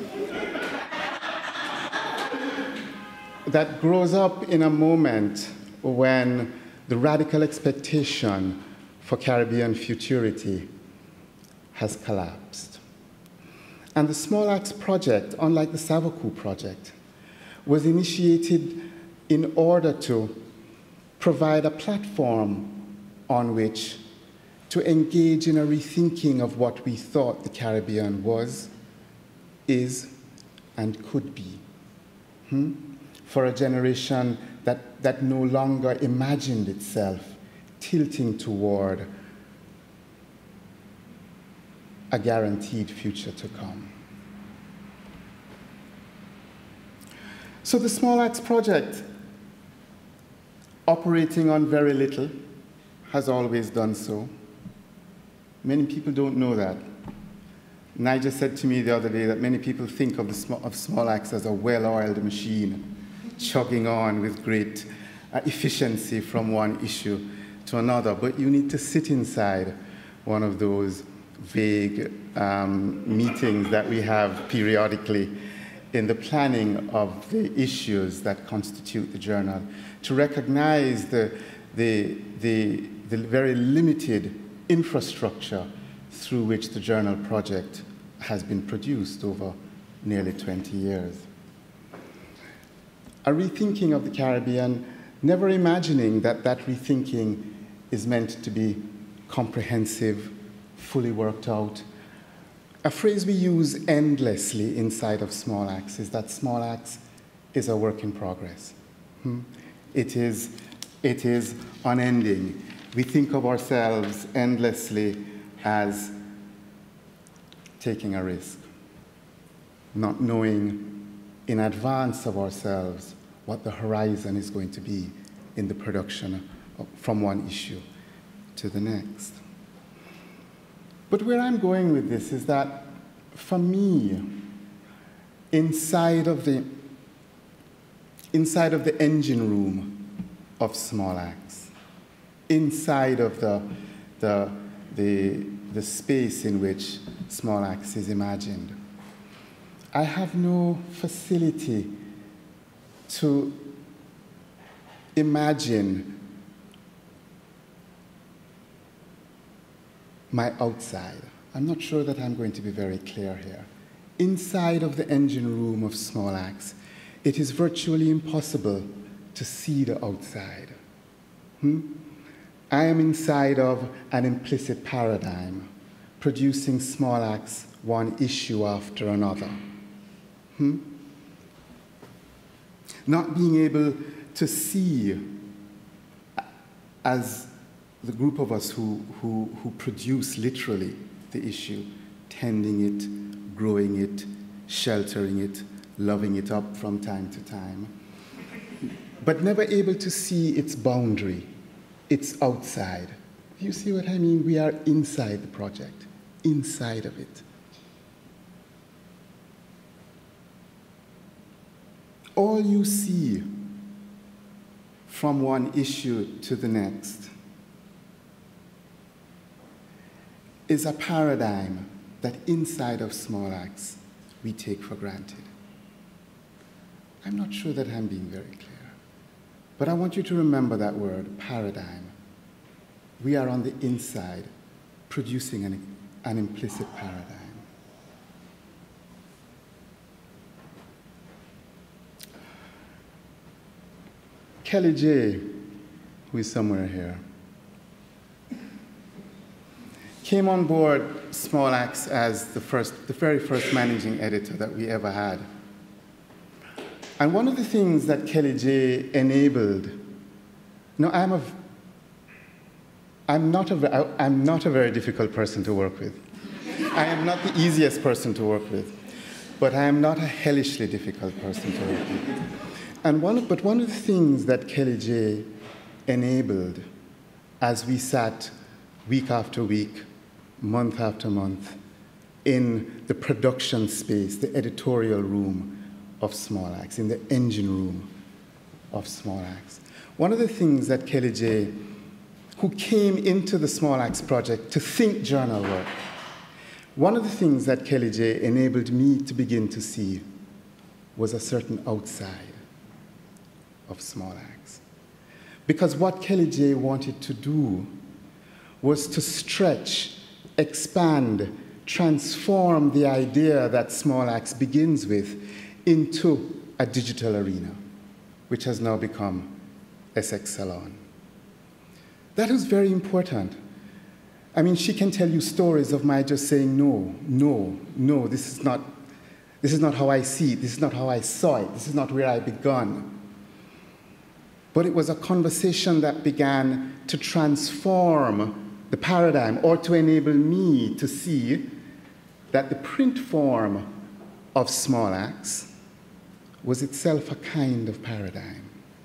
That grows up in a moment when the radical expectation for Caribbean futurity has collapsed. And the Small Axe Project, unlike the Savaku Project, was initiated in order to provide a platform on which to engage in a rethinking of what we thought the Caribbean was, is, and could be. For a generation that no longer imagined itself tilting toward a guaranteed future to come. So the Small Axe Project, operating on very little, has always done so. Many people don't know that. Nijah said to me the other day that many people think of Small Axe as a well-oiled machine, chugging on with great efficiency from one issue to another, but you need to sit inside one of those vague meetings that we have periodically in the planning of the issues that constitute the journal, to recognize the very limited infrastructure through which the journal project has been produced over nearly 20 years. A rethinking of the Caribbean, never imagining that that rethinking is meant to be comprehensive, fully worked out. A phrase we use endlessly inside of Small Axe is that Small Axe is a work in progress. It is unending. We think of ourselves endlessly as taking a risk, not knowing in advance of ourselves what the horizon is going to be in the production from one issue to the next. But where I'm going with this is that, for me, inside of the engine room of Small Axe, inside of the space in which Small Axe is imagined, I have no facility to imagine my outside. I'm not sure that I'm going to be very clear here. Inside of the engine room of Small Axe, it is virtually impossible to see the outside. I am inside of an implicit paradigm, producing Small Axe one issue after another. Not being able to see, as the group of us who produce literally the issue, tending it, growing it, sheltering it, loving it up from time to time, but never able to see its boundary, its outside. You see what I mean? We are inside the project, inside of it. All you see from one issue to the next is a paradigm that inside of Small Axe we take for granted. I'm not sure that I'm being very clear, but I want you to remember that word, paradigm. We are on the inside producing an implicit paradigm. Kelly J, who is somewhere here, came on board Small Axe as the very first managing editor that we ever had. And one of the things that Kelly J enabled, I'm not a very difficult person to work with. I am not the easiest person to work with, but I am not a hellishly difficult person to work with. But one of the things that Kelly J enabled as we sat week after week, month after month, in the production space, the editorial room of Small Axe, in the engine room of Small Axe. One of the things that Kelly J, who came into the Small Axe project to think journal work, one of the things that Kelly J enabled me to begin to see was a certain outside of Small Axe. Because what Kelly J wanted to do was to stretch, expand, transform the idea that Small Axe begins with into a digital arena, which has now become Essex Salon. That was very important. I mean, she can tell you stories of my just saying, no, no, no, this is not how I see it, this is not how I saw it, this is not where I began. But it was a conversation that began to transform the paradigm, or to enable me to see that the print form of Small Axe was itself a kind of paradigm.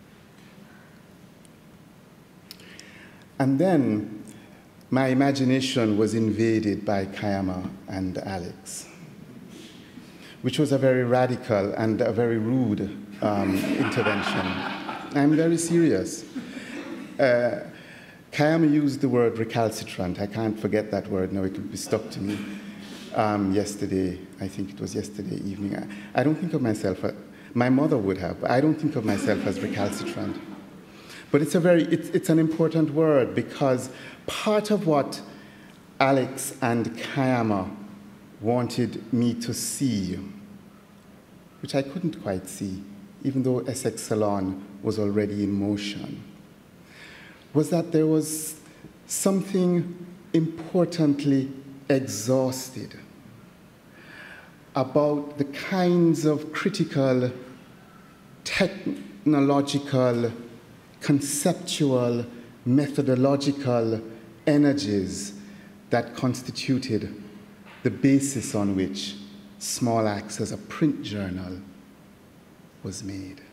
And then my imagination was invaded by Kayama and Alex, which was a very radical and a very rude intervention. I'm very serious. Kayama used the word recalcitrant. I can't forget that word now, it could be stuck to me. Yesterday, I think it was yesterday evening. I don't think of myself, my mother would have, but I don't think of myself as recalcitrant. But it's an important word, because part of what Alex and Kayama wanted me to see, which I couldn't quite see, even though Essex Salon was already in motion, was that there was something importantly exhausted about the kinds of critical, technological, conceptual, methodological energies that constituted the basis on which Small Axe as a print journal was made.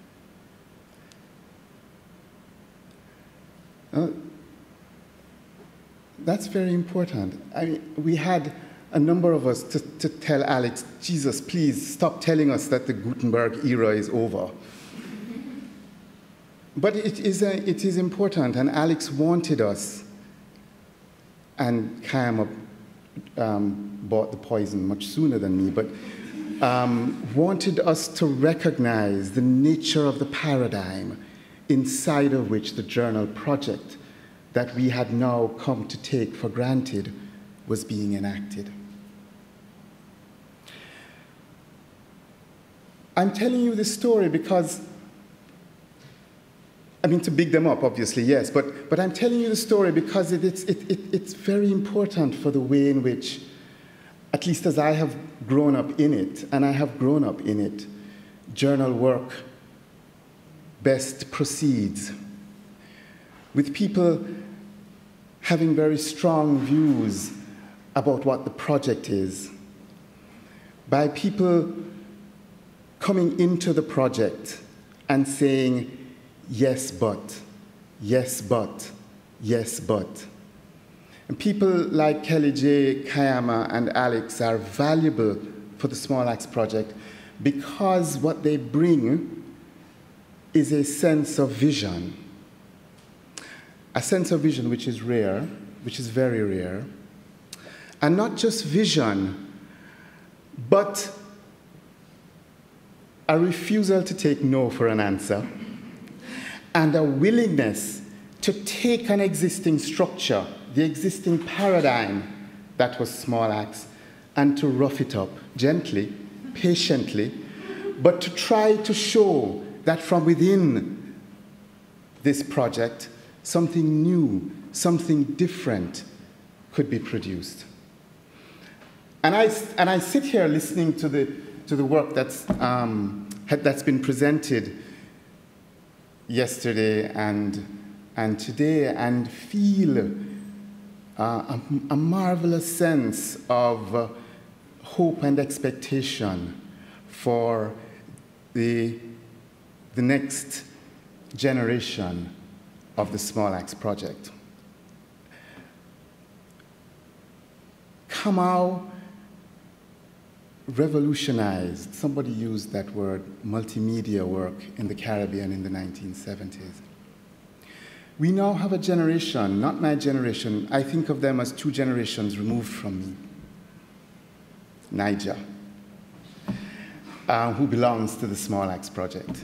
That's very important. I mean, we had a number of us to tell Alex, Jesus, please stop telling us that the Gutenberg era is over. But it is important, and Alex wanted us, and Kayama bought the poison much sooner than me, but wanted us to recognize the nature of the paradigm inside of which the journal project that we had now come to take for granted was being enacted. I'm telling you this story because, I mean, to big them up, obviously, yes, but I'm telling you the story because it's very important for the way in which, at least as I have grown up in it, and I have grown up in it, journal work best proceeds, with people having very strong views about what the project is, by people coming into the project and saying, yes, but, yes, but, yes, but. And people like Kelly J, Kayama, and Alex are valuable for the Small Axe project because what they bring is a sense of vision. A sense of vision which is rare, which is very rare. And not just vision, but a refusal to take no for an answer, and a willingness to take an existing structure, the existing paradigm that was Small Axe, and to rough it up gently, patiently, but to try to show that from within this project, something new, something different could be produced. And I sit here listening to the work that's been presented yesterday and today, and feel a marvelous sense of hope and expectation for the next generation of the Small Axe project. Kamau revolutionized, somebody used that word, multimedia work in the Caribbean in the 1970s. We now have a generation, not my generation, I think of them as 2 generations removed from me. Nijah, who belongs to the Small Axe Project.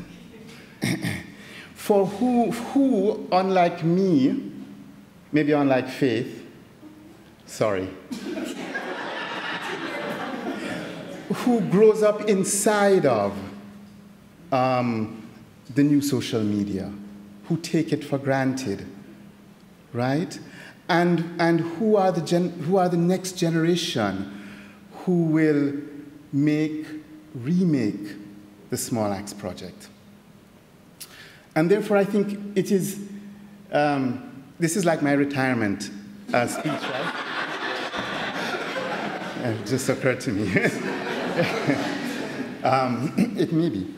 For who, unlike me, maybe unlike Faith, sorry, who grows up inside of the new social media, who take it for granted, right? And who are the next generation who will remake the Small Axe Project. And therefore, I think it is, this is like my retirement speech, right? It just occurred to me. It may be.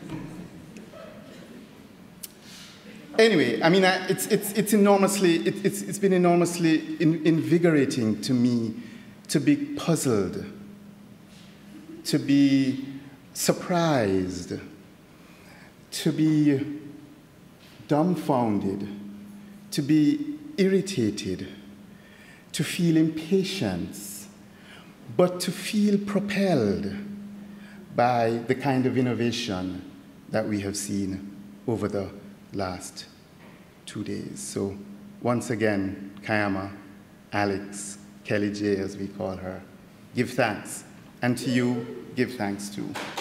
Anyway, I mean, it's been enormously invigorating to me to be puzzled, to be surprised, to be dumbfounded, to be irritated, to feel impatience, but to feel propelled by the kind of innovation that we have seen over the last 2 days. So once again, Kayama, Alex, Kelly J, as we call her, give thanks. And to you, give thanks too.